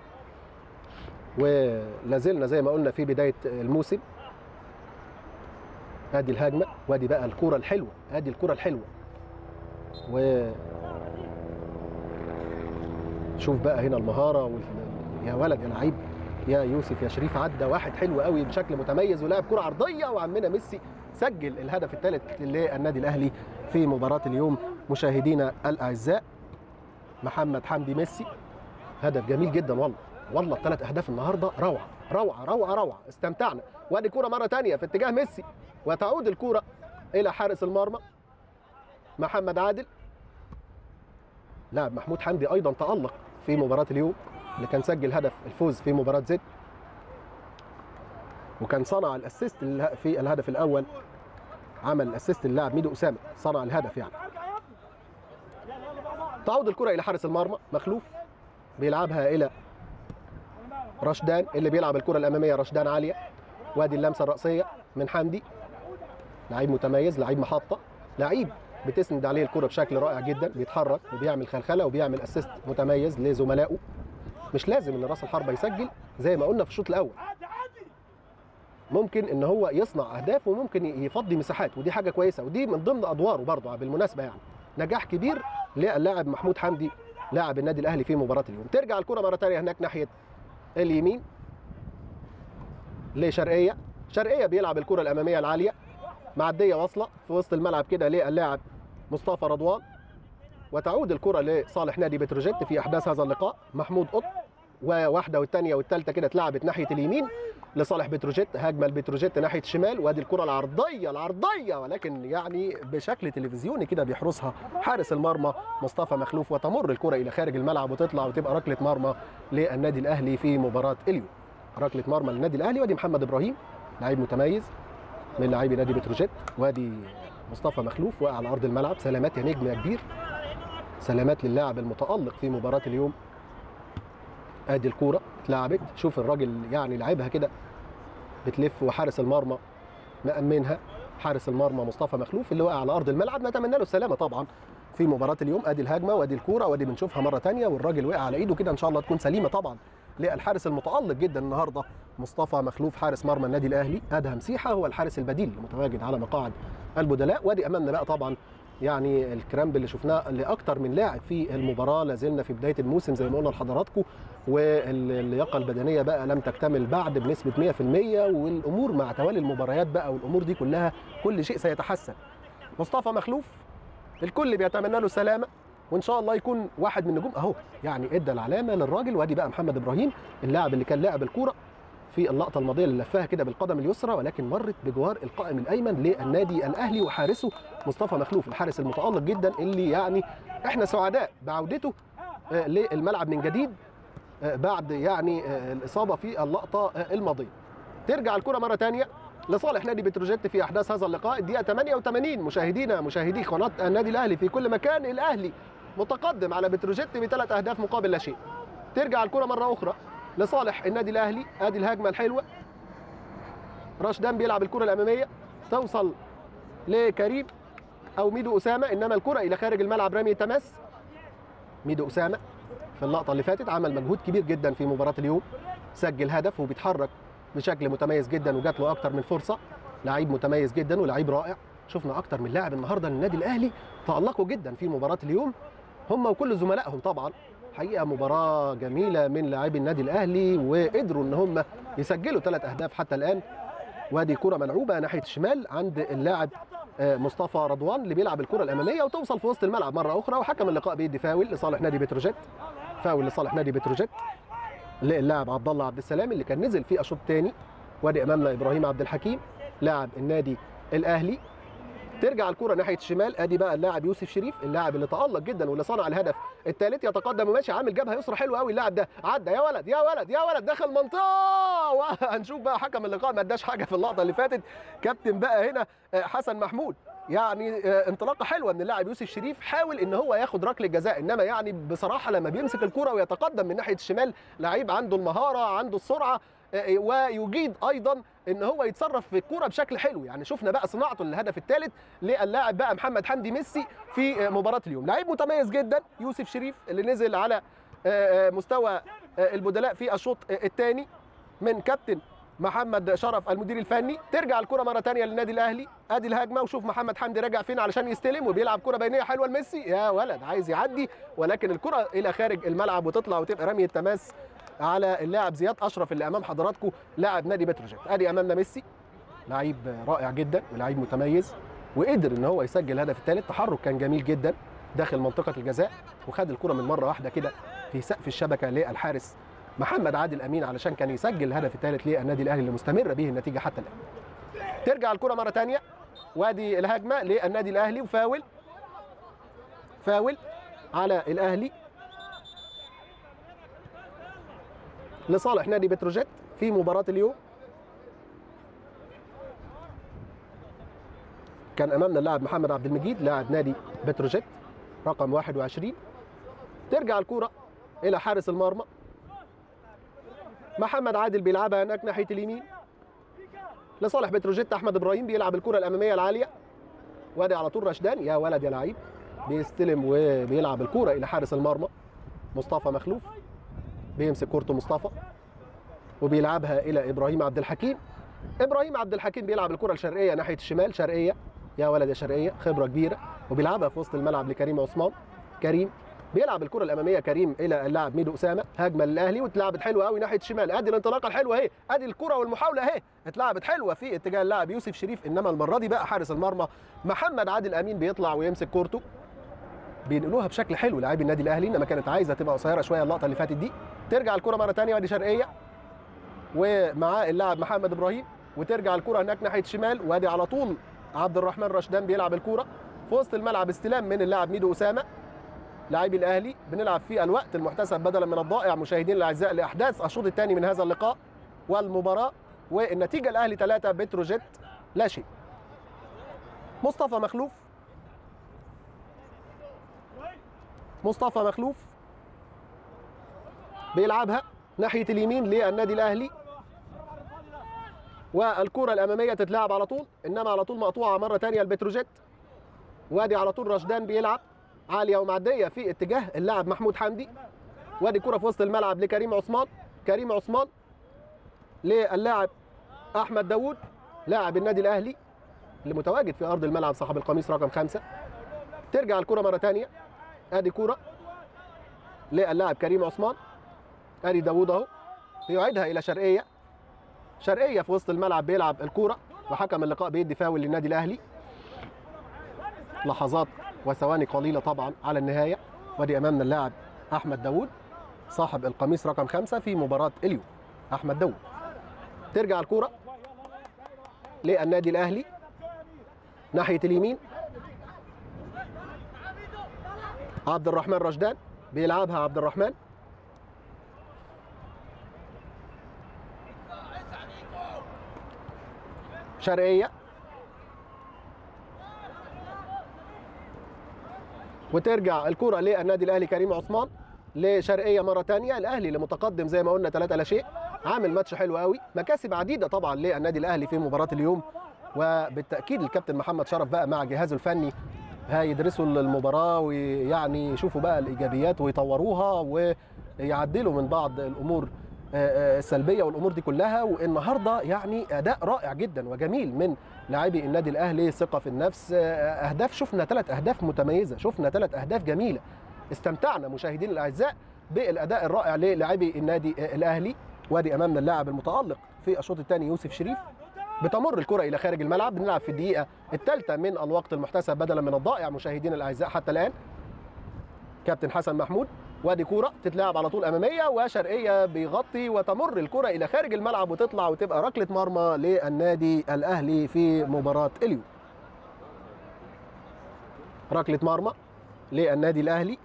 ولازلنا زي ما قلنا في بداية الموسم. ادي الهجمة، وادي بقى الكرة الحلوة، ادي الكرة الحلوة، و شوف بقى هنا المهارة وال... يا ولد يا لعيب يا يوسف يا شريف، عدى واحد حلو قوي بشكل متميز ولعب كرة عرضية، وعمنا ميسي سجل الهدف الثالث للنادي الأهلي في مباراة اليوم. مشاهدينا الأعزاء، محمد حمدي ميسي، هدف جميل جدا والله، والله الثلاث أهداف النهارده روعة روعة روعة روعة، استمتعنا. وادي كرة مرة ثانية في اتجاه ميسي، وتعود الكرة إلى حارس المرمى محمد عادل. لاعب محمود حمدي أيضا تألق في مباراة اليوم اللي كان سجل هدف الفوز في مباراة زد. وكان صنع الاسيست في الهدف الاول، عمل الاسيست للاعب ميدو اسامه، صنع الهدف يعني. تعود الكره الى حارس المرمى مخلوف، بيلعبها الى رشدان اللي بيلعب الكره الاماميه. رشدان عاليه، وادي اللمسه الراسيه من حمدي، لعيب متميز، لعيب محطه، لعيب بتسند عليه الكره بشكل رائع جدا، بيتحرك وبيعمل خلخله وبيعمل اسيست متميز لزملائه. مش لازم ان راس الحربه يسجل زي ما قلنا في الشوط الاول، ممكن ان هو يصنع اهداف وممكن يفضي مساحات، ودي حاجه كويسه، ودي من ضمن ادواره برضه بالمناسبه يعني. نجاح كبير للاعب محمود حمدي لاعب النادي الاهلي في مباراه اليوم. ترجع الكره مره ثانيه هناك ناحيه اليمين لشرقيه، شرقيه بيلعب الكره الاماميه العاليه، معديه واصله في وسط الملعب كده للاعب مصطفى رضوان، وتعود الكره لصالح نادي بتروجيت في احداث هذا اللقاء. محمود قط، وواحده والثانيه والثالثه كده اتلعبت ناحيه اليمين لصالح بتروجيت، هجمه البتروجيت ناحيه الشمال، وادي الكره العرضيه العرضيه ولكن يعني بشكل تلفزيوني كده بيحرسها حارس المرمى مصطفى مخلوف، وتمر الكره الى خارج الملعب وتطلع وتبقى ركله مرمى للنادي الاهلي في مباراه اليوم. ركله مرمى للنادي الاهلي، وادي محمد ابراهيم لاعب متميز من لاعبي نادي بتروجيت، وادي مصطفى مخلوف واقع على ارض الملعب. سلامات يا نجم يا كبير، سلامات للاعب المتالق في مباراه اليوم. ادي الكوره اتلعبت، شوف الراجل يعني لعبها كده بتلف، وحارس المرمى مأمنها، حارس المرمى مصطفى مخلوف اللي واقع على ارض الملعب، نتمنى له السلامه طبعا في مباراه اليوم. ادي الهجمه وادي الكوره وادي بنشوفها مره ثانيه، والراجل وقع على ايده كده، ان شاء الله تكون سليمه طبعا للحارس المتالق جدا النهارده مصطفى مخلوف حارس مرمى النادي الاهلي. ادهم سيحه هو الحارس البديل المتواجد على مقاعد البدلاء. وادي امامنا بقى طبعا يعني الكرامب اللي شفناه لاكثر من لاعب في المباراه، لازلنا في بدايه الموسم زي ما قلنا لحضراتكم، واللياقه البدنيه بقى لم تكتمل بعد بنسبه مئة في المئة، والامور مع توالي المباريات بقى والامور دي كلها كل شيء سيتحسن. مصطفى مخلوف الكل بيتمنى له السلامه، وان شاء الله يكون واحد من نجوم اهو يعني ادى العلامه للراجل. وادي بقى محمد ابراهيم اللاعب اللي كان لاعب الكوره في اللقطه الماضيه اللي لفها كده بالقدم اليسرى، ولكن مرت بجوار القائم الايمن للنادي الاهلي، وحارسه مصطفى مخلوف الحارس المتالق جدا اللي يعني احنا سعداء بعودته للملعب من جديد بعد يعني الاصابه في اللقطه الماضيه. ترجع الكره مره ثانيه لصالح نادي بتروجيت في احداث هذا اللقاء. الدقيقه ثمانية وثمانين مشاهدينا مشاهدي قناه النادي الاهلي في كل مكان، الاهلي متقدم على بتروجيت بثلاث اهداف مقابل لا شيء. ترجع الكره مره اخرى لصالح النادي الاهلي، ادي الهجمه الحلوه، رشدان بيلعب الكره الاماميه، توصل لكريم او ميدو اسامه، انما الكره الى خارج الملعب، رمي تماس. ميدو اسامه في اللقطه اللي فاتت عمل مجهود كبير جدا في مباراه اليوم، سجل هدف وبيتحرك بشكل متميز جدا وجات له اكتر من فرصه، لعيب متميز جدا ولعيب رائع. شفنا اكتر من لاعب النهارده للنادي الاهلي تالقوا جدا في مباراه اليوم، هم وكل زملائهم طبعا. حقيقه مباراه جميله من لاعبي النادي الاهلي، وقدروا ان هم يسجلوا ثلاث اهداف حتى الان. وادي كره ملعوبه ناحيه الشمال عند اللاعب مصطفى رضوان اللي بيلعب الكره الاماميه، وتوصل في وسط الملعب مره اخرى، وحكم اللقاء بيدي فاول لصالح نادي بتروجيت، فاول لصالح نادي بتروجيت للاعب عبد الله عبد السلام اللي كان نزل في الشوط الثاني. وادي امامنا ابراهيم عبد الحكيم لاعب النادي الاهلي. ترجع الكره ناحيه الشمال، ادي بقى اللاعب يوسف شريف اللاعب اللي تالق جدا واللي صنع الهدف الثالث، يتقدم وماشي عامل جبهه يسرى حلوه قوي اللاعب ده، عدى يا ولد يا ولد يا ولد داخل منطقه. وهنشوف بقى حكم اللقاء ما اداش حاجه في اللقطه اللي فاتت، كابتن بقى هنا حسن محمود، يعني انطلاقه حلوه من اللاعب يوسف شريف، حاول ان هو ياخد ركله جزاء، انما يعني بصراحه لما بيمسك الكره ويتقدم من ناحيه الشمال لعيب عنده المهاره عنده السرعه، ويجيد ايضا ان هو يتصرف في الكوره بشكل حلو. يعني شفنا بقى صناعته للهدف الثالث للاعب بقى محمد حمدي ميسي في مباراه اليوم. لعيب متميز جدا يوسف شريف اللي نزل على مستوى البدلاء في الشوط الثاني من كابتن محمد شرف المدير الفني. ترجع الكره مره ثانيه للنادي الاهلي، ادي الهجمه، وشوف محمد حمدي راجع فين علشان يستلم وبيلعب كره بينيه حلوه لميسي، يا ولد عايز يعدي، ولكن الكره الى خارج الملعب وتطلع وتبقى رميه تماس على اللاعب زياد اشرف اللي امام حضراتكم لاعب نادي بتروجيت. ادي امامنا ميسي لعيب رائع جدا ولعيب متميز، وقدر ان هو يسجل الهدف الثالث. تحرك كان جميل جدا داخل منطقه الجزاء، وخد الكره من مره واحده كده في سقف الشبكه للحارس محمد عادل امين علشان كان يسجل الهدف الثالث للنادي الاهلي اللي مستمره به النتيجه حتى الان. ترجع الكره مره ثانيه، وادي الهجمه للنادي الاهلي، وفاول فاول على الاهلي لصالح نادي بتروجيت في مباراه اليوم. كان امامنا اللاعب محمد عبد المجيد لاعب نادي بتروجيت رقم واحد وعشرين. ترجع الكرة الى حارس المرمى محمد عادل بيلعبها هناك ناحيه اليمين لصالح بتروجيت. احمد ابراهيم بيلعب الكرة الاماميه العاليه، وادي على طول رشدان يا ولد يا لعيب، بيستلم وبيلعب الكرة الى حارس المرمى مصطفى مخلوف. بيمسك كورته مصطفى وبيلعبها الى ابراهيم عبد الحكيم. ابراهيم عبد الحكيم بيلعب الكرة الشرقيه ناحيه الشمال، شرقيه يا ولد يا شرقيه، خبره كبيره، وبيلعبها في وسط الملعب لكريم عثمان. كريم بيلعب الكرة الاماميه كريم الى اللاعب ميدو اسامه. هجمه للاهلي واتلعبت حلوه قوي ناحيه الشمال. ادي الانطلاقه الحلوه اهي، ادي الكرة والمحاوله اهي، اتلعبت حلوه في اتجاه اللاعب يوسف شريف. انما المره دي بقى حارس المرمى محمد عادل امين بيطلع ويمسك كورته. بينقلوها بشكل حلو لاعبي النادي الاهلي، انما كانت عايزه تبقى قصيره شويه اللقطه اللي فاتت دي. ترجع الكرة مره ثانيه وادي شرقيه ومعاه اللاعب محمد ابراهيم، وترجع الكرة هناك ناحيه الشمال، وادي على طول عبد الرحمن رشدان بيلعب الكرة في وسط الملعب. استلام من اللاعب ميدو اسامه لاعبي الاهلي. بنلعب في الوقت المحتسب بدلا من الضائع مشاهدين الاعزاء لاحداث الشوط الثاني من هذا اللقاء والمباراه، والنتيجه الاهلي ثلاثة بتروجيت لا شيء. مصطفى مخلوف مصطفى مخلوف بيلعبها ناحيه اليمين للنادي الاهلي، والكره الاماميه تتلعب على طول، انما على طول مقطوعه مره ثانيه البتروجيت. وادي على طول رشدان بيلعب عاليه ومعديه في اتجاه اللاعب محمود حمدي. وادي كره في وسط الملعب لكريم عثمان. كريم عثمان للاعب احمد داوود لاعب النادي الاهلي اللي متواجد في ارض الملعب صاحب القميص رقم خمسة. ترجع الكره مره ثانيه، ادي كره للاعب كريم عثمان. ادي داوود اهو بيعيدها الى شرقيه. شرقيه في وسط الملعب بيلعب الكره، وحكم اللقاء بيدي فاول للنادي الاهلي. لحظات وثواني قليله طبعا على النهايه. وادي امامنا اللاعب احمد داوود صاحب القميص رقم خمسة في مباراه اليوم، احمد داوود. ترجع الكره للنادي الاهلي ناحيه اليمين. عبد الرحمن رشدان بيلعبها عبد الرحمن. شرقيه وترجع الكرة للنادي الاهلي كريم عثمان لشرقيه مره ثانيه. الاهلي اللي متقدم زي ما قلنا ثلاثة لا شيء، عامل ماتش حلو قوي، مكاسب عديده طبعا للنادي الاهلي في مباراه اليوم. وبالتاكيد الكابتن محمد شرف بقى مع جهازه الفني هيدرسوا المباراه ويعني يشوفوا بقى الايجابيات ويطوروها ويعدلوا من بعض الامور السلبيه والامور دي كلها. والنهارده يعني اداء رائع جدا وجميل من لاعبي النادي الاهلي، ثقه في النفس، اهداف، شفنا ثلاث اهداف متميزه، شفنا ثلاث اهداف جميله. استمتعنا مشاهدين الاعزاء بالاداء الرائع للاعبي النادي الاهلي. وادي امامنا اللاعب المتالق في الشوط الثاني يوسف شريف. بتمر الكره الى خارج الملعب. بنلعب في الدقيقه الثالثه من الوقت المحتسب بدلا من الضائع مشاهدين الاعزاء حتى الان. كابتن حسن محمود. وادي كوره تتلعب على طول اماميه وشرقيه بيغطي، وتمر الكره الى خارج الملعب وتطلع وتبقى ركله مرمى للنادي الاهلي في مباراه اليوم. ركله مرمى للنادي الاهلي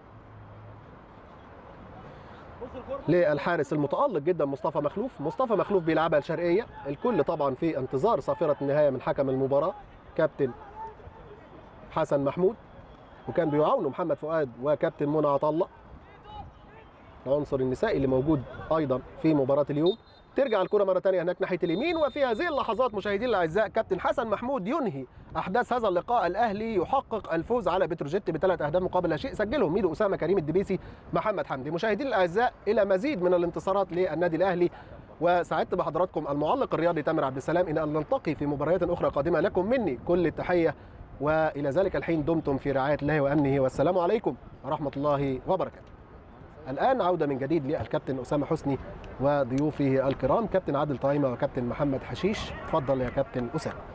للحارس المتالق جدا مصطفى مخلوف. مصطفى مخلوف بيلعبها الشرقيه. الكل طبعا في انتظار صافره النهايه من حكم المباراه كابتن حسن محمود، وكان بيعاونوا محمد فؤاد وكابتن منى عطا الله العنصر النسائي اللي موجود ايضا في مباراه اليوم. ترجع الكره مره ثانيه هناك ناحيه اليمين، وفي هذه اللحظات مشاهدينا الاعزاء كابتن حسن محمود ينهي احداث هذا اللقاء. الاهلي يحقق الفوز على بتروجيت بثلاث اهداف مقابل لا شيء، سجلهم ميدو اسامه، كريم الدبيسي، محمد حمدي. مشاهدينا الاعزاء الى مزيد من الانتصارات للنادي الاهلي، وسعدت بحضراتكم المعلق الرياضي تامر عبد السلام. الى ان نلتقي في مباريات اخرى قادمه، لكم مني كل التحيه، والى ذلك الحين دمتم في رعايه الله وامنه، والسلام عليكم ورحمه الله وبركاته. الآن عودة من جديد للكابتن أسامة حسني وضيوفه الكرام كابتن عادل طعيمة وكابتن محمد حشيش. تفضل يا كابتن أسامة.